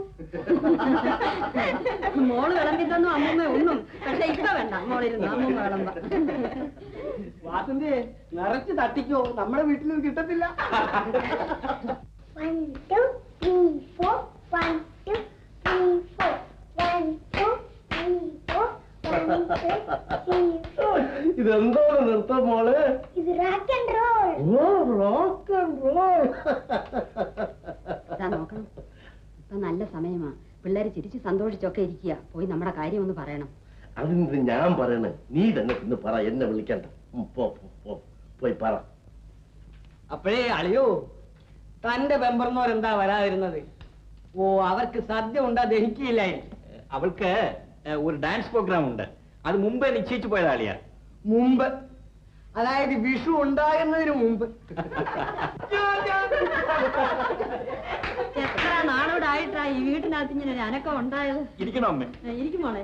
മോള് വിളമ്പി തന്നു അമ്മൂമ്മ ഒന്നും, പക്ഷെ ഇപ്പൊ വേണ്ട, മോളിരുന്നു അമ്മൂമ്മ വിളമ്പാം. വാസന്തി നിറച്ച് തട്ടിക്കോ, നമ്മുടെ വീട്ടിലും കിട്ടത്തില്ല. One, two, three, four. One, two, three, four. One, two, three, four. One, two, three, four. ഇതെന്തോ നൃത്തം മോള്? ഇത് rock and roll. Oh, rock and roll. നോക്കണം, ഇപ്പൊ നല്ല സമയമാ. പിള്ളേര് ചിരിച്ച് സന്തോഷിച്ചൊക്കെ ഇരിക്കുക. പോയി നമ്മുടെ കാര്യം ഒന്ന് പറയണം. അതിന് ഞാൻ പറയണേ, നീ തന്നെ ഇന്ന് പറ, എന്നെ വിളിക്കണ്ട. പോ പോ, പോയി പറ. അപ്പോഴേ അളിയോ, തന്റെ ബെമ്പർന്നോരെന്താ വരാതിരുന്നത്? ഓ, അവർക്ക് സദ്യ ഉണ്ടാ ദഹിക്കില്ലായിരിക്കും. അവൾക്ക് ഒരു ഡാൻസ് പ്രോഗ്രാം ഉണ്ട്, അത് മുമ്പേ നിശ്ചയിച്ചു പോയത് ആളിയാ. മുമ്പ് അതായത് വിഷു ഉണ്ടാകുന്നതിന് മുമ്പ്. എത്ര നാളോടായിട്ടാ ഈ വീട്ടിനകത്ത് ഇങ്ങനെ ഒരു അനക്കം ഉണ്ടായത്? ഇരിക്കണോ അമ്മേ? ഇരിക്കും മോളെ.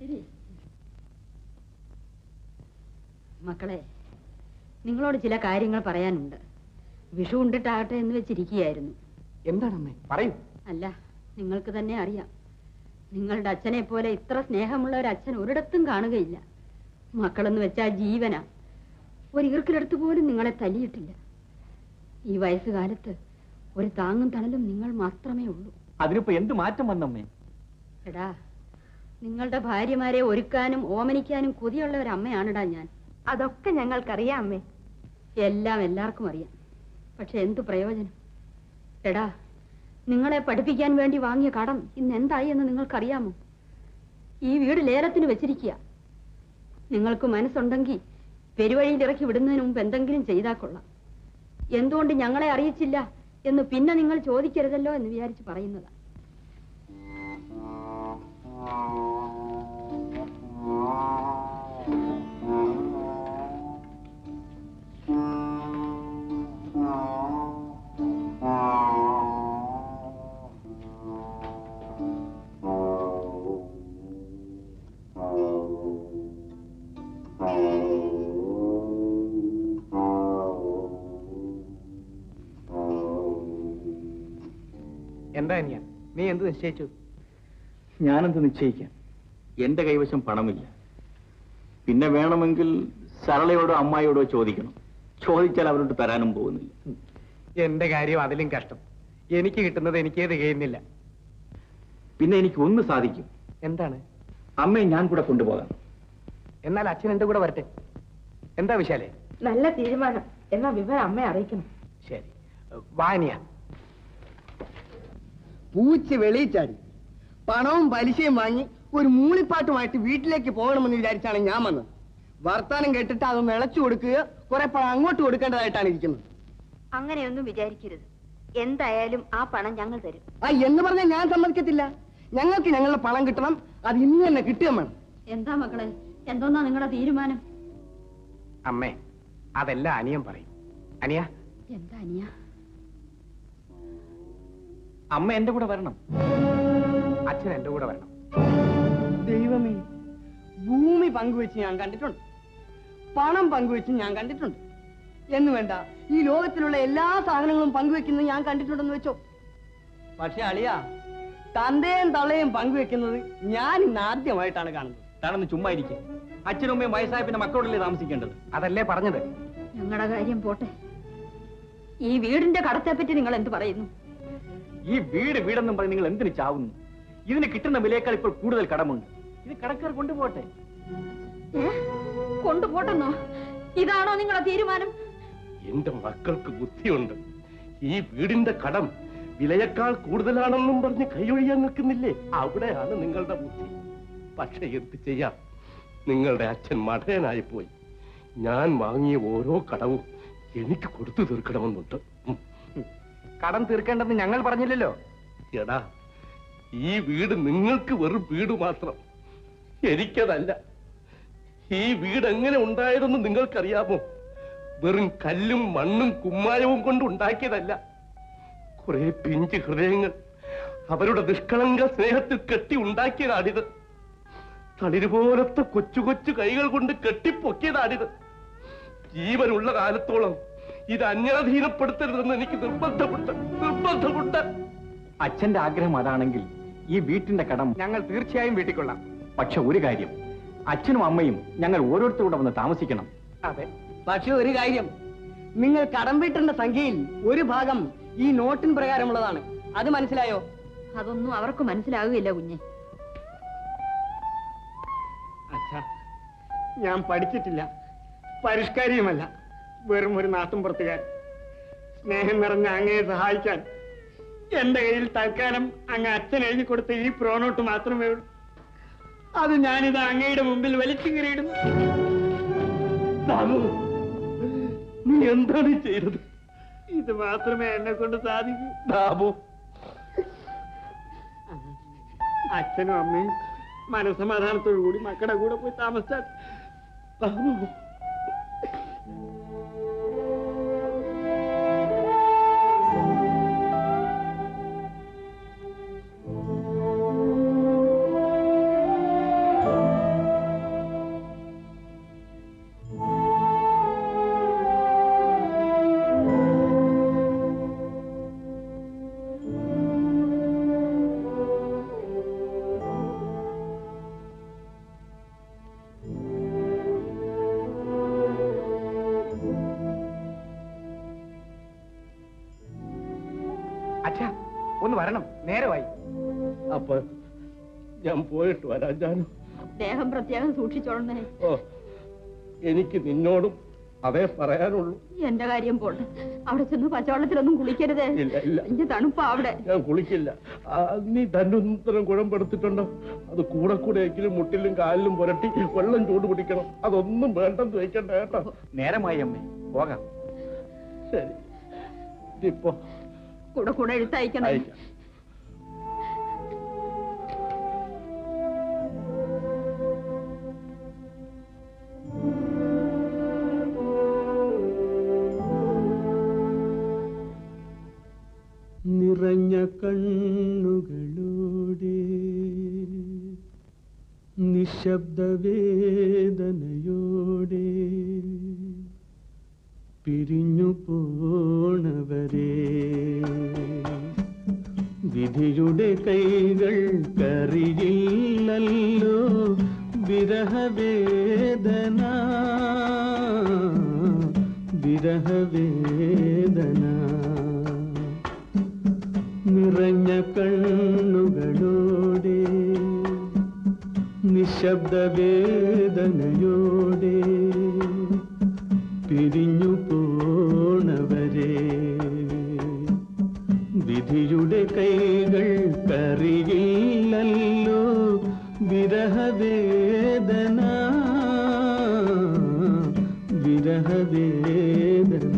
മക്കളെ, നിങ്ങളോട് ചില കാര്യങ്ങൾ പറയാനുണ്ട്. വിഷു ഉണ്ടിട്ടാകട്ടെ എന്ന് വെച്ചിരിക്കുകയായിരുന്നു. എന്താണമ്മേ പറയൂ. അല്ല, നിങ്ങൾക്ക് തന്നെ അറിയാം, നിങ്ങളുടെ അച്ഛനെ പോലെ ഇത്ര സ്നേഹമുള്ള ഒരു അച്ഛൻ ഒരിടത്തും കാണുകയില്ല. മക്കളെന്ന് വെച്ചാൽ ജീവനാ. ഒരു ഈർക്കിലെടുത്ത് പോലും നിങ്ങളെ തല്ലിയിട്ടില്ല. ഈ വയസ്സുകാലത്ത് ഒരു താങ്ങും തണലും നിങ്ങൾ മാത്രമേ ഉള്ളൂ. അതിനിപ്പോ എന്ത് മാറ്റം വന്നമ്മേ? എടാ, നിങ്ങളുടെ ഭാര്യമാരെ ഒരുക്കാനും ഓമനിക്കാനും കൊതിയുള്ള ഒരു അമ്മയാണെടാ ഞാൻ. അതൊക്കെ ഞങ്ങൾക്കറിയാം അമ്മേ. എല്ലാം എല്ലാവർക്കും അറിയാം. പക്ഷെ എന്തു പ്രയോജനം? എടാ, നിങ്ങളെ പഠിപ്പിക്കാൻ വേണ്ടി വാങ്ങിയ കടം ഇന്ന് എന്തായി എന്ന് നിങ്ങൾക്കറിയാമോ? ഈ വീട് ലേലത്തിന് വെച്ചിരിക്കുക. നിങ്ങൾക്ക് മനസ്സുണ്ടെങ്കിൽ പെരുവഴിയിൽ ഇറക്കി വിടുന്നതിന് മുമ്പ് എന്തെങ്കിലും ചെയ്താൽ കൊള്ളാം. എന്തുകൊണ്ട് ഞങ്ങളെ അറിയിച്ചില്ല എന്ന് പിന്നെ നിങ്ങൾ ചോദിക്കരുതല്ലോ എന്ന് വിചാരിച്ച് പറയുന്നതാ. എന്താ അനിയ, നീ എന്ത് നിശ്ചയിച്ചു? ഞാനെന്ത് നിശ്ചയിക്കാൻ? എന്റെ കൈവശം പണമില്ല. പിന്നെ വേണമെങ്കിൽ സരളയോടോ അമ്മായിയോടോ ചോദിക്കണം. ചോദിച്ചാൽ അവരോട് തരാനും പോകുന്നില്ല. എന്റെ കാര്യം അതിലും കഷ്ടം. എനിക്ക് കിട്ടുന്നത് എനിക്കേ തികയുന്നില്ല. പിന്നെ എനിക്ക് ഒന്ന് സാധിക്കും. എന്താണ്? അമ്മയെ ഞാൻ കൂടെ കൊണ്ടുപോകാം. എന്നാൽ അച്ഛൻ എന്റെ കൂടെ വരട്ടെ. എന്താ വിശാലേ? നല്ല തീരുമാനം. എന്നാ വിവരം അമ്മയെ അറിയിക്കണം. ശരി, വാനിയ. പൂച്ച വെളിയിച്ചാടി പണവും പലിശയും വാങ്ങി ഒരു മൂളിപ്പാട്ടുമായിട്ട് വീട്ടിലേക്ക് പോകണമെന്ന് വിചാരിച്ചാണ് ഞാൻ വന്നത്. വർത്താനം കേട്ടിട്ട് അതൊന്ന് ഇളച്ചു കൊടുക്കുക, കുറെ പണം അങ്ങോട്ട് കൊടുക്കേണ്ടതായിട്ടാണ് ഇരിക്കുന്നത്. അങ്ങനെയൊന്നും വിചാരിക്കരുത്. എന്തായാലും ആ പണം ഞങ്ങൾ തരും. ആ എന്ന് പറഞ്ഞാൽ ഞാൻ സമ്മതിക്കത്തില്ല. ഞങ്ങൾക്ക് ഞങ്ങളുടെ പണം കിട്ടണം, അത് ഇന്ന് തന്നെ കിട്ടുകയും വേണം. എന്താ മക്കളെ, എന്തോന്നാ നിങ്ങളുടെ തീരുമാനം? അമ്മേ, അതെല്ലാം അനിയൻ പറയും. അനിയ, എന്താ അനിയ? അമ്മ എന്റെ കൂടെ വരണം. അച്ഛൻ എന്റെ കൂടെ വരണം. ദൈവമേ, ഭൂമി പങ്കുവെച്ച് ഞാൻ കണ്ടിട്ടുണ്ട്, പണം പങ്കുവെച്ച് ഞാൻ കണ്ടിട്ടുണ്ട്. എന്ന് വേണ്ട, ഈ ലോകത്തിലുള്ള എല്ലാ സാധനങ്ങളും പങ്കുവെക്കുന്നത് ഞാൻ കണ്ടിട്ടുണ്ടെന്ന് വെച്ചോ. പക്ഷെ അളിയ, തന്തയും തള്ളയും പങ്കുവെക്കുന്നത് ഞാൻ ഇന്ന് ആദ്യമായിട്ടാണ് കാണുന്നത്. താനൊന്ന് ചുമ്മാ ഇരിക്കും. അച്ഛനും അമ്മയും വയസ്സായ പിന്നെ മക്കളോടല്ലേ താമസിക്കേണ്ടത്? അതല്ലേ പറഞ്ഞത്. ഞങ്ങളുടെ കാര്യം പോട്ടെ, ഈ വീടിന്റെ കടത്തെ പറ്റി നിങ്ങൾ എന്ത് പറയുന്നു? ഈ വീട് വീടെന്നും പറഞ്ഞ് നിങ്ങൾ എന്തിനു ചാവുന്നു? ഇതിന് കിട്ടുന്ന വിലയേക്കാൾ ഇപ്പോൾ കൂടുതൽ കടമുണ്ട്. ഇത് കടക്കാർ കൊണ്ടുപോട്ടെ. കൊണ്ടുപോട്ടെന്നോ? ഇതാണോ നിങ്ങളുടെ തീരുമാനം? എന്റെ മക്കൾക്ക് ബുദ്ധിയുണ്ട്. ഈ വീടിന്റെ കടം വിലയേക്കാൾ കൂടുതലാണെന്നും പറഞ്ഞ് കൈയൊഴിയാൻ നിൽക്കുന്നില്ലേ? അവിടെയാണ് നിങ്ങളുടെ ബുദ്ധി. പക്ഷെ എന്ത് ചെയ്യാം, നിങ്ങളുടെ അച്ഛൻ മഠയനായി പോയി. ഞാൻ വാങ്ങിയ ഓരോ കടവും എനിക്ക് കൊടുത്തു തീർക്കണമെന്നുണ്ട്. കടം തീർക്കേണ്ടെന്ന് ഞങ്ങൾ പറഞ്ഞില്ലല്ലോ. എടാ, ഈ വീട് നിങ്ങൾക്ക് വെറും വീട് മാത്രം, എനിക്കതല്ല. ഈ വീട് എങ്ങനെ ഉണ്ടായതെന്ന് നിങ്ങൾക്കറിയാമോ? വെറും കല്ലും മണ്ണും കുമ്മായവും കൊണ്ട് ഉണ്ടാക്കിയതല്ല. കുറെ പിഞ്ച് ഹൃദയങ്ങൾ അവരുടെ നിഷ്കളങ്ക സ്നേഹത്തിൽ കെട്ടി ഉണ്ടാക്കിയതാണിത്. തളിരുപോലത്തെ കൊച്ചു കൊച്ചു കൈകൾ കൊണ്ട് കെട്ടിപ്പൊക്കിയതാണിത്. ജീവനുള്ള കാലത്തോളം ഇത് അന്യാധീനപ്പെടുത്തരുതെന്ന് എനിക്ക് നിർബന്ധമുണ്ട് നിർബന്ധമുണ്ട് അച്ഛന്റെ ആഗ്രഹം അതാണെങ്കിൽ ഈ വീട്ടിന്റെ കടം ഞങ്ങൾ തീർച്ചയായും വീട്ടിക്കൊള്ളാം. പക്ഷെ ഒരു കാര്യം, അച്ഛനും അമ്മയും ഞങ്ങൾ ഓരോരുത്തരോടെ വന്ന് താമസിക്കണം. അതെ, പക്ഷെ ഒരു കാര്യം, നിങ്ങൾ കടം വീട്ടേണ്ട സംഖ്യയിൽ ഒരു ഭാഗം ഈ നോട്ടിൻ പ്രകാരമുള്ളതാണ്. അത് മനസ്സിലായോ? അതൊന്നും അവർക്ക് മനസ്സിലാകുകയില്ല കുഞ്ഞെ. അച്ഛാ, ഞാൻ പഠിച്ചിട്ടില്ല, പരിഷ്കാരിയുമല്ല, വെറും ഒരു നാട്ടുംപുറത്തുകാരൻ. സ്നേഹം നിറഞ്ഞ അങ്ങയെ സഹായിക്കാൻ എന്റെ കയ്യിൽ തൽക്കാലം അങ്ങ് അച്ഛൻ എഴുതി കൊടുത്ത ഈ പ്രോനോട്ട് മാത്രമേ ഉള്ളൂ. അത് ഞാനിത് അങ്ങയുടെ മുമ്പിൽ വലിച്ചു കീറിയിടുന്നു. നീ എന്താണ് ചെയ്തത്? ഇത് മാത്രമേ എന്നെ കൊണ്ട് സാധിക്കൂ. ബാബു, അച്ഛനും അമ്മയും മനസമാധാനത്തോടു കൂടി മക്കളുടെ കൂടെ പോയി താമസിച്ചാൽ. ബാബു, അച്ഛാ, ഒന്ന് വരണം, നേരമായി. അപ്പൊ ഞാൻ പോയിട്ട് വരാം. ഞാൻ ദേഹം പ്രത്യേകം സൂക്ഷിച്ചോളണേ. ഓ, എനിക്ക് നിന്നോടും അതേ പറയാനുള്ളൂ. എന്റെ കാര്യം പോട്ടെ, അവിടെ ചെന്ന് പച്ചവെള്ളത്തിലൊന്നും കുളിക്കരുതേ. ഇല്ല ഇല്ല, എനിക്ക് തണുപ്പാ അവിടെ. ഞാൻ കുളിക്കില്ല. നീ തന്നൊന്നും കുഴമ്പെടുത്തിട്ടുണ്ടോ? അത് കൂടെ കൂടെ എങ്കിലും മുട്ടിലും കാലിലും പുരട്ടി വെള്ളം ചൂട് പിടിക്കണം. അതൊന്നും വേണ്ടെന്ന് വെക്കണ്ട കേട്ടോ. നേരമായി അമ്മേ, പോകാം. ശരി, ഇപ്പൊ കൂടെ കൂടെ എഴുത്തയക്കണം. നിറഞ്ഞ കണ്ണുകളോടെ നിശബ്ദവേദനയോടെ പിരിഞ്ഞു പോണവരെ വിധിയുടെ കൈകൾ കറിയില്ലല്ലോ വിരഹവേദന വിരഹവേദന നിറഞ്ഞ കണ്ണുകളോടെ നിശബ്ദവേദനയോടെ പിരിഞ്ഞു പോണവരെ വിധിയുടെ കൈകൾ കറിയില്ലല്ലോ വിരഹവേദന വിരഹവേദന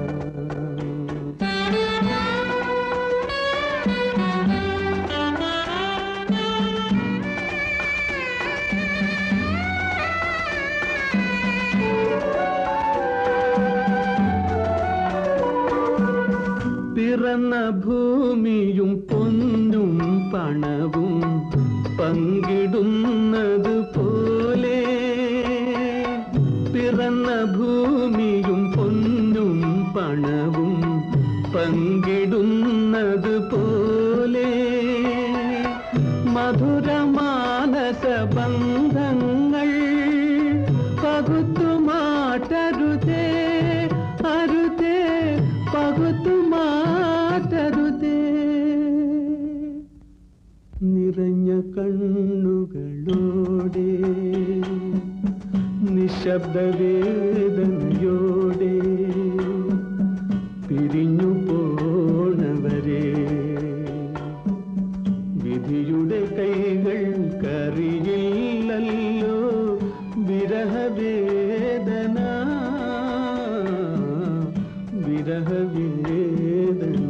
പിറന്ന ഭൂമിയും പൊന്നും പണവും പങ്കിടുന്നത് പോലെ പിറന്ന ഭൂമിയും പൊന്നും പണവും പങ്കിടുന്നത് പോലെ വേദനയോടെ നിശബ്ദ വേദനയോടെ പിരിഞ്ഞു പോണവരെ വിധിയുടെ കൈകൾ കറിയില്ലല്ലോ വിരഹവേദന വിരഹവേദന.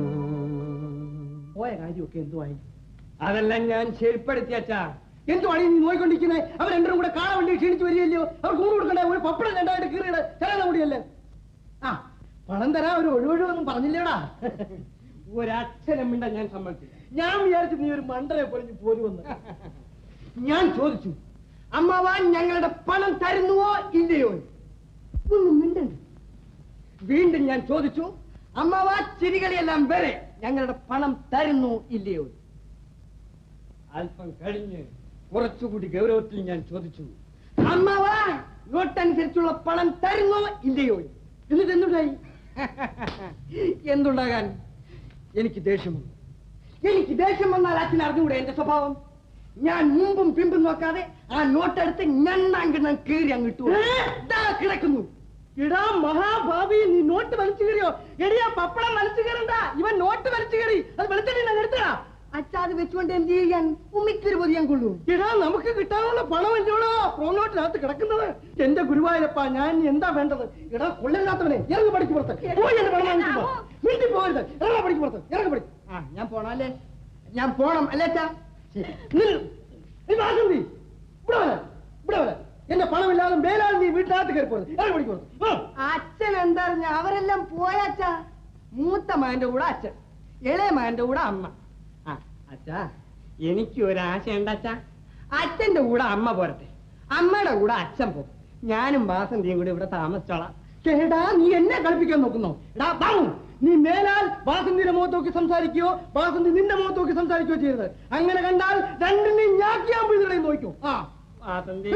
പോയ കാര്യമൊക്കെ എന്തുവായി? അതെല്ലാം ഞാൻ ശരിപ്പെടുത്തിയച്ചാ. എന്തുവാണ് നീ നോയിക്കൊണ്ടിരിക്കുന്നത്? അവർ രണ്ടും കൂടെ കാള വണ്ടി ക്ഷീണിച്ചു വരികയല്ലോ. അവർക്ക് ഊണ് കൊടുക്കണ്ടേ? ഒരു പപ്പടം രണ്ടായിട്ട് കീറിയുടെ ചെറിയ കൂടിയല്ലേ. ആ പണം തരാ ഒരു ഒഴിവൊഴിവൊന്നും പറഞ്ഞില്ലേടാ. ഒരക്ഷരം മിണ്ട ഞാൻ സമ്മതിച്ചില്ല. ഞാൻ വിചാരിച്ചു നീ ഒരു മണ്ടനെ പൊളിഞ്ഞു പോരുമെന്ന്. ഞാൻ ചോദിച്ചു, അമ്മാവാൻ ഞങ്ങളുടെ പണം തരുന്നുവോ ഇല്ലയോ? ഒന്നും മിണ്ടണ്ട്. വീണ്ടും ഞാൻ ചോദിച്ചു, അമ്മാവാ ചിരികളിയെല്ലാം വരെ ഞങ്ങളുടെ പണം തരുന്നു ഇല്ലയോ? അല്പം കഴിഞ്ഞ് കുറച്ചുകൂടി ഗൗരവത്തിൽ ഞാൻ ചോദിച്ചു, അമ്മാവാ നോട്ടനുസരിച്ചുള്ള പണം തരുന്നോ ഇല്ലയോ? എന്നിട്ട് എന്തുണ്ടായി? എന്തുണ്ടാകാൻ? എനിക്ക് ദേഷ്യം വന്നു. എനിക്ക് ദേഷ്യം വന്നാൽ അച്ഛൻ അറിഞ്ഞുകൂടെ എന്റെ സ്വഭാവം? ഞാൻ മുമ്പും പിമ്പും നോക്കാതെ ആ നോട്ടെടുത്ത് ഞണ്ണാങ്കിണ്ണം കീറി അങ്ങിട്ടു കിടക്കുന്നു. ഇടാ മഹാഭാവി, നീ നോട്ട് വലിച്ചു കയറിയോ? എടിയാ പപ്പടം വലിച്ചു കയറണ്ട, ഇവൻ നോട്ട് വലിച്ചു കയറി. അത് വെളുത്തിട്ട് എടുത്തടാ. അച്ഛാ അത് വെച്ചുകൊണ്ട് എന്ത് ചെയ്യാൻ? ഉമ്മിക്കൊരു പൊതിയാൻ കൊള്ളൂ. ഇടാ നമുക്ക് കിട്ടാനുള്ള പണം എന്റെയോളോ പ്രോനോട്ടിനകത്ത് കിടക്കുന്നത്. എന്റെ ഗുരുവായൂരപ്പ, ഞാൻ എന്താ വേണ്ടത്? ഇടാ കൊള്ളില്ലാത്തവനെ ഇറങ്ങി പഠിക്ക് പുറത്ത്. പോയി എന്റെ പണം വാങ്ങിക്കുമ്പോ വീട്ടിൽ പോകരുത്. ഇറങ്ങാ പഠിക്ക് പുറത്ത്, ഇറങ്ങി പഠിക്കും. ആ ഞാൻ പോണം അല്ലേ? ഞാൻ പോണം അല്ലേ അച്ഛാ? വാസന്തി ഇവിടെ വരാ, ഇവിടെ വരാ. എന്റെ പണമില്ലാതെ മേലാൽ നീ വീട്ടിനകത്ത് കയറി പോയത്. ഇറങ്ങി പഠിക്ക് പുറത്ത്. അച്ഛൻ എന്താ അവരെല്ലാം പോയാച്ചാ? മൂത്ത മകന്റെ കൂടെ അച്ഛൻ, ഇളയ മകന്റെ കൂടെ അമ്മ. അച്ഛാ എനിക്ക് ഒരാശയുണ്ട് അച്ഛാ. അച്ഛന്റെ കൂടെ അമ്മ പോരട്ടെ, അമ്മയുടെ കൂടെ അച്ഛൻ പോകും. ഞാനും വാസന്തിയും കൂടെ ഇവിടെ താമസിച്ചോളാം. ചേടാ നീ എന്നെ കളിപ്പിക്കാൻ നോക്കുന്നോ? എടാ ബാബു, നീ മേലാൽ വാസന്തിയുടെ മുഖത്ത് നോക്കി സംസാരിക്കുകയോ വാസന്തി നിന്റെ മുഖത്ത് നോക്കി സംസാരിക്കുകയോ ചെയ്യരുത്. അങ്ങനെ കണ്ടാൽ രണ്ടിനെയും ഞാക്കിയാൻ വീടുകളെ നോക്കൂ. ആ വാസന്തി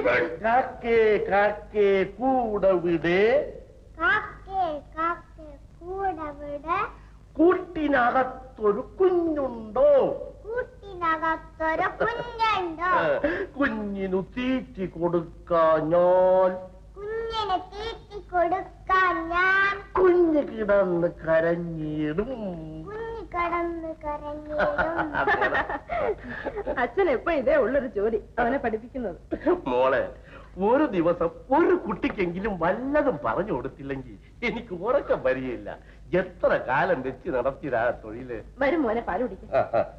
കൂടെ വിട്, കൂട്ടിനകത്തൊരു കുഞ്ഞുണ്ടോ? കൂട്ടിനകത്തൊരു കുഞ്ഞുണ്ടോ? കുഞ്ഞിനു തീറ്റി കൊടുക്കാൻ ഞാൻ, കുഞ്ഞിന് തീറ്റി കൊടുക്കാൻ ഞാൻ. കുഞ്ഞ് കിടന്ന് കരഞ്ഞിടും, കുഞ്ഞ് കിടന്ന് കരഞ്ഞിടും. അച്ഛൻ എപ്പോ ഇതേ ഉള്ളൊരു ജോലി, അവനെ പഠിപ്പിക്കുന്നത്. മോളെ, ഒരു ദിവസം ഒരു കുട്ടിക്കെങ്കിലും വല്ലതും പറഞ്ഞു കൊടുത്തില്ലെങ്കിൽ എനിക്ക് ഉറക്കം വരികയില്ല. എത്ര കാലം വെച്ച് നടത്തിയതാ തൊഴില്. വരും മോനെ പാല് കുടിക്കാൻ.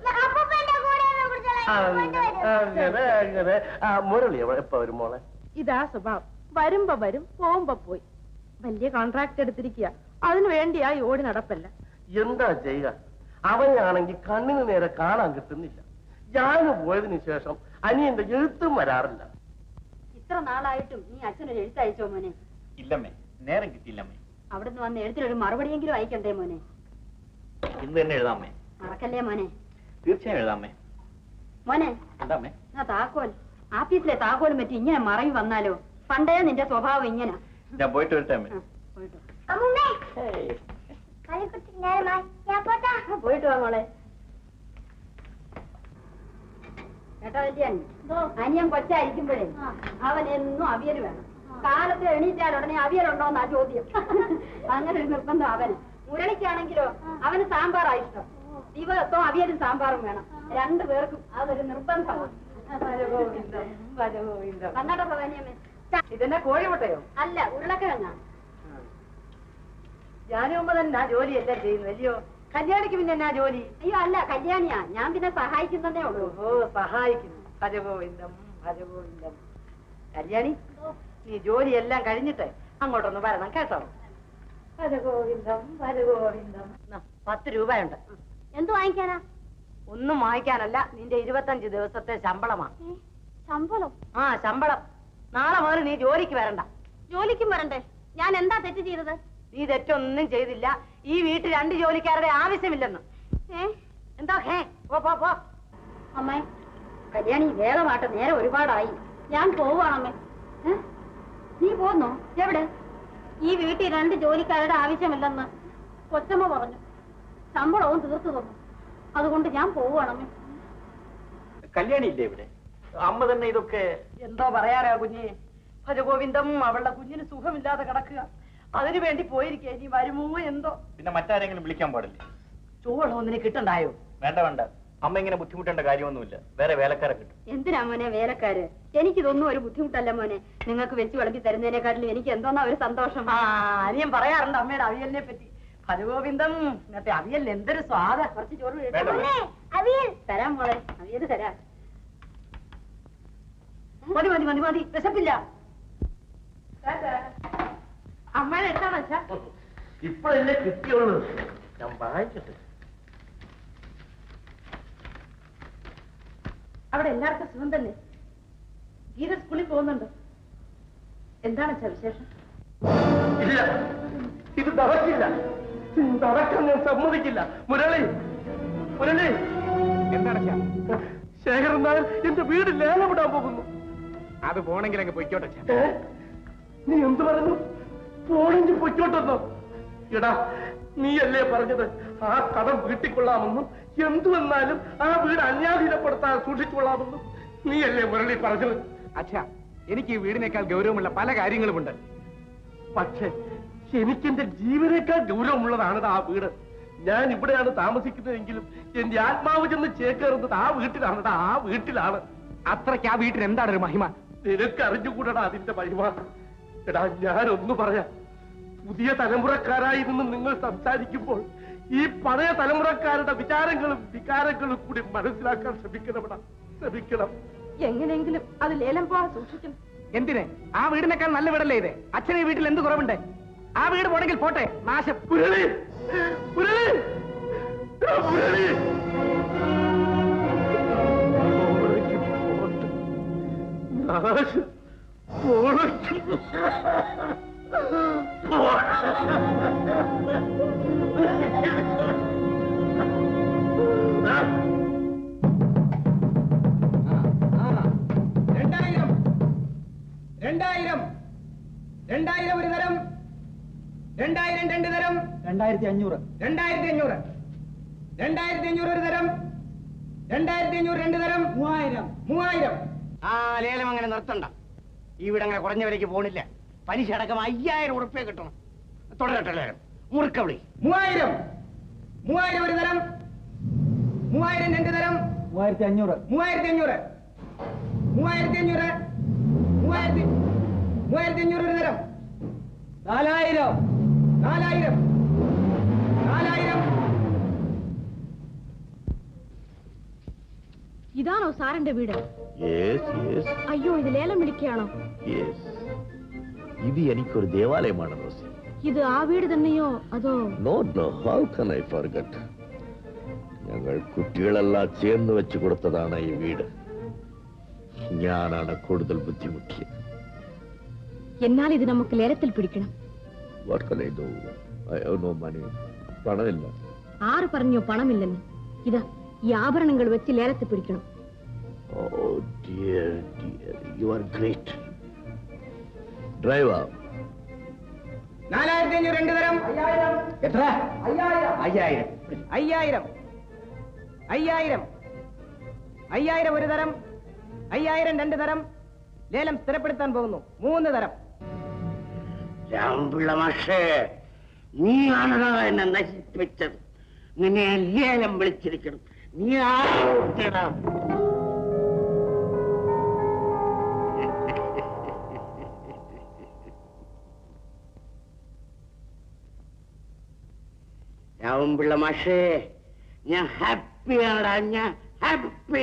അങ്ങനെ അങ്ങനെ മുരളി എപ്പ വരും മോളെ? ഇതാ സ്വഭാവം. വരുമ്പോ വരും, പോകുമ്പോ പോയി. വലിയ കോൺട്രാക്ട് എടുത്തിരിക്കുക, അതിനു വേണ്ടിയാ ഈ ഓടി നടപ്പല്ല. എന്താ ചെയ്യുക? അവനാണെങ്കിൽ കണ്ണിന് നേരെ കാണാൻ കിട്ടുന്നില്ല. ഞാൻ പോയതിനു ശേഷം അനിയന്റെ എഴുത്തും വരാറില്ല. ഇത്ര നാളായിട്ടും നീ അച്ഛനൊരു എഴുത്തയച്ചോ മോനെ? ഇല്ലമ്മേ, നേരം കിട്ടിയില്ലമ്മേ. അവിടുന്ന് വന്ന് എഴുത്തിനൊരു മറുപടിയെങ്കിലും അയക്കണ്ടേ മോനെ? ഇന്ന് തന്നെ എഴുതാമേ. മറക്കല്ലേ മോനെ? തീർച്ചയായും എഴുതാമേ. മോനെ എന്താമേ? ആ താക്കോൽ, ആഫീസിലെ താക്കോലും പറ്റി ഇങ്ങനെ മറവി വന്നാലോ? പണ്ടേ നിന്റെ സ്വഭാവം ഇങ്ങനെ. ഞാൻ പോയിട്ട് വരട്ടെ അമ്മേ. പോയിട്ട് വാ മോളെ. കേട്ടോ വലിയ അനിയൻ കൊച്ചായിരിക്കുമ്പോഴേ അവൻ എന്നും അവിയൽ വേണം. കാലത്ത് എണീറ്റാൽ ഉടനെ അവിയലുണ്ടോന്നാ ചോദ്യം. അങ്ങനെ ഒരു നിർബന്ധം അവന്. മുരളിക്കാണെങ്കിലോ അവന് സാമ്പാറാ ഇഷ്ടം. ദിവസവും അവിയലും സാമ്പാറും വേണം. രണ്ടു പേർക്കും അതൊരു നിർബന്ധമാണ്. കണ്ണാട്ടോ ഭവാനിയമ്മേ, ഇതെന്നെ കോഴിമുട്ടയോ? അല്ല, ഉരുളക്കിഴങ്ങാ. ഞാനുമ്പോ തന്നെ ആ ജോലിയെല്ലാം ചെയ്യുന്നു അല്ലയോ? കല്യാണിക്ക് പിന്നെ എന്നാ ജോലി? അയ്യോ അല്ല, കല്യാണിയാ. ഞാൻ പിന്നെ സഹായിക്കുന്നതേ ഉള്ളൂ. ഓ സഹായിക്കുന്നു. ഭജഗോവിന്ദം ഭജഗോവിന്ദം. കല്യാണി, നീ ജോലിയെല്ലാം കഴിഞ്ഞിട്ട് അങ്ങോട്ടൊന്ന് വരണം കേട്ടോ. ഭജഗോവിന്ദം ഭജഗോവിന്ദം. പത്ത് രൂപയുണ്ട്. എന്ത് വാങ്ങിക്കാനാ? ഒന്നും വാങ്ങിക്കാനല്ല, നിന്റെ ഇരുപത്തഞ്ച് ദിവസത്തെ ശമ്പളമാ. ശമ്പളം? ആ ശമ്പളം. നാളെ മുതൽ നീ ജോലിക്ക് വരണ്ട. ജോലിക്കും വരണ്ടേ? ഞാൻ എന്താ തെറ്റ് ചെയ്തത്? നീ തെറ്റൊന്നും ചെയ്തില്ല. ഈ വീട്ടിൽ രണ്ട് ജോലിക്കാരുടെ ആവശ്യമില്ലെന്ന്. ഏ എന്താ ഹേ? പോ പോ പോ. അമ്മേ, കല്യാണി വേഗമാട്ടെ, നേരെ ഒരുപാടായി. ഞാൻ പോവാണമ്മേ. നീ പോന്നോ? എവിടെ? ഈ വീട്ടിൽ രണ്ട് ജോലിക്കാരുടെ ആവശ്യമില്ലെന്ന് കൊച്ചമ്മ പറഞ്ഞു. ശമ്പളവും തീർത്തു തന്നു. അതുകൊണ്ട് ഞാൻ പോവാണമ്മേ. കല്യാണി ഇല്ലേ ഇവിടെ? അമ്മ തന്നെ ഇതൊക്കെ എന്തോ പറയാനാ കുഞ്ഞെ, ഭജഗോവിന്ദം അവളുടെ കുഞ്ഞിന് സുഖമില്ലാതെ കിടക്കുക, അതിനു വേണ്ടി പോയിരിക്കുക. ഇനി വരുമോ എന്തോ. പിന്നെ മറ്റാരെങ്കിലും വിളിക്കാൻ പാടില്ല. ചോളം ഒന്നിന് കിട്ടണ്ടായോ? വേണ്ട വേണ്ട, അമ്മ ഇങ്ങനെ ബുദ്ധിമുട്ടേണ്ട കാര്യമൊന്നുമില്ല. വേറെ വേലക്കാരെ കിട്ടും. എന്തിനാ മോനെ വേലക്കാര്? എനിക്കിതൊന്നും ഒരു ബുദ്ധിമുട്ടല്ല മോനെ. നിങ്ങൾക്ക് വെച്ച് വിളമ്പി തരുന്നതിനെക്കാട്ടിലും എനിക്ക് എന്തോന്നാ ഒരു സന്തോഷം. ആ അനിയൻ പറയാറുണ്ട് അമ്മയുടെ അവിയലിനെ പറ്റി. ഭജഗോവിന്ദം ഇന്നത്തെ അവിയൽ എന്തൊരു സ്വാദ. കുറച്ച് ചോറ് അവിയൽ തരാം മോളെ, അവിയൽ തരാം. മതി മതി മതി മതി, വിശപ്പില്ല. അമ്മയുടെ എടുത്താണോ അച്ഛാ? ഇപ്പോഴല്ലേ കിട്ടിയുള്ളൂ, ഞാൻ വാങ്ങിച്ചിട്ട്. അവിടെ എല്ലാവർക്കും സുഖം തന്നെ. ഗീത സ്കൂളിൽ പോകുന്നുണ്ടോ? എന്താണ് അച്ഛാ വിശേഷം? ഇല്ല, ഇത് നടക്കില്ല. നടക്കാൻ ഞാൻ സമ്മതിക്കില്ല. മുരളി, മുരളി, എന്താണ് ശേഖരൻ നായർ എന്റെ വീട് ലേലമിടാൻ പോകുന്നു. അത് പോണെങ്കിൽ അങ്ങ് പൊയ്ക്കോട്ടെ. നീ എന്ത് പറഞ്ഞു? പോണെങ്കിൽ പൊയ്ക്കോട്ടെന്നോ? എടാ, നീയല്ലേ പറഞ്ഞത് ആ കടം വീട്ടിക്കൊള്ളാമെന്നും എന്തു വന്നാലും ആ വീട് അന്യാധീനപ്പെടുത്താൻ സൂക്ഷിച്ചുകൊള്ളാമെന്നും? നീയല്ലേ മുരളി പറഞ്ഞത്? അച്ഛാ, എനിക്ക് ഈ വീടിനേക്കാൾ ഗൗരവമുള്ള പല കാര്യങ്ങളുമുണ്ട്. പക്ഷേ എനിക്കെന്റെ ജീവനേക്കാൾ ഗൗരവമുള്ളതാണ് ആ വീട്. ഞാൻ ഇവിടെയാണ് താമസിക്കുന്നതെങ്കിലും എന്റെ ആത്മാവ് ചെന്ന് ചേക്കേറുന്നത് ആ വീട്ടിലാണ്. ആ വീട്ടിലാണ്. അത്രയ്ക്ക് ആ വീട്ടിൽ എന്താണ് ഒരു മഹിമ? നിനക്ക് അറിഞ്ഞുകൂടടാ അതിന്റെ മഹിമ. എടാ, ഞാനൊന്നു പറയാം. പുതിയ തലമുറക്കാരായി നിന്ന് നിങ്ങൾ സംസാരിക്കുമ്പോൾ ഈ പഴയ തലമുറക്കാരുടെ വിചാരങ്ങളും വികാരങ്ങളും കൂടി മനസ്സിലാക്കാൻ ശ്രമിക്കണമെടാ, ശ്രമിക്കണം. എങ്ങനെയെങ്കിലും അത് ലേലം പോവാൻ സൂക്ഷിക്കണം. എന്തിന്? ആ വീടിനേക്കാൾ നല്ല വീടല്ലേ ഇത്? അച്ഛനെ ഈ വീട്ടിൽ എന്ത് കുറവുണ്ട്? ആ വീട് പോണെങ്കിൽ പോട്ടെ, നാശം. മുരളി, മുരളി, മുരളി, നാശം. രണ്ടായിരം രണ്ടായിരം രണ്ടായിരം ഒരു തരം, രണ്ടായിരം രണ്ട് തരം, രണ്ടായിരത്തി അഞ്ഞൂറ് രണ്ടായിരത്തി അഞ്ഞൂറ് രണ്ടായിരത്തി അഞ്ഞൂറ് ഒരു തരം, രണ്ടായിരത്തി അഞ്ഞൂറ് രണ്ട് തരം, മൂവായിരം മൂവായിരം. ആ ലേലം അങ്ങനെ നിർത്തണ്ട. ഈ വീട് അങ്ങനെ കുറഞ്ഞ വിലയ്ക്ക് പോണില്ല. പലിശ അടക്കം അയ്യായിരം ഉറുപ്പ്യ കിട്ടണം. തുടരട്ടെ ലേലം. മുറുക്കവിളി. മൂവായിരം മൂവായിരം ഒരു തരം, മൂവായിരം രണ്ട് തരം, മൂവായിരത്തി അഞ്ഞൂറ് മൂവായിരത്തി അഞ്ഞൂറ് മൂവായിരത്തി അഞ്ഞൂറ് മൂവായിരത്തി മൂവായിരത്തി അഞ്ഞൂറ് ഒരു തരം, നാലായിരം നാലായിരം നാലായിരം. ഇതാണോ സാറിന്റെ വീട്? അയ്യോ, ഇത് ലേലം വിളിക്കുകയാണോ? ഇത് എനിക്കൊരു ദേവാലയമാണ് റോസി. ഇത് ആ വീട് തന്നെയോ അതോ? No no, how can I forget. ഞങ്ങൾ കുട്ടികളെല്ലാം ചേർന്ന് വെച്ച് കൊടുത്തതാണ് ഈ വീട്. ഞാനാണ് കൂടുതൽ ബുദ്ധിമുട്ടിയത്. എന്നാൽ ഇത് നമുക്ക് ലേലത്തിൽ പിടിക്കണം. What can I do? I have no money. പണമില്ല. ആറ് പറഞ്ഞോ പണമില്ലെന്ന്? ഇതാ ഈ ആഭരണങ്ങൾ വെച്ച് ലേലത്തിൽ പിടിക്കണം. Oh dear, dear, you are great. Driver. നാലായിരത്തി അഞ്ഞൂറ് രണ്ട് തരം. എത്ര? അയ്യായിരം അയ്യായിരം അയ്യായിരം അയ്യായിരം അയ്യായിരം ഒരു തരം, അയ്യായിരം രണ്ട് തരം. ലേലം സ്ഥിരപ്പെടുത്താൻ പോകുന്നു. മൂന്ന് തരം. രാമപിള്ള മാഷേ, നീയാണോ എന്നെ നശിപ്പിച്ചത്? നിന്നെ ലേലം വിളിച്ചിരിക്കണം. നീ ആരാ? രാമപിള്ള മാഷേ, ഞാൻ ഹാപ്പിയാടാ, ഞാൻ ഹാപ്പി.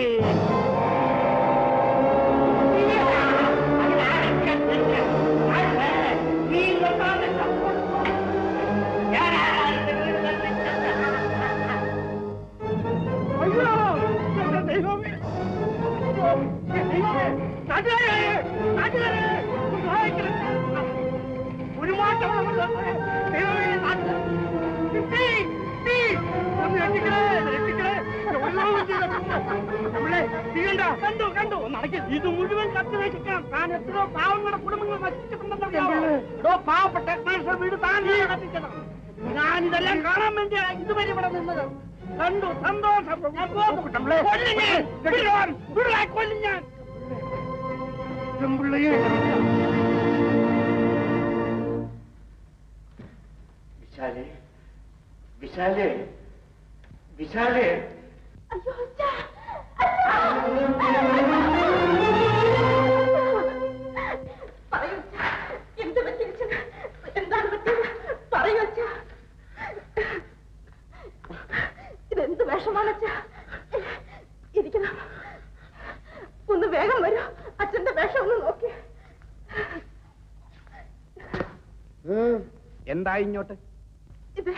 കണ്ടു കണ്ടു ഇത് മുഴുവൻ കത്തി വെച്ചിട്ടാണ് താൻ എത്രയോ പാവങ്ങളുടെ കുടുംബങ്ങൾ നശിച്ചിട്ടുണ്ടെന്നോ. പാവപ്പെട്ട വീട് താൻ കത്തിച്ചത്. ഞാനിതെല്ലാം കാണാൻ വേണ്ടി ഇതുവരെ ഇവിടെ നിന്നത്. കണ്ടു, സന്തോഷം. ഞാൻ പോകും. കൊല്ലും ഞാൻ. പെമ്പിള്ളയെ വിശാലേ വിശാലേ വിശാലേ എന്ത് പറ്റി? എന്താണ് പറ്റിയത്? പറയൂ അച്ഛാ. ഇതെന്ത് വിഷമാണ് അച്ഛാ? ഇരിക്കണം. ഒന്ന് വേഗം വരൂ. അച്ഛന്റെ വേഷം ഒന്ന് നോക്കി. എന്താ ഇങ്ങോട്ട് ഇത്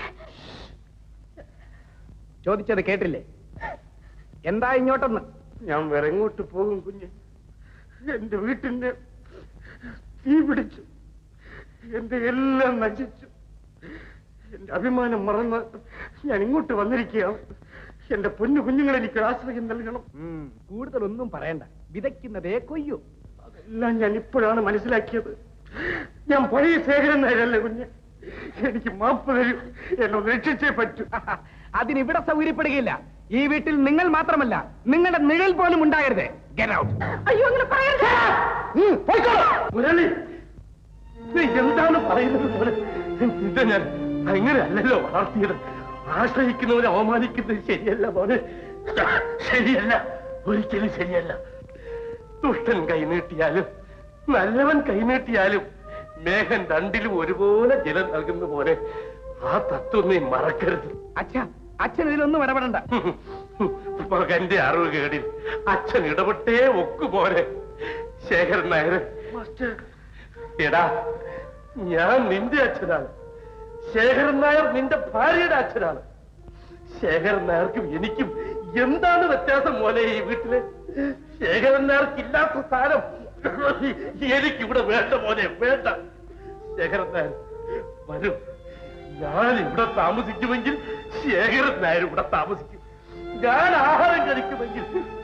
ചോദിച്ചത് കേട്ടില്ലേ? എന്താ ഇങ്ങോട്ടെന്ന്? ഞാൻ വേറെ എങ്ങോട്ട് പോകും കുഞ്ഞ്? എന്റെ വീട്ടിന്റെ തീ പിടിച്ചു, എന്റെ എല്ലാം നശിച്ചു, എന്റെ അഭിമാനം മറന്ന് ഞാൻ ഇങ്ങോട്ട് വന്നിരിക്കുകയാണ്. എന്റെ പൊന്നു കുഞ്ഞുങ്ങളെ എനിക്ക് ആശ്രയം നൽകണം. കൂടുതലൊന്നും പറയണ്ട, വിതയ്ക്കുന്നതേ കൊയ്യൂ. അതെല്ലാം ഞാൻ ഇപ്പോഴാണ് മനസ്സിലാക്കിയത്. ഞാൻ പഴയ ശേഖരൻ നായരല്ലേ കുഞ്ഞ്. എനിക്ക് മാപ്പ് തരും, എന്നെ രക്ഷിച്ചേ പറ്റൂ. അതിനിവിടെ സൗകര്യപ്പെടുകയില്ല. ഈ വീട്ടിൽ നിങ്ങൾ മാത്രമല്ല, നിങ്ങളുടെ നിഴൽ പോലും ഉണ്ടാകരുത്. Get out. അയ്യോ അങ്ങനെ പറയരുത്. മുരളി, എന്താണ് പറയുന്നത് പോലെ? ഇത് ഞാൻ അങ്ങനെ അല്ലല്ലോ വളർത്തിയത്. ആശ്രയിക്കുന്നവരെ അവമാനിക്കുന്നത് ശരിയല്ല മോനെ, ശരിയല്ല, ഒരിക്കലും ശരിയല്ല. ദുഷ്ടൻ കൈനീട്ടിയാലും നല്ലവൻ കൈനീട്ടിയാലും മേഘൻ രണ്ടിലും ഒരുപോലെ ജലം നൽകുന്ന പോലെ ആ തത്വം നീ മറക്കരുത്. അച്ഛാ, അച്ഛൻ ഇതിലൊന്നും ഇടപെടണ്ട. മകന്റെ അറിവ് കേടിൽ അച്ഛൻ ഇടപെട്ടേ ഒക്കുപോലെ. ശേഖരൻ നായർ, എടാ, ഞാൻ നിന്റെ അച്ഛനാണ്. ശേഖരൻ നായർ നിന്റെ ഭാര്യയുടെ അച്ഛനാണ്. ശേഖരൻ നായർക്കും എനിക്കും എന്താണ് വ്യത്യാസം പോലെ ഈ വീട്ടില്? ശേഖരൻ നായർക്കില്ലാത്ത സ്ഥാനം എനിക്കിവിടെ വേണ്ട മോനെ, വേണ്ട. ശേഖരൻ നായർ വരും. ഞാൻ ഇവിടെ താമസിക്കുമെങ്കിൽ ശേഖരൻ നായർ ഇവിടെ താമസിക്കും. ഞാൻ ആഹാരം കഴിക്കുമെങ്കിൽ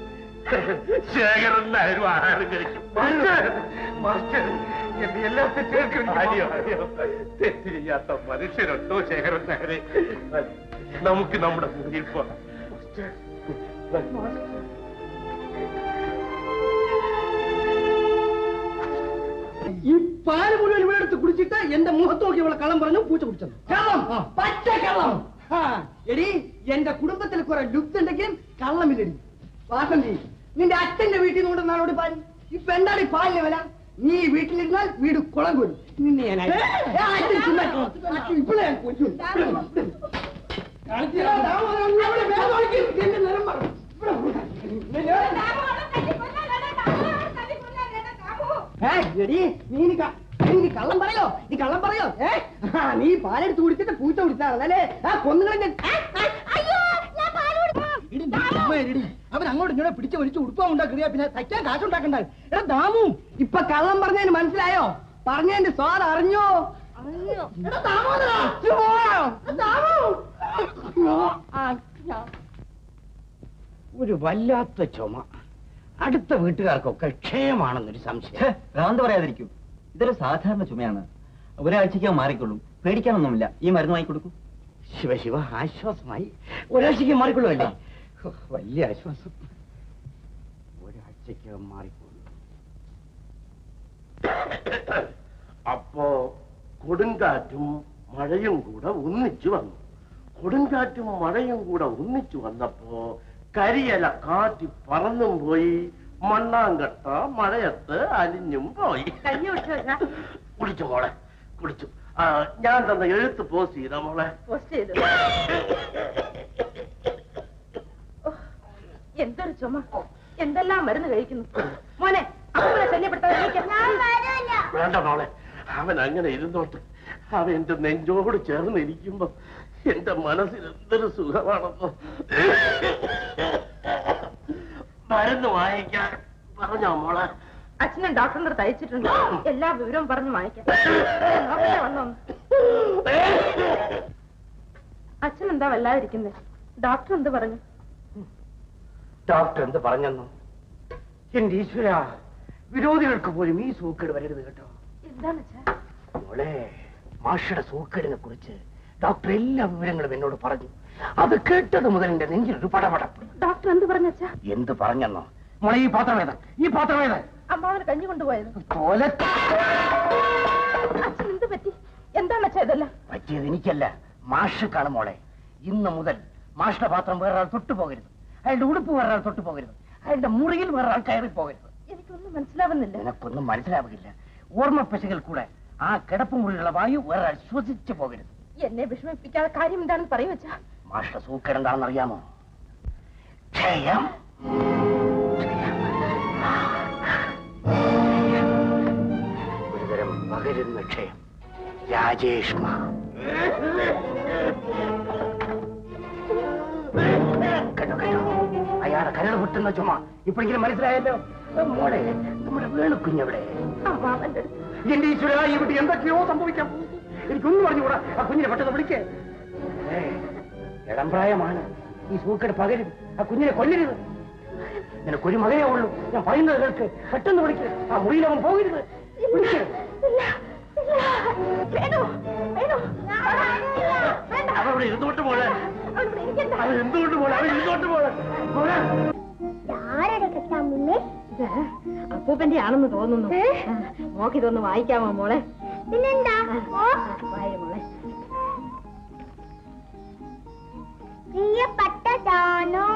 ശേഖരൻ നായരും ആഹാരം കഴിക്കും. എന്റെ എല്ലാ തെറ്റുകൾക്കും അറിയോ അറിയോ തെറ്റ് ചെയ്യാത്ത മനുഷ്യരുണ്ടോ ശേഖരൻ നായരെ? നമുക്ക് നമ്മുടെ മുറിയിൽ പോകാം. ഈ പാല് മുഴുവൻ ഇവിടെ എടുത്ത് കുടിച്ചിട്ട് എന്റെ മുഖത്ത് നോക്കി ഇവിടെ കള്ളം പറഞ്ഞു പൂച്ച കുടിച്ചത്. കള്ളം, പച്ച കള്ളം. എടി, എന്റെ കുടുംബത്തിൽ കുറെ ലുപ്ത് ഉണ്ടെങ്കിലും കള്ളമില്ലടി. വാസന്തി, നിന്റെ അച്ഛന്റെ വീട്ടിൽ നിന്ന് കൊണ്ട് നാളോട് പാൽ. ഇപ്പൊ എന്താണ് ഈ പാലിന് വില? നീ വീട്ടിലിരുന്നാൽ വീട് കുളം കൊല്ലും. നിന്നെ ഞാൻ ഇപ്പോഴേ ഞാൻ കൊല്ലും. നീ കള്ളം പറയോ? നീ കള്ളം പറയോ? ഏ നീ പാലെടുത്ത് കുടിച്ചിട്ട് പൂച്ച കുടിച്ചാണല്ലേ? ആ കൊന്നുകളെ അവൻ അങ്ങോട്ട് ഇങ്ങനെ പിടിച്ച് വലിച്ച് ഉടുപ്പാ ഉണ്ടാക്കുക, പിന്നെ തയ്ക്കാൻ കാശുണ്ടാക്കണ്ട. എടാ ദാമു, ഇപ്പൊ കള്ളം പറഞ്ഞതിന് മനസ്സിലായോ? പറഞ്ഞതിന്റെ സ്വാദ് അറിഞ്ഞോ? ഒരു വല്ലാത്ത ചുമ. അടുത്ത വീട്ടുകാർക്കൊക്കെ ക്ഷയമാണെന്നൊരു സംശയം. ഭ്രാന്ത് പറയാതിരിക്കും. ഇതൊരു സാധാരണ ചുമയാണ്, ഒരാഴ്ചയ്ക്ക് മാറിക്കൊള്ളും. പേടിക്കാനൊന്നുമില്ല. ഈ മരുന്ന് വാങ്ങിക്കൊടുക്കൂ. ശിവശിവ, ആശ്വാസമായി. ഒരാഴ്ചയ്ക്ക് മാറിക്കൊള്ളുമല്ലേ? വലിയ ആശ്വാസം. ഒരാഴ്ചയ്ക്ക് മാറിക്കൊള്ളു. അപ്പോ കൊടുങ്കാറ്റും മഴയും കൂടെ ഒന്നിച്ചു വന്നു. കൊടുങ്കാറ്റും മഴയും കൂടെ ഒന്നിച്ചു വന്നപ്പോ കരിയല കാറ്റി പറന്നും പോയി, മണ്ണാങ്കട്ട മഴയത്ത് അലിഞ്ഞും പോയി. കുടിച്ചു മോളെ, കുടിച്ചു. ഞാൻ തന്ന എഴുത്ത് പോസ്റ്റ് ചെയ്ത മോളെ. പോസ്റ്റ് ചെയ്തു. എന്തൊരു ചുമ, എന്തെല്ലാം മരുന്ന് കഴിക്കുന്നു മോനെ. അവനെ ശല്യപ്പെടുത്താൻ വേണ്ട മോളെ, അവൻ അങ്ങനെ ഇരുന്നോട്ട്. അവൻ എന്റെ നെഞ്ചോട് ചേർന്ന് ഇരിക്കുമ്പോ എന്റെ മനസ്സിൽ എന്തൊരു സുഖമാണെന്നോ. മരുന്ന് വാങ്ങിക്കാൻ പറഞ്ഞോ മോളെ? അച്ഛനും ഡോക്ടറിനോട് തയ്ച്ചിട്ടുണ്ട്. എല്ലാ വിവരവും പറഞ്ഞു വാങ്ങിക്കാം. വന്നോ? അച്ഛൻ എന്താ വല്ലാതിരിക്കുന്നത്? ഡോക്ടർ എന്ത് പറഞ്ഞു? ഡോക്ടർ എന്ത് പറഞ്ഞെന്നോ? എന്റെ ഈശ്വര, വിരോധികൾക്ക് പോലും ഈ സൂക്കേട് വരരുത് കേട്ടോ. എന്താണ് മോളെ, മാഷയുടെ സൂക്കേടിനെ കുറിച്ച് ഡോക്ടർ എല്ലാ വിവരങ്ങളും എന്നോട് പറഞ്ഞു. അത് കേട്ടത് മുതൽ എന്റെ നെഞ്ചിലൊരു പടപടപ്പ്. ഡോക്ടർ എന്ത് പറഞ്ഞ? എന്ത് പറഞ്ഞെന്നോ? മോളെ ഈ പാത്രം ഏതാ? ഈ പാത്രം ഏതാ? അമ്മാവന് കഞ്ഞി കൊണ്ടുപോയത്. പോലെ അച്ഛൻ എന്ത് പറ്റി? എന്താണ് അച്ഛൻ ഇതല്ല? പറ്റിയത് എനിക്കല്ല, മാഷക്കാണ് മോളെ. ഇന്ന് മുതൽ മാഷിന്റെ പാത്രം വേറൊരാൾ തൊട്ടു പോകരുത്, അയാളുടെ ഉടുപ്പ് വേറൊരാൾ തൊട്ടു പോകരുത്, അയാളുടെ മുറിയിൽ വേറൊരാൾ കയറി പോകരുത്. എനിക്കൊന്നും മനസ്സിലാവുന്നില്ല. നിനക്കൊന്നും മനസ്സിലാവുകയില്ല. ഓർമ്മ പെശകൾ കൂടെ ആ കിടപ്പുമുറിയുള്ള വായു വേറൊരാൾ ശ്വസിച്ചു പോകരുത്. എന്നെ വിഷമിപ്പിക്കാതെ കാര്യം എന്താണെന്ന് പറയൂ വെച്ചാ. മാഷിന്റെ സൂക്കേട് എന്താണെന്ന് അറിയാമോ? ക്ഷയം. ഒരുതരം പകരുന്ന ക്ഷയം. രാജേഷ്മ. കേട്ടോ കേട്ടോ, അയാളെ കരൾ പൊട്ടുന്ന ചുമ ഇപ്പോഴെങ്കിലും മനസ്സിലായല്ലോ. മോളെ, നമ്മുടെ വേണുക്കുഞ്ഞവിടെ. എന്റെ ഈശ്വര, ഈ കുട്ടി എന്തൊക്കെയോ സംഭവിക്കാൻ പോകുന്നു. എനിക്കൊന്നും പറഞ്ഞുകൂടാ. ആ കുഞ്ഞിനെ പെട്ടെന്ന് വിളിക്കേ. ഇളം പ്രായമാണ്, ഈ സൂക്കേട് പകരും. ആ കുഞ്ഞിനെ കൊല്ലരുത്. നിനക്കൊരു മകനേ ഉള്ളൂ. ഞാൻ പറയുന്നത് കേൾക്ക്. പെട്ടെന്ന് വിളിക്ക്. ആ മുറിയിലവൻ പോകരുത്. വിളിക്ക്. അവവിടെ ഇരുന്നോട്ട് പോലെ അവൻ എന്തുകൊണ്ട് പോലെ അവൻ ഇരുന്നോട്ട് പോലെ അപ്പൂപ്പന്റെ ആണെന്ന് തോന്നുന്നു. മോക്കിതൊന്ന് വായിക്കാമോ മോളെ? പിന്നെന്താ മോളെ. പ്രിയപ്പെട്ട ജാനു,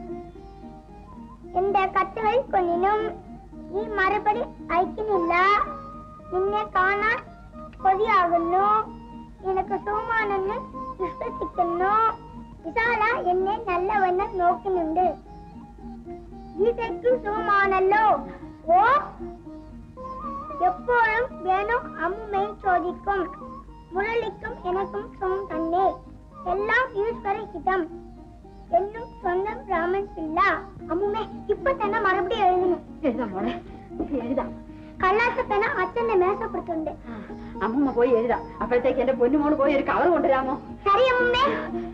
എന്റെ കത്തുകൾ കൊല്ലിനും ഈ മറുപടി അയക്കുന്നില്ല. നിന്നെ കാണാൻ കൊതിയാകുന്നു. നിനക്ക് സുമാനെന്ന് വിശ്വസിക്കുന്നു. വിശാല എന്നെ നല്ലവണ്ണം നോക്കുന്നുണ്ട്. ഗീതയ്ക്ക് സുമാണല്ലോ. ഓ, എപ്പോഴും വേണോ അമ്മയും ചോദിക്കും. മുരളിക്കും എനക്കും സുഖം തന്നെ. എല്ലാം ഈശ്വര ഹിതം. എന്നും സ്വന്തം രാമൻ പിള്ള. അമ്മുമ്മേ, ഇപ്പൊ തന്നെ മറുപടി എഴുതുന്നു. എഴുതാം മോളെ, എഴുതാം. കള്ളാസപ്പന അച്ഛന്റെ മേശപ്പുറത്തുണ്ട്. അമ്മൂമ്മ പോയി എഴുതാം. അപ്പോഴത്തേക്ക് എന്റെ പൊന്നുമോള് പോയി ഒരു കവർ കൊണ്ടുവരാമോ? ശരി അമ്മൂമ്മേ.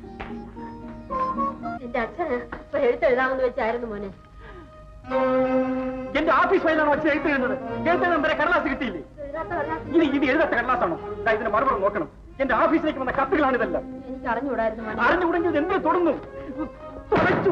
എന്റെ അച്ഛന് ഇപ്പൊ എഴുത്തെഴുതാമെന്ന് വെച്ചായിരുന്നു മോനെ. എന്റെ ഓഫീസ് ഫയലാണ് വെച്ച് എഴുത്തുന്നത്. എഴുത്തുന്നത് വരെ കടലാസ് കിട്ടിയില്ലേ? ഇനി ഇത് എഴുതാത്ത കടലാസാണോ? ഇതിന് മറുപടി നോക്കണം. എന്റെ ഓഫീസിലേക്ക് വന്ന കത്തുകളാണ് ഇതെല്ലാം. എനിക്ക് അറിഞ്ഞുകൂടായിരുന്നു മോനെ. അറിഞ്ഞുകൂടെങ്കിൽ എന്ത് തുടർന്നു തുറച്ചു.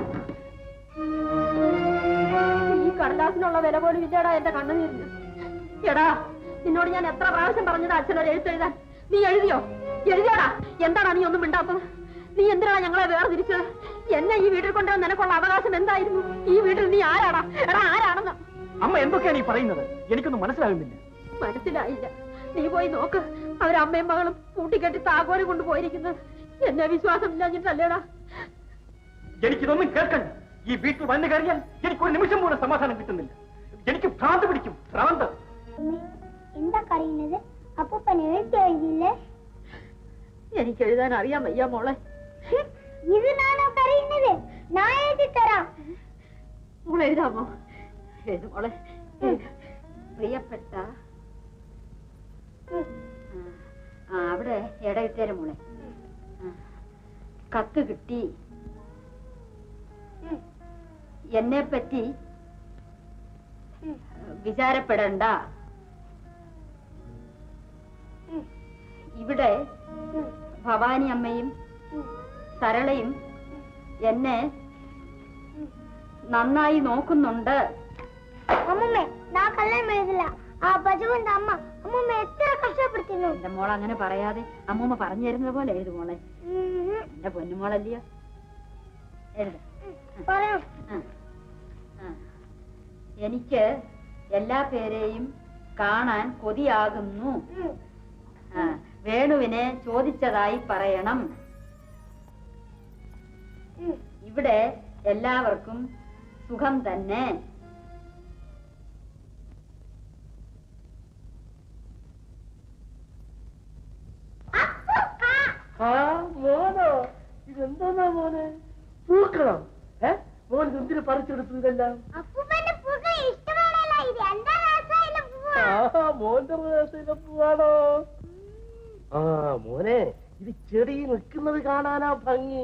ഈ കടലാസിനുള്ള വില പോലും ഇല്ലടാ എന്റെ കണ്ണുനീരിന്. എടാ, നിന്നോട് ഞാൻ എത്ര പ്രാവശ്യം പറഞ്ഞതാ അച്ഛനൊരു എഴുത്തെഴുതാൻ? നീ എഴുതിയോ? എഴുതിയോടാ? എന്താടാ നീ ഒന്നും മിണ്ടാത്തത്? നീ എന്തിനാണ് ഞങ്ങളെ വേർതിരിച്ചത്? എന്നെ ഈ വീട്ടിൽ കൊണ്ടുവന്ന് നിനക്കുള്ള അവകാശം എന്തായിരുന്നു? ഈ വീട്ടിൽ നീ ആരാടാ? എടാ, ആരാണെന്ന്? അമ്മ എന്തൊക്കെയാണ് ഈ പറയുന്നത്? എനിക്കൊന്നും മനസ്സിലാകുന്നില്ല. മനസ്സിലായില്ല. നീ പോയി നോക്ക്. അവരമ്മയും മകളും കൂട്ടിക്കെട്ടി താക്കോല് കൊണ്ടുപോയിരിക്കുന്നത്. എന്നെ വിശ്വാസം ഇല്ലാഞ്ഞിട്ടല്ലേടാ? എനിക്കിതൊന്നും കേൾക്കണ്ട. ഈ വീട്ടിൽ വന്നു കയറിയാൽ എനിക്ക് ഒരു നിമിഷം പോലും സമാധാനം കിട്ടുന്നില്ല. എനിക്ക് ഭ്രാന്ത് പിടിക്കും. ഭ്രാന്ത്. എന്താ കരയുന്നത്? അപ്പൂപ്പൻ എഴുതി എഴുതിയില്ലേ? എനിക്ക് എഴുതാൻ അറിയാൻ വയ്യ മോളെ. ഇത് നാണോ കരയുന്നത്? ഞാൻ എഴുതി തരാം. മോളെ എഴുതാമോ? എഴുതു മോളെ. പ്രിയപ്പെട്ട അവിടെ ഇടയിട്ടേരെ മോളെ. കത്ത് കിട്ടി. എന്നെ പറ്റി വിചാരപ്പെടണ്ട. ഇവിടെ ഭവാനി അമ്മയും സരളയും എന്നെ നന്നായി നോക്കുന്നുണ്ട്. അമ്മൂമ്മേ, ഞാൻ കള്ളം എഴുതില്ല. ആ പശുവിന്റെ അമ്മ അമ്മൂമ്മ എത്ര കഷ്ടപ്പെടുത്തുന്നു. എന്റെ മോൾ അങ്ങനെ പറയാതെ അമ്മൂമ്മ പറഞ്ഞു തരുന്നത് പോലെ എഴുതു മോളെ. എന്റെ പൊന്നുമോളല്ലയോ? എഴുത. എനിക്ക് എല്ലാ പേരെയും കാണാൻ കൊതിയാകുന്നു. വേണുവിനെ ചോദിച്ചതായി പറയണം. ഇവിടെ എല്ലാവർക്കും സുഖം തന്നെ. മോനോ, ഇതെന്താ മോനെ? പൂക്കണം. ഏ മോൻ എന്തിനു പറിച്ചെടുത്തു ഇതെല്ലാം? മോന്റെ രസയിലെ പൂവാണോ? ആ മോനെ, ഇത് ചെടി നിൽക്കുന്നത് കാണാനാ ഭംഗി.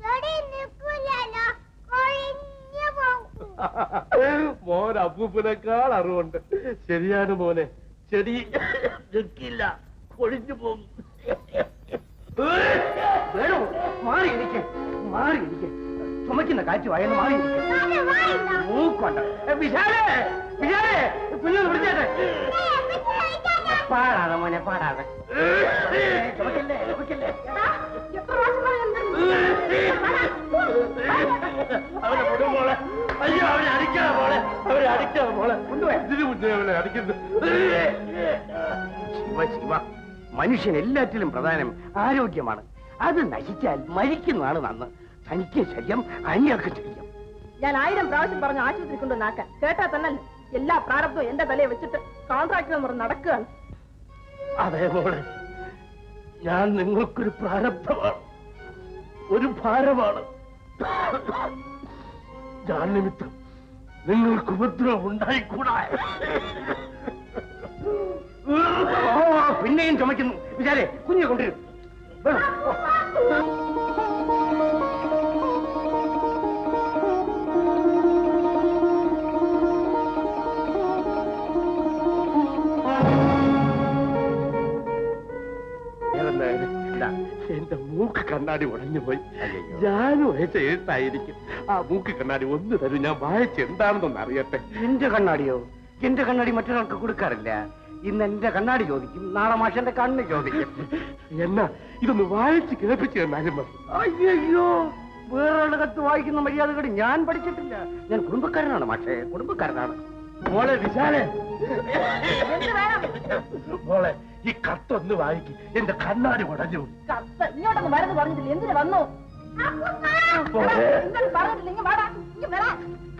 മോൻ അപ്പൂപ്പനേക്കാൾ അറിവുണ്ട്. ശരിയാണ് മോനെ, ചെടി നിൽക്കില്ല, കൊഴിഞ്ഞു പോകും. വേണോ, മാറി ഇരിക്കെ, മാറി ഇരിക്കെ. ചുമക്കുന്ന കാറ്റ് വായെന്ന് മാറി മൂക്കണ്ട. വിശാലേ വിശാലേ കുഞ്ഞൊന്ന് വിളിച്ചേട്ടെ. പാടാതെ മോനെ പാടാതെ. ചുമക്കല്ലേ ചുമക്കല്ലേ. അവനെ വിടും മോളെ. അയ്യോ അവനെ അടിക്കാതെ മോളെ. അവരെ അടിക്കാതെ മോളെ. ഇതിന് മുന്നേ അവനെ അടിക്കുന്നു. ശിവ ശിവ, മനുഷ്യൻ എല്ലാറ്റിലും പ്രധാനം ആരോഗ്യമാണ്. അത് നശിച്ചാൽ മരിക്കുന്നതാണ് നന്ന്. തനിക്ക് ശല്യം, അന്യർക്ക് ശല്യം. ഞാൻ ആയിരം പ്രാവശ്യം പറഞ്ഞു ആശുപത്രി കൊണ്ടുവന്നാക്കാൻ. കേട്ടാ തന്നല്ലേ എല്ലാ പ്രാരബ്ധവും എന്റെ തലയെ വെച്ചിട്ട് കോൺട്രാക്ട് എന്ന് പറഞ്ഞ് നടക്കുകയാണ്. അതെ മോളെ, ഞാൻ നിങ്ങൾക്കൊരു പ്രാരബ്ധമാണ്, ഒരു ഭാരമാണ്. ഞാൻ നിമിത്തം നിങ്ങൾക്ക് ഉപദ്രവം ഉണ്ടായിക്കൂടാ. പിന്നെയും ചുമക്കുന്നു. വിചാരേ കുഞ്ഞെ കൊണ്ടുവരും. എന്റെ മൂക്ക് കണ്ണാടി ഉടഞ്ഞു പോയി. ഞാനും വായിച്ച എഴുത്തായിരിക്കും. ആ മൂക്ക് കണ്ണാടി ഒന്ന് തരും, ഞാൻ വായിച്ച എന്താണെന്നൊന്ന് അറിയട്ടെ. എന്റെ കണ്ണാടിയോ? എന്റെ കണ്ണാടി മറ്റൊരാൾക്ക് കൊടുക്കാറില്ല. ഇന്ന് എന്റെ കണ്ണാടി ചോദിക്കും, നാളെ മാഷന്റെ കണ്ണ് ചോദിക്കും. എന്നാ ഇതൊന്ന് വായിച്ച് കേൾപ്പിച്ചു തന്നാലും മതി. അയ്യോ, വേറൊരാളുടെ കത്ത് വായിക്കുന്ന മര്യാദകൾ ഞാൻ പഠിച്ചിട്ടില്ല. ഞാൻ കുടുംബക്കാരനാണ് മാഷേ, കുടുംബക്കാരനാണ്. മോളെ വിശാലേ, മോളെ ഈ കത്തൊന്ന് വായിക്കും, എന്റെ കണ്ണാടി ഉടഞ്ഞു. കത്ത് ഇങ്ങോട്ടൊന്നും വരുന്നു പറഞ്ഞിട്ടില്ല, എന്തിനു വന്നു? പറഞ്ഞിട്ടില്ല, ഇങ്ങ് വാടാ, ഇങ്ങ് വരാ.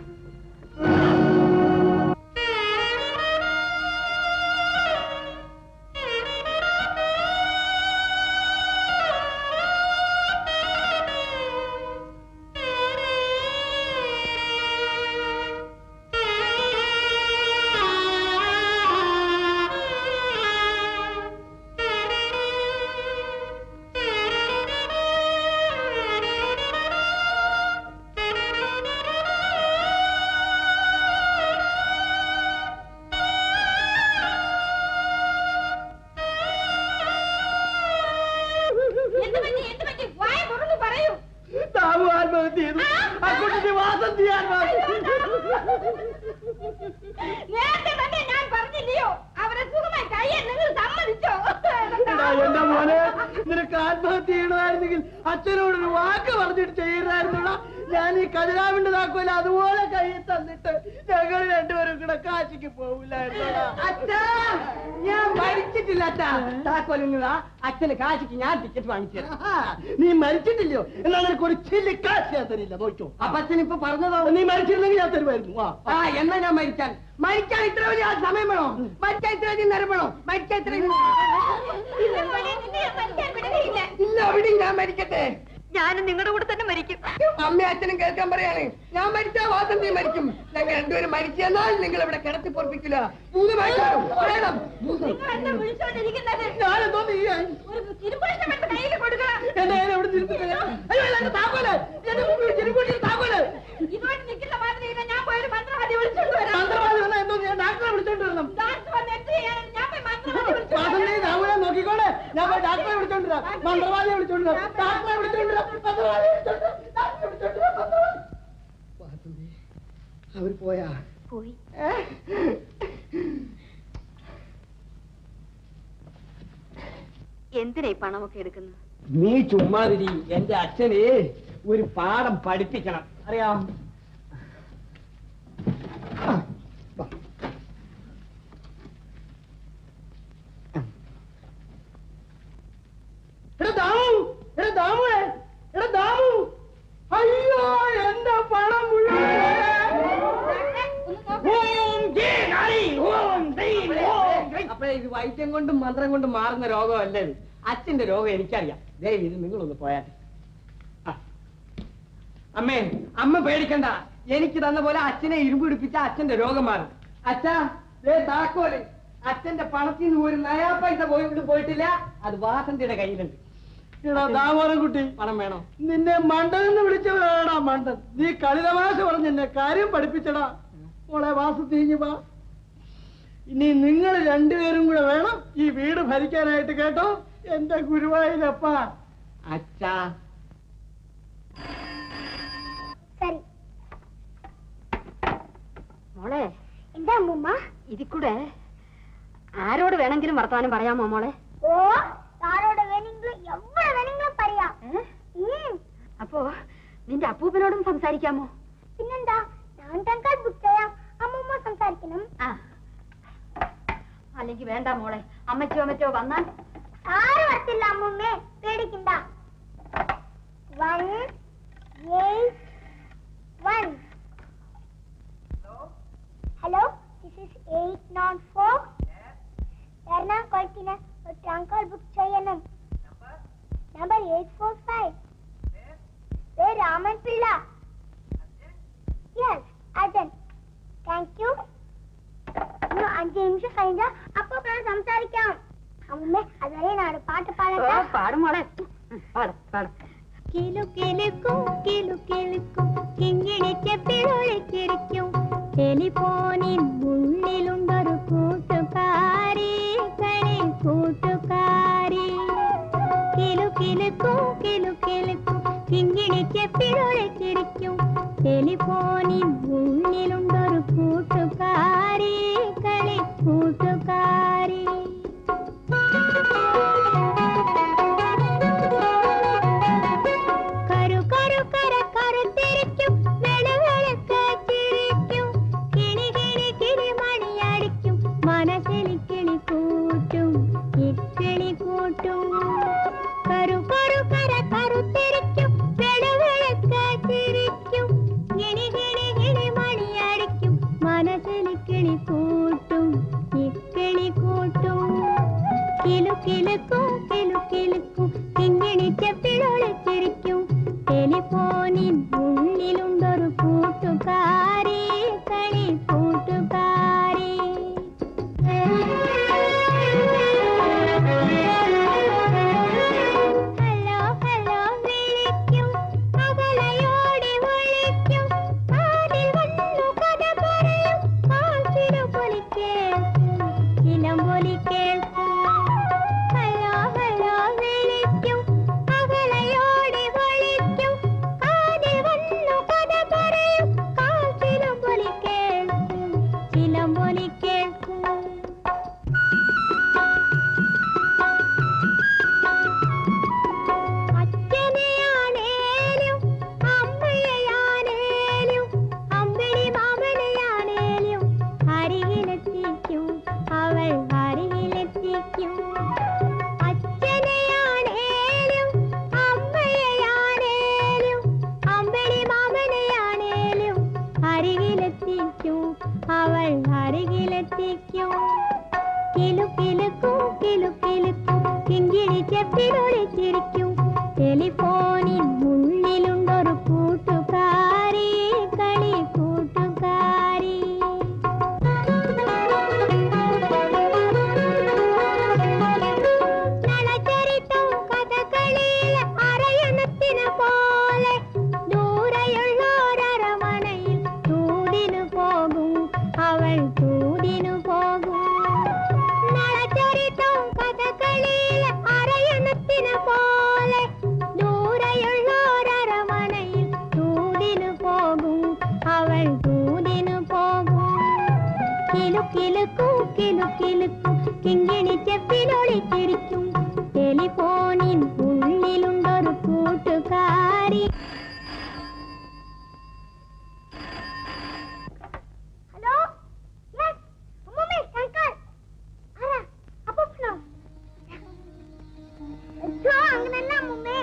നേരത്തെ തന്നെ ഞാൻ പറഞ്ഞില്ലയോ അവരെ സുഖമായി കഴിയാൻ നിങ്ങൾ സമ്മതിച്ചോ? എന്റെ മോനെ, നിനക്ക് ആത്മഹത്യ ചെയ്യണമായിരുന്നെങ്കിൽ അച്ഛനോടൊരു വാക്ക് പറഞ്ഞിട്ട് ചെയ്യണമായിരുന്നുള്ള. ഞാൻ ഈ ഖജനാവിന്റെ താക്കോല് അതുപോലെ കയ്യിൽ തന്നിട്ട് ഞങ്ങൾ രണ്ടുപേരും കൂടെ കാശിക്ക് പോവില്ലായിരുന്നോടാ. അച്ഛാ, ഞാൻ മരിച്ചിട്ടില്ല അച്ഛാ. താക്കോലിങ്ങതാ, അച്ഛന് കാശിക്ക് ഞാൻ ടിക്കറ്റ് വാങ്ങിച്ചു. നീ മരിച്ചിട്ടില്ലയോ? എന്നാൽ നിനക്ക് ഒരു ചില്ലി കാശ് ഞാൻ തരില്ല, നോക്കോ. അപ്പൊ അച്ഛൻ ഇപ്പൊ പറഞ്ഞതോ, നീ മരിച്ചിരുന്നെങ്കിൽ ഞാൻ തരുമായിരുന്നു. ആ എന്നാ ഞാൻ മരിക്കാൻ മരിക്കാൻ ഇത്ര വലിയ സമയം വേണോ? മരിക്കാൻ ഇത്ര വലിയ നേരം വേണോ? മരിക്കാൻ ഇത്ര ഇല്ല, അവിടെ ഞാൻ മരിക്കട്ടെ. ഞാനും നിങ്ങളുടെ കൂടെ തന്നെ മരിക്കും. അമ്മ അച്ഛനും കേൾക്കാൻ പറയാണ്, ഞാൻ മരിച്ചാ വാസന്തി മരിക്കും. ഞങ്ങൾ രണ്ടുപേരും മരിച്ചെന്നാൽ നിങ്ങൾ ഇവിടെ കിടത്തി പൊറപ്പിക്കില്ല. മൂന്ന് വയസ്സാകും. ഞാനെന്തോ ചെയ്യാൻ? എന്നെ എവിടെ തിരുപ്പില്ല. അയ്യോ എന്റെ താക്കോല്, എന്റെ മുമ്പിൽ തിരുപ്പൂട്ടി താക്കോല്. ഇതുകൊണ്ട് നിൽക്കുന്ന മാതിരി ഞാൻ പോയൊരു മന്ത്രവാദി വിളിച്ചോണ്ട് വരാം. മന്ത്രവാദി വന്നാൽ എന്തോ ഞാൻ ഡാക്ടറെ വിളിച്ചോണ്ട് വരണം. ഞാൻ പോയി മന്ത്രവാദി വാസന്തി താക്കോലെ നോക്കിക്കോളെ. ഞാൻ പോയി ഡാക്ടറെ വിളിച്ചോണ്ട് വരാം, മന്ത്രവാദിയെ വിളിച്ചോണ്ട് വരാം, ഡാക്ടറെ വിളിച്ചോണ്ട് വരാം, മന്ത്രവാദിയെ വിളിച്ചോണ്ട് വരാം, ഡാക്ടറെ വിളിച്ചോണ്ട് വരാം. വാസന്തി അവർ പോയാ? പോയി. എന്തിനാ ഈ പണമൊക്കെ എടുക്കുന്നത്? നീ ചുമ്മാതിരി. എന്റെ അച്ഛന് ഒരു പാഠം പഠിപ്പിക്കണം, അറിയാം. അയ്യോ എന്റെ പണം അപ്പഴേ ഇത് വൈദ്യം കൊണ്ടും മന്ത്രം കൊണ്ടും മാറുന്ന രോഗമല്ലേ ഇത്. അച്ഛന്റെ രോഗം എനിക്കറിയാം. ദേ ഇത് നിങ്ങളൊന്ന് പോയാൽ. അമ്മേ, അമ്മ പേടിക്കണ്ട. എനിക്ക് തന്ന പോലെ അച്ഛനെ ഇരുമ്പ് പിടിപ്പിച്ച അച്ഛന്റെ രോഗം മാറും. അച്ഛാ, ദേ താക്കോല്. അച്ഛന്റെ പണത്തിൽ നിന്ന് ഒരു നയാ പൈസ പോയിട്ട് പോയിട്ടില്ല. അത് വാസന്തിയുടെ കയ്യിലുണ്ട്. കുട്ടി, പണം വേണോ? നിന്നെ മണ്ടനെന്ന് വിളിച്ചവരാടാ മണ്ടൻ. നീ കളിതമാശ പറഞ്ഞ് എന്നെ കാര്യം പഠിപ്പിച്ചടാ. മോളെ വാസു തീഞ്ഞുവാ. ഇനി നിങ്ങൾ രണ്ടുപേരും കൂടെ വേണം ഈ വീട് ഭരിക്കാനായിട്ട്, കേട്ടോ? എന്റെ ഗുരുവായൂരപ്പ. അച്ഛാ, മോളെ എന്താ അമ്മൂമ്മ ഇതിൽ കൂടെ ആരോട് വേണമെങ്കിലും വർത്തമാനം പറയാമോ മോളെ? ഓ ആരോട് വേണമെങ്കിലും എവിടെ വേണമെങ്കിലും പറയാം. അപ്പോ നിന്റെ അപ്പൂപ്പനോടും സംസാരിക്കാമോ? പിന്നെന്താ, ഞാൻ ടങ്കാൽ ബുക്ക് ചെയ്യാം, അമ്മൂമ്മ സംസാരിക്കണം. അല്ലെങ്കിൽ വേണ്ട മോളെ, അമ്മച്ചോ അമ്മച്ചോ വന്നാൽ ആരും വരത്തില്ല അമ്മൂമ്മേ, പേടിക്കണ്ട. One eight one. Hello, this is eight nought four. എറണാകുളത്തിന് ഒരു ടങ്കാൽ ബുക്ക് ചെയ്യണം. Number eight four five. Hey, Raman Pilla. Yes, Arjun. Thank you. You അഞ്ച് നിമിഷം കഴിഞ്ഞ അപ്പൊ സംസാരിക്കാം. അമ്മേ അതുവരെ നാട് പാട്ട് പാടട്ടെ. പാടും മോളെ, പാടും പാടും. കിലു കിലുക്കും കിലു കിലുക്കും കിങ്ങിണി ചെപ്പിളൊളിച്ചിരിക്കും ടെലിഫോണിൻ ഉള്ളിലുണ്ടൊരു കൂട്ടുകാരി, കളി കൂട്ടുകാരി. കിലു കിലുക്കും കിലു കിലുക്കും കിങ്ങിണി ചെപ്പിളൊളിച്ചിരിക്കും ടെലിഫോണിൻ ഉള്ളിലുണ്ടൊരു കൂട്ടുകാരി, കളി കൂട്ടുകാരി. കരു കരു കര കരുത്തിരിക്കും വെളുവെളുക്ക് ചിരിക്കും കിണി കിണി കിളി മണിയടിക്കും മനസ്സിൽ കിളി കൂട്ടും ഇക്കിളി കൂട്ടും. കരു കരു കര കരുത്തിരിക്കും വെളുവെളുക്ക് ചിരിക്കും കിണി കിണി കിളി മണിയടിക്കും മനസ്സിൽ കിളി കൂട്ടും ഇക്കിളി കൂട്ടും. കിലു കിലുക്കും കിലു കിലുക്കും കിങ്ങിണി ചെപ്പിളൊളിച്ചിരിക്കും ടെലിഫോണിൻ ഉള്ളിലുണ്ടൊരു കൂട്ടുകാരി, കളി കൂട്ടുകാരി. ഹലോ ഹലോ വിളിക്കും അകലയോടെ വിളിക്കും കാതിൽ വന്നു കഥ പറയും കാച്ചിരു പൊലി കേൾക്കും ചിലം പൊലി കേൾക്കും. ഹലോ ഹലോ വിളിക്കും അകലയോടെ വിളിക്കും കാതിൽ വന്നു കഥ പറയും കാച്ചിലും പൊലി കേൾക്കും ചിലം പൊലി കേൾക്കും. അച്ഛനെയാണേലും അമ്മയെയാണേലും അമ്പിളി മാമനെയാണേലും അരികിലെത്തിക്കും അവൾ അരികിലെത്തിക്കും. അച്ഛനെയാണേലും അമ്മയെയാണേലും അമ്പിളി മാമനെയാണേലും അരികിലെത്തിക്കും അവൾ അരികിലെത്തിക്കും. കിലു കിലുക്കും കിലു കിലുക്കും കിങ്ങിണി ചെപ്പിളൊളിച്ചിരിക്കും ടെലിഫോണിൻ ഉള്ളിലുണ്ടൊരു കൂട്ടുകാരി, കളി കൂട്ടുകാരി. നളചരിതം കഥകളിയിൽ അരയണത്തിന് പോലെ ദൂരെയുള്ളൊരരമനയിൽ തൂതിനു പോകും അവൾ തൂതിനു പോകും. നളചരിതം കഥകളിയിൽ അരയണത്തിന് പോലെ ദൂരെയുള്ളൊരരമനയിൽ തൂതിനു പോകും അവൾ തൂതിനു പോകും. കിലു കിലുക്കും കിലു കിലുക്കും കിങ്ങിണി ചെപ്പിലൊളിച്ചിരിക്കും ടെലിഫോണിൻ ഉള്ളിലുണ്ടൊരു കൂട്ടുകാരി. ഹലോ, യെസ് അമ്മൂമ്മേ, ടങ്കാൽ. ആരാ? അപ്പൂപ്പനോ? അയ്യോ അങ്ങനല്ല അമ്മൂമ്മേ,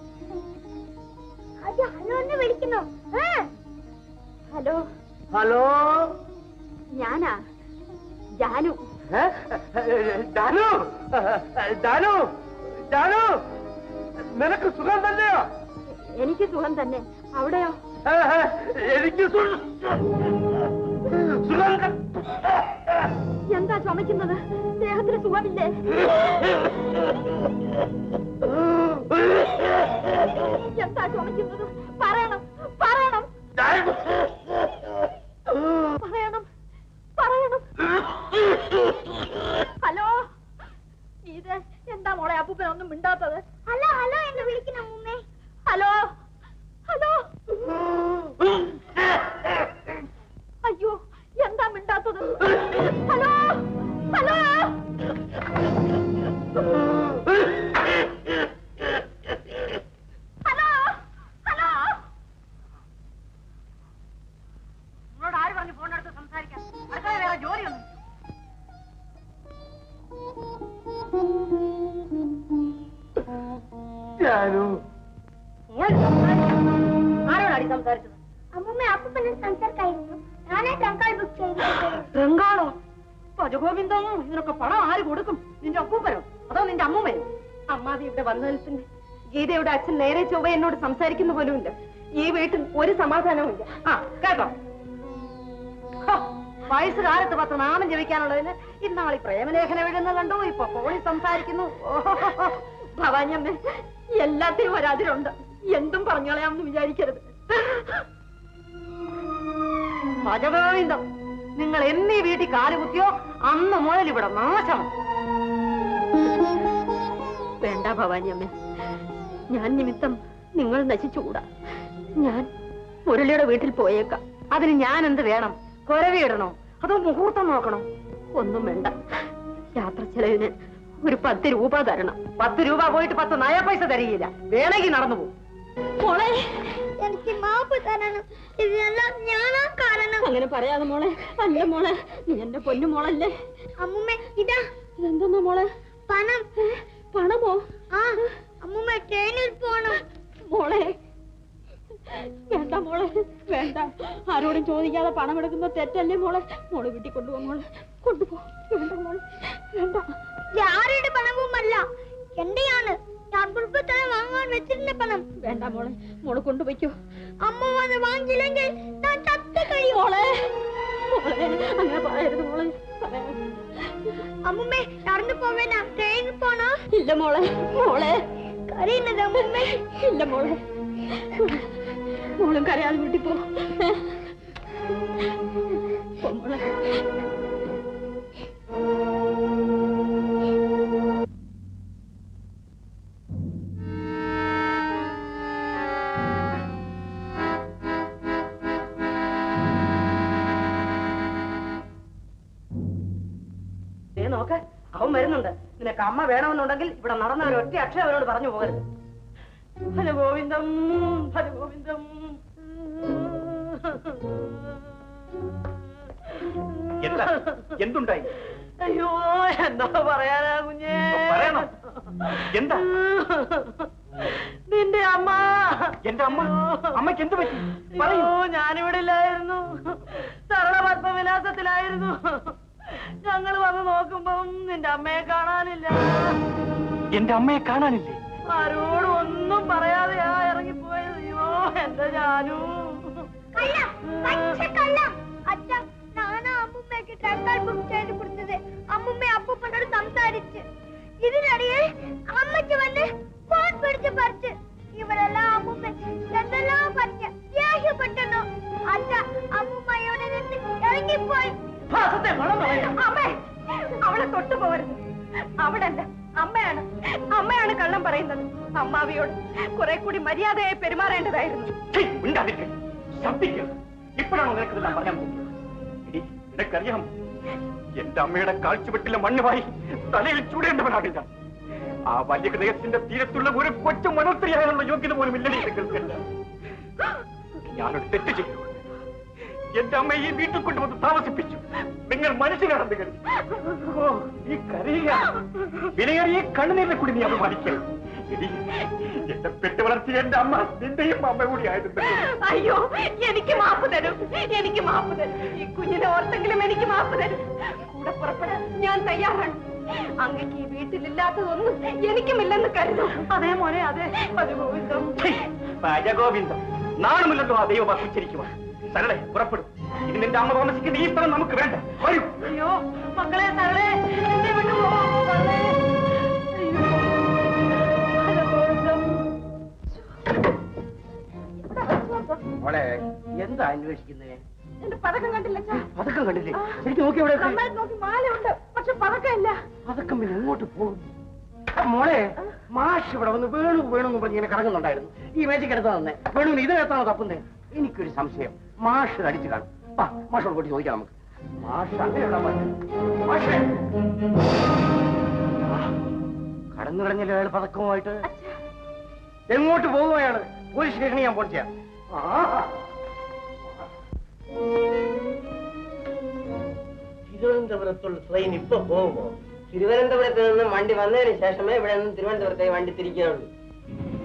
അത് ഹലോ എന്ന് വിളിക്കുന്നു. ഹലോ ഹലോ, ഞാനാ ജാനു. ജാനു, ജാനു, ജാനു, നിനക്ക് സുഖം തന്നെയോ? എനിക്ക് സുഖം തന്നെ, അവിടെയോ? എനിക്ക് സുഖം. എന്താ ചുമക്കുന്നത്? ദേഹത്തിന് സുഖമില്ലേ? എന്താ ചുമക്കുന്നത്? പറയണം പറയണം പറയണം പറയണം. ഹലോ, ഇത് എന്താ മോളെ അപ്പൂപ്പൻ ഒന്നും മിണ്ടാത്തത്? ഹലോ ഹലോ എന്ന് വിളിക്കണം അമ്മൂമ്മേ. Hello hello. അയ്യോ, ആരോടാടി സംസാരിച്ചത്? അമ്മൂമ്മ അപ്പൂപ്പനെ സംസാരിക്കായിരുന്നു. ഞാനേ ട്രങ്കാൾ ബുക്ക് ചെയ്തിട്ട്. ട്രങ്കാളോ? ഭജഗോവിന്ദമോ? ഇതിനൊക്കെ പണം ആര് കൊടുക്കും? നിന്റെ അപ്പൂപ്പനോ അതോ നിന്റെ അമ്മൂമ്മയോ? അമ്മാതി ഇവിടെ വന്നതിൽ പിന്നെ ഗീതയുടെ അച്ഛൻ നേരെ ചൊവ്വ എന്നോട് സംസാരിക്കുന്ന പോലുമില്ല. ഈ വീട്ടിൽ ഒരു സമാധാനവും ഇല്ല. ആ കേട്ടോ, വയസ്സുകാലത്ത് പത്ത് നാമം ജപിക്കാനുള്ളതിന് ഇന്നാളി പ്രേമലേഖനം എഴുതുന്ന കണ്ടു, ഇപ്പൊ ഫോണിൽ സംസാരിക്കുന്നു. ഭവാനിയമ്മ, എല്ലാത്തിനും ഒരതിരുണ്ട്. എന്തും പറഞ്ഞോളയാമെന്ന് വിചാരിക്കരുത്. ഭജഗോവിന്ദം, നിങ്ങൾ എന്നീ വീട്ടിൽ കാലുകുത്തിയോ അന്ന് മുതൽ ഇവിടെ നാശം. വേണ്ട ഭവാനിയമ്മ, ഞാൻ നിമിത്തം നിങ്ങൾ നശിച്ചുകൂടാ. ഞാൻ മുരളിയുടെ വീട്ടിൽ പോയേക്കാം. അതിന് ഞാൻ എന്ത് വേണം? കൊരവിടണോ അതോ മുഹൂർത്തം നോക്കണോ? ഒന്നും വേണ്ട. യാത്ര ചെലവിന് ഒരു പത്ത് രൂപ തരണം. പത്ത് രൂപ പോയിട്ട് പത്ത് നയ പൈസ തരികയില്ല. വേണമെങ്കിൽ നടന്നു പോകും. മോളെ, എനിക്ക് മാപ്പ് തരണം. ഇതെല്ലാം ഞാനാ കാരണം. അങ്ങനെ പറയാതെ മോളെ. അല്ല മോളെ, നീ എന്റെ പൊന്നു മോളല്ലേ. അമ്മൂമ്മ ഇതാ. ഇതെന്താ മോളെ? പണം. പണമോ? ആ, അമ്മൂമ്മ ട്രെയിനിൽ പോണം. മോളെ വേണ്ട മോളെ, വേണ്ട. ആരോടും ചോദിക്കാതെ പണം എടുക്കുന്ന തെറ്റല്ലേ മോളെ. മോള് വീട്ടിൽ കൊണ്ടുപോ മോളെ, കൊണ്ടുപോ. വേണ്ട മോളെ, വേണ്ട. ആരുടെ പണവുമല്ല, എന്റെയാണ്. ഞാൻ കുടുംബത്തിന് വാങ്ങാൻ വെച്ചിരുന്ന പണം. വേണ്ട മോളെ, മോള് കൊണ്ടുപോയിക്കോ. അമ്മ വന്ന് വാങ്ങിയില്ലെങ്കിൽ ഞാൻ ചത്ത കഴിയും. മോളെ, മോളെ അങ്ങനെ പറയരുത് മോളെ. അമ്മൂമ്മേ, നടന്നു പോവേനാ? ട്രെയിനിൽ പോണോ? ഇല്ല മോളെ. മോളെ കരയുന്നത് അമ്മൂമ്മേ? ഇല്ല മോളെ. മോളും കരയാതെ വീട്ടിൽ പോ. മോളെ നോക്ക്, അവൻ വരുന്നുണ്ട്. നിനക്ക് അമ്മ വേണമെന്നുണ്ടെങ്കിൽ ഇവിടെ നടന്ന ഒരു ഒറ്റ അക്ഷരം അവരോട് പറഞ്ഞു പോകരുത്. ഹല ഗോവിന്ദം, ഹല ഗോവിന്ദം. എന്തുണ്ടായി? അയ്യോ, എന്താ പറയാനാ കുഞ്ഞേ? പറയണം. എന്താ? നിന്റെ അമ്മ. എന്റെ അമ്മ? അമ്മയ്ക്ക് എന്ത് പറ്റി? പറയൂ. ഞാനിവിടെ ഇല്ലായിരുന്നു, സരള പത്മവിലാസത്തിലായിരുന്നു. ഞങ്ങൾ വന്ന് നോക്കുമ്പം നിന്റെ അമ്മയെ കാണാനില്ല. എന്റെ അമ്മയെ കാണാനില്ലേ? ആരോടും ഒന്നും പറയാതെയാ ഇറങ്ങിപ്പോയത്. അയ്യോ, എന്റെ ഞാനു. അച്ഛാ, ഞാനാ അമ്മൂമ്മയ്ക്ക് ട്രങ്കാൾ ബുക്ക് ചെയ്ത് കൊടുത്തത്. അമ്മൂമ്മ അപ്പൂപ്പനോട് സംസാരിച്ച് ഇതിനിടയിൽ അമ്മയ്ക്ക് വന്ന് ഫോൺ പിടിച്ച് പറിച്ച് ഇവരെല്ലാം അമ്മൂമ്മ എന്തെല്ലാം പറഞ്ഞ് ദേഷ്യപ്പെട്ടു. അച്ഛാ, അമ്മൂമ്മ ഇവിടെ നിന്ന് ഇറങ്ങിപ്പോയി. അമ്മേ, അവളെ തൊട്ടു പോകരുത്. അവിടെ അല്ല, അമ്മയാണ്. അമ്മയാണ് കള്ളം പറയുന്നത്. അമ്മാവിയോട് കുറെ കൂടി മര്യാദയായി പെരുമാറേണ്ടതായിരുന്നു. ഇപ്പോഴാണോ നിനക്കിതെല്ലാം പറയാൻ പോകുന്നത്? നിനക്കറിയാം, എന്റെ അമ്മയുടെ കാഴ്ചവെട്ടിലെ മണ്ണുമായി തലയിൽ ചൂടേണ്ടവനാണ് ഞാൻ. ആ വലിയ ഹൃദയത്തിന്റെ തീരത്തുള്ള ഒരു കൊച്ചു മനോസ്ത്രീയായുള്ള യോഗ്യത പോലും ഇല്ല നിങ്ങൾക്കല്ല. ഞാനൊരു തെറ്റ് ചെയ്തു. എന്റെ അമ്മയെ ഈ വീട്ടിൽ കൊണ്ടുവന്ന് താമസിപ്പിച്ചു. നിങ്ങൾ മനുഷ്യനാണ്. നിങ്ങൾ ഈ കരയുക, വിലയേറിയ കണ്ണുനീരിനെ കൂടി നീ അപമാനിക്കുക. എന്റെ പെട്ട് വളർത്തിയ എന്റെ അമ്മ നിന്റെയും അമ്മ കൂടി ആയിരുന്നു. അയ്യോ, എനിക്ക് മാപ്പ് തരും, എനിക്ക് മാപ്പ് തരും. ഈ കുഞ്ഞിനെ ഓർത്തെങ്കിലും എനിക്ക് മാപ്പ് തരും. കൂടെ പുറപ്പെടാൻ ഞാൻ തയ്യാറാണ്. അങ്ങക്ക് ഈ വീട്ടിലില്ലാത്തതൊന്നും എനിക്കുമില്ലെന്ന് കരുതും. അതേ മോനെ, അതെ. ഭജഗോവിന്ദം, ഭജഗോവിന്ദം. നാണുമില്ലല്ലോ ആ ദൈവം ഉച്ചരിക്കുവാൻ. സരളെ, പുറപ്പെടും. ഇനി നിന്റെ അമ്മ താമസിക്കുന്ന ഈ സ്ഥലം നമുക്ക് വേണ്ട. വരൂ. അയ്യോ മക്കളെ, സരളെ എന്നെ വിട്ടുപോ. മോളെ, എന്താ അന്വേഷിക്കുന്നേ? എന്റെ പതക്കം കണ്ടില്ല. പതക്കം കണ്ടില്ലേ? ശരിക്കും നോക്കി എവിടെ? നോക്കി മാലയുണ്ട്, പക്ഷെ പതക്കമില്ല. പതക്കം പിന്നെ എങ്ങോട്ട് പോകും? മോളെ, മാഷ് ഇവിടെ വന്ന് വേണു വേണമെന്ന് പറഞ്ഞ് ഇങ്ങനെ കറങ്ങുന്നുണ്ടായിരുന്നു. ഈ മേജിക്ക് എടുത്താ തന്നെ വേണുവിന് ഇതിനകത്താണോ തപ്പുന്നേ? എനിക്കൊരു സംശയം. മാഷ് അടിച്ചു കാണും. ആ മാഷോട് കൂട്ടി ചോദിക്കാം നമുക്ക്. മാഷ് അങ്ങനെയുള്ള മാഷേ, കടന്നു കളഞ്ഞല്ലോ അയാൾ പതക്കവുമായിട്ട്. എങ്ങോട്ട് പോകും അയാള്? പോലീസ് സ്റ്റേഷനിൽ ഞാൻ ഫോൺ ചെയ്യാം. തിരുവനന്തപുരത്തുള്ള ട്രെയിൻ ഇപ്പൊ പോകുമോ? തിരുവനന്തപുരത്ത് നിന്ന് വണ്ടി വന്നതിന് ശേഷമേ ഇവിടെ നിന്ന് തിരുവനന്തപുരത്തേക്ക് വണ്ടി തിരിക്കുകയുള്ളൂ.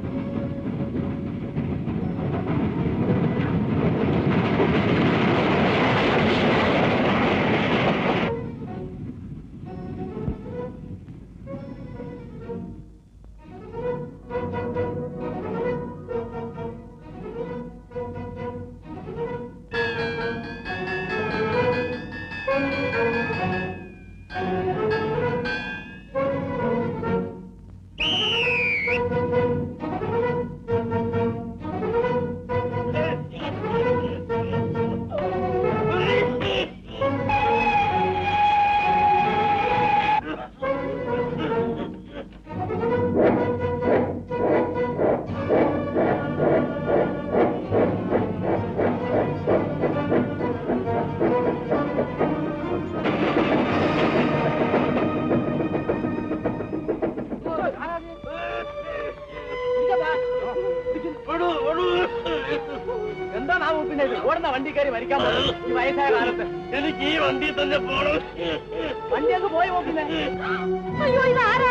ഓടുന്ന വണ്ടിക്കാരി മരിക്കാൻ പോകുന്നു ഈ വയസ്സായ കാലത്ത്. എനിക്ക് ഈ വണ്ടി തന്നെ പോണം. വണ്ടി അങ്ങ് പോയി നോക്കുന്നേ. അയ്യോ ഇതാരാ?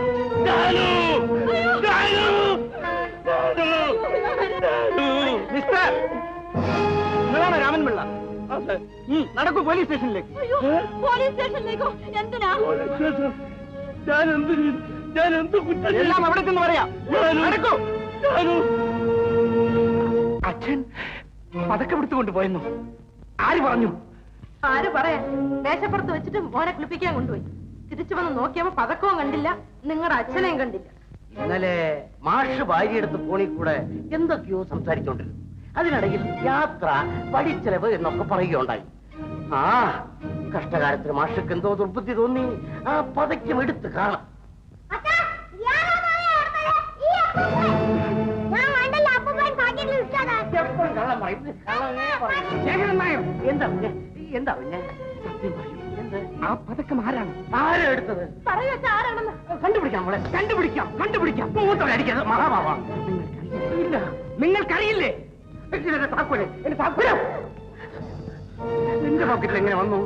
മിസ്റ്റർ, നിങ്ങളാണോ രാമൻ പിള്ള? നടക്കൂ പോലീസ് സ്റ്റേഷനിലേക്ക്. പോലീസ് സ്റ്റേഷനിലേക്കോ? എന്തിനാ? ഞാൻ എന്ത് ഞാൻ എന്ത് കുറ്റം? എല്ലാം അവിടെ ചെന്ന് പറയാം. നടക്കൂ. അച്ഛൻ പതക്കം എടുത്തുകൊണ്ട് പോയെന്നു ആര് പറഞ്ഞു? ആര് പറയാ? മേശപ്പുറത്ത് വെച്ചിട്ട് മോനെ കുളിപ്പിക്കാൻ കൊണ്ടുപോയി. തിരിച്ചു വന്ന് നോക്കിയപ്പോ പതക്കവും കണ്ടില്ല, നിങ്ങളുടെ അച്ഛനെയും കണ്ടില്ല. ഇന്നലെ മാഷ് ഭാര്യയെടുത്ത് ഫോണിൽ കൂടെ എന്തൊക്കെയോ സംസാരിച്ചോണ്ടിരുന്നു. അതിനിടയിൽ യാത്ര, വഴിച്ചെലവ് എന്നൊക്കെ പറയുകയുണ്ടായി. ആ കഷ്ടകാലത്തിന് മാഷക്ക് എന്തോ ദുർബുദ്ധി തോന്നി. ആ പതയ്ക്കും എടുത്ത് കാണാം. എപ്പോഴും കള്ളം പറയും. എന്താ എന്താ പിന്നെ സത്യം പറയും. എന്ത്? ആ പതക്കം ആരാണ്? ആരാ എടുത്തത്? ആരാണെന്ന് കണ്ടുപിടിക്കാം നമ്മളെ. കണ്ടുപിടിക്കാം കണ്ടുപിടിക്കാം മൂത്തോടടിക്കരുത് മഹാഭാവ. ഇല്ല, നിങ്ങൾക്കറിയില്ലേ? എന്റെ താക്കോല് എന്റെ താക്കോല് നിന്റെ പോക്കറ്റിൽ എങ്ങനെ വന്നു?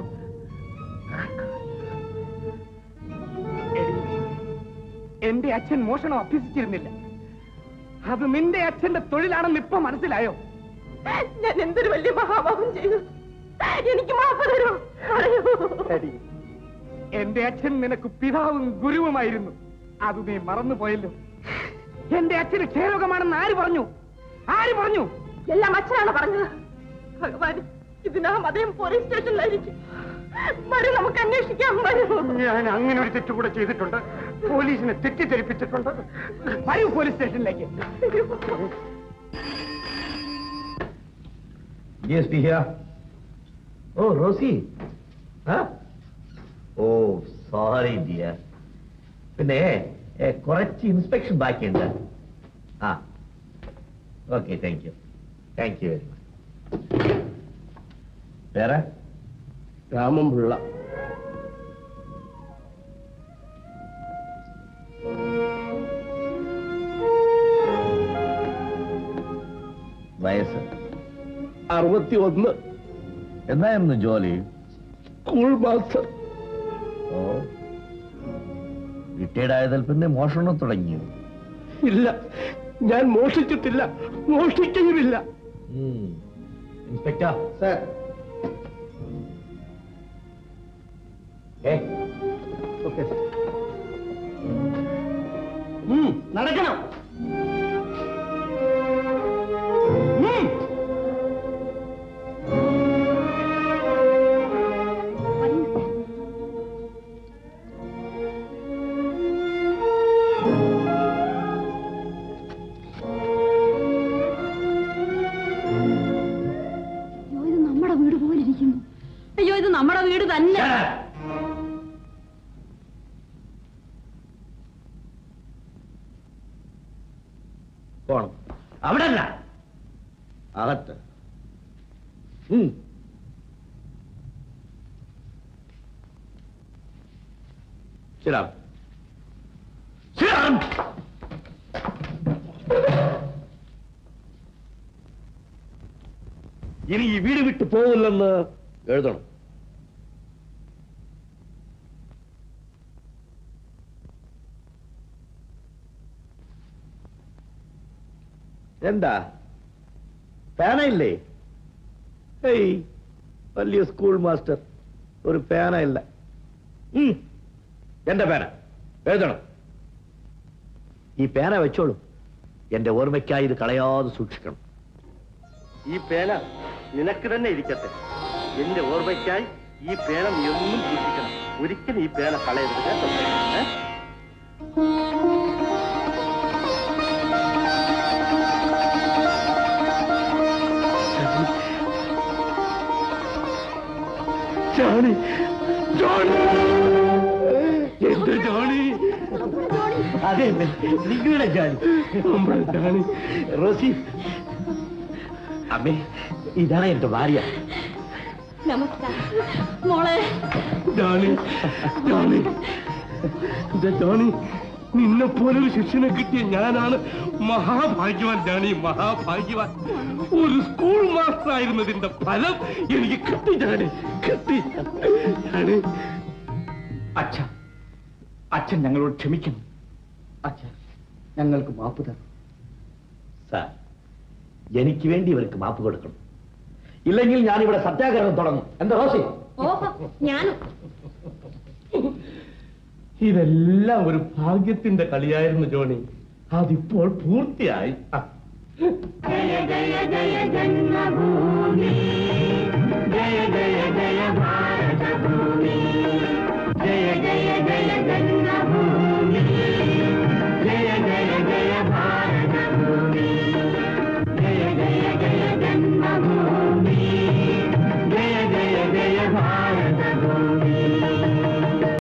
എന്റെ അച്ഛൻ മോഷണം അഭ്യസിച്ചിരുന്നില്ല. അത് നിന്റെ അച്ഛന്റെ തൊഴിലാണെന്ന് ഇപ്പൊ മനസ്സിലായോ? ഞാൻ എന്തൊരു വലിയ മഹാഭാവം ചെയ്തു. എനിക്ക് മാപ്പ് തരൂ. പറയൂ. എന്റെ അച്ഛൻ നിനക്ക് പിതാവും ഗുരുവുമായിരുന്നു. അത് നീ മറന്നുപോയല്ലോ. എന്റെ അച്ഛന് ക്ഷയരോഗമാണെന്ന് ആര് പറഞ്ഞു? ആര് പറഞ്ഞു? എല്ലാം അച്ഛനാണ് പറഞ്ഞത്. ഭഗവാൻ, ഇതിനകം അദ്ദേഹം പോലീസ് സ്റ്റേഷനിലായിരിക്കും. വരൂ, നമുക്ക് അന്വേഷിക്കാം. വരൂ. ഞാൻ അങ്ങനെ ഒരു തെറ്റുകൂടെ ചെയ്തിട്ടുണ്ട്. പോലീസിനെ തെറ്റിദ്ധരിപ്പിച്ചിട്ടുണ്ട്. വരൂ പോലീസ് സ്റ്റേഷനിലേക്ക്. Yes, be here. Oh, Rosie. Huh? Oh, sorry, dear. പിന്നെ കുറച്ച് ഇൻസ്പെക്ഷൻ ബാക്കിയുണ്ട്. ആ okay, thank you thank you very much. വേറെ? രാമൻപിള്ള. വയസ്സ് അറുപത്തി ഒന്ന്. എന്തായിരുന്നു ജോലി? School master. ഓ, റിട്ടയർഡ് ആയതിൽ പിന്നെ മോഷണം തുടങ്ങിയോ? ഇല്ല, ഞാൻ മോഷിച്ചിട്ടില്ല, മോഷ്ടിക്കുകയുമില്ല. ഇൻസ്പെക്ടർ. സർ. ഏ ഓക്കെ. നടക്കണം. അയ്യോ, ഇത് നമ്മുടെ വീട് തന്നെ. പോണം. അവിടെ അല്ല, അകത്ത്. ശരാം ശരാം ഇനി ഈ വീട് വിട്ടു പോകില്ലെന്ന് എഴുതണം. എന്താ പേനയില്ലേ? ഏയ്, വലിയ സ്കൂൾ മാസ്റ്റർ, ഒരു പേന ഇല്ല. എന്റെ പേന എഴുതണം. ഈ പേന വെച്ചോളൂ. എന്റെ ഓർമ്മയ്ക്കായി ഇത് കളയാതെ സൂക്ഷിക്കണം. ഈ പേന നിനക്ക് തന്നെ ഇരിക്കട്ടെ. എന്റെ ഓർമ്മയ്ക്കായി ഈ പേന നീ ഒന്നും സൂക്ഷിക്കണം. ഒരിക്കലും ഈ പേന കളയരുത് കേട്ടോ. ജോണി, ജോണി, എന്റെ ജോണി. അതെ, നിങ്ങളുടെ ജോണി, നമ്മുടെ ജോണി. റോസി, അമ്മേ, ഇതാണ് എന്റെ ഭാര്യ. നമസ്കാരം മോളെ. ജോണി, ജോണി, ജോണി, നിന്നെ പോലൊരു ശിഷ്യനെ കിട്ടിയ ഞാനാണ് മഹാഭാഗ്യവാൻ. ജാണി, മഹാഭാഗ്യവാൻ. ഒരു സ്കൂൾ മാസ്റ്റർ ആയിരുന്നതിന്റെ ഫലം എനിക്ക് കിട്ടി. ജാണി, കിട്ടി. ജാണി, അച്ഛ അച്ഛൻ ഞങ്ങളോട് ക്ഷമിക്കണം. അച്ഛ ഞങ്ങൾക്ക് മാപ്പ് തരണം. സാർ, എനിക്ക് വേണ്ടി ഇവർക്ക് മാപ്പ് കൊടുക്കണം. ഇല്ലെങ്കിൽ ഞാനിവിടെ സത്യാഗ്രഹം തുടങ്ങും. എന്താ റോസി? ഞാനും. ഇതെല്ലാം ഒരു ഭാഗ്യത്തിന്റെ കളിയായിരുന്നു ജോണി. അതിപ്പോൾ പൂർത്തിയായി. ജയ ജയ ജയ ജന്മ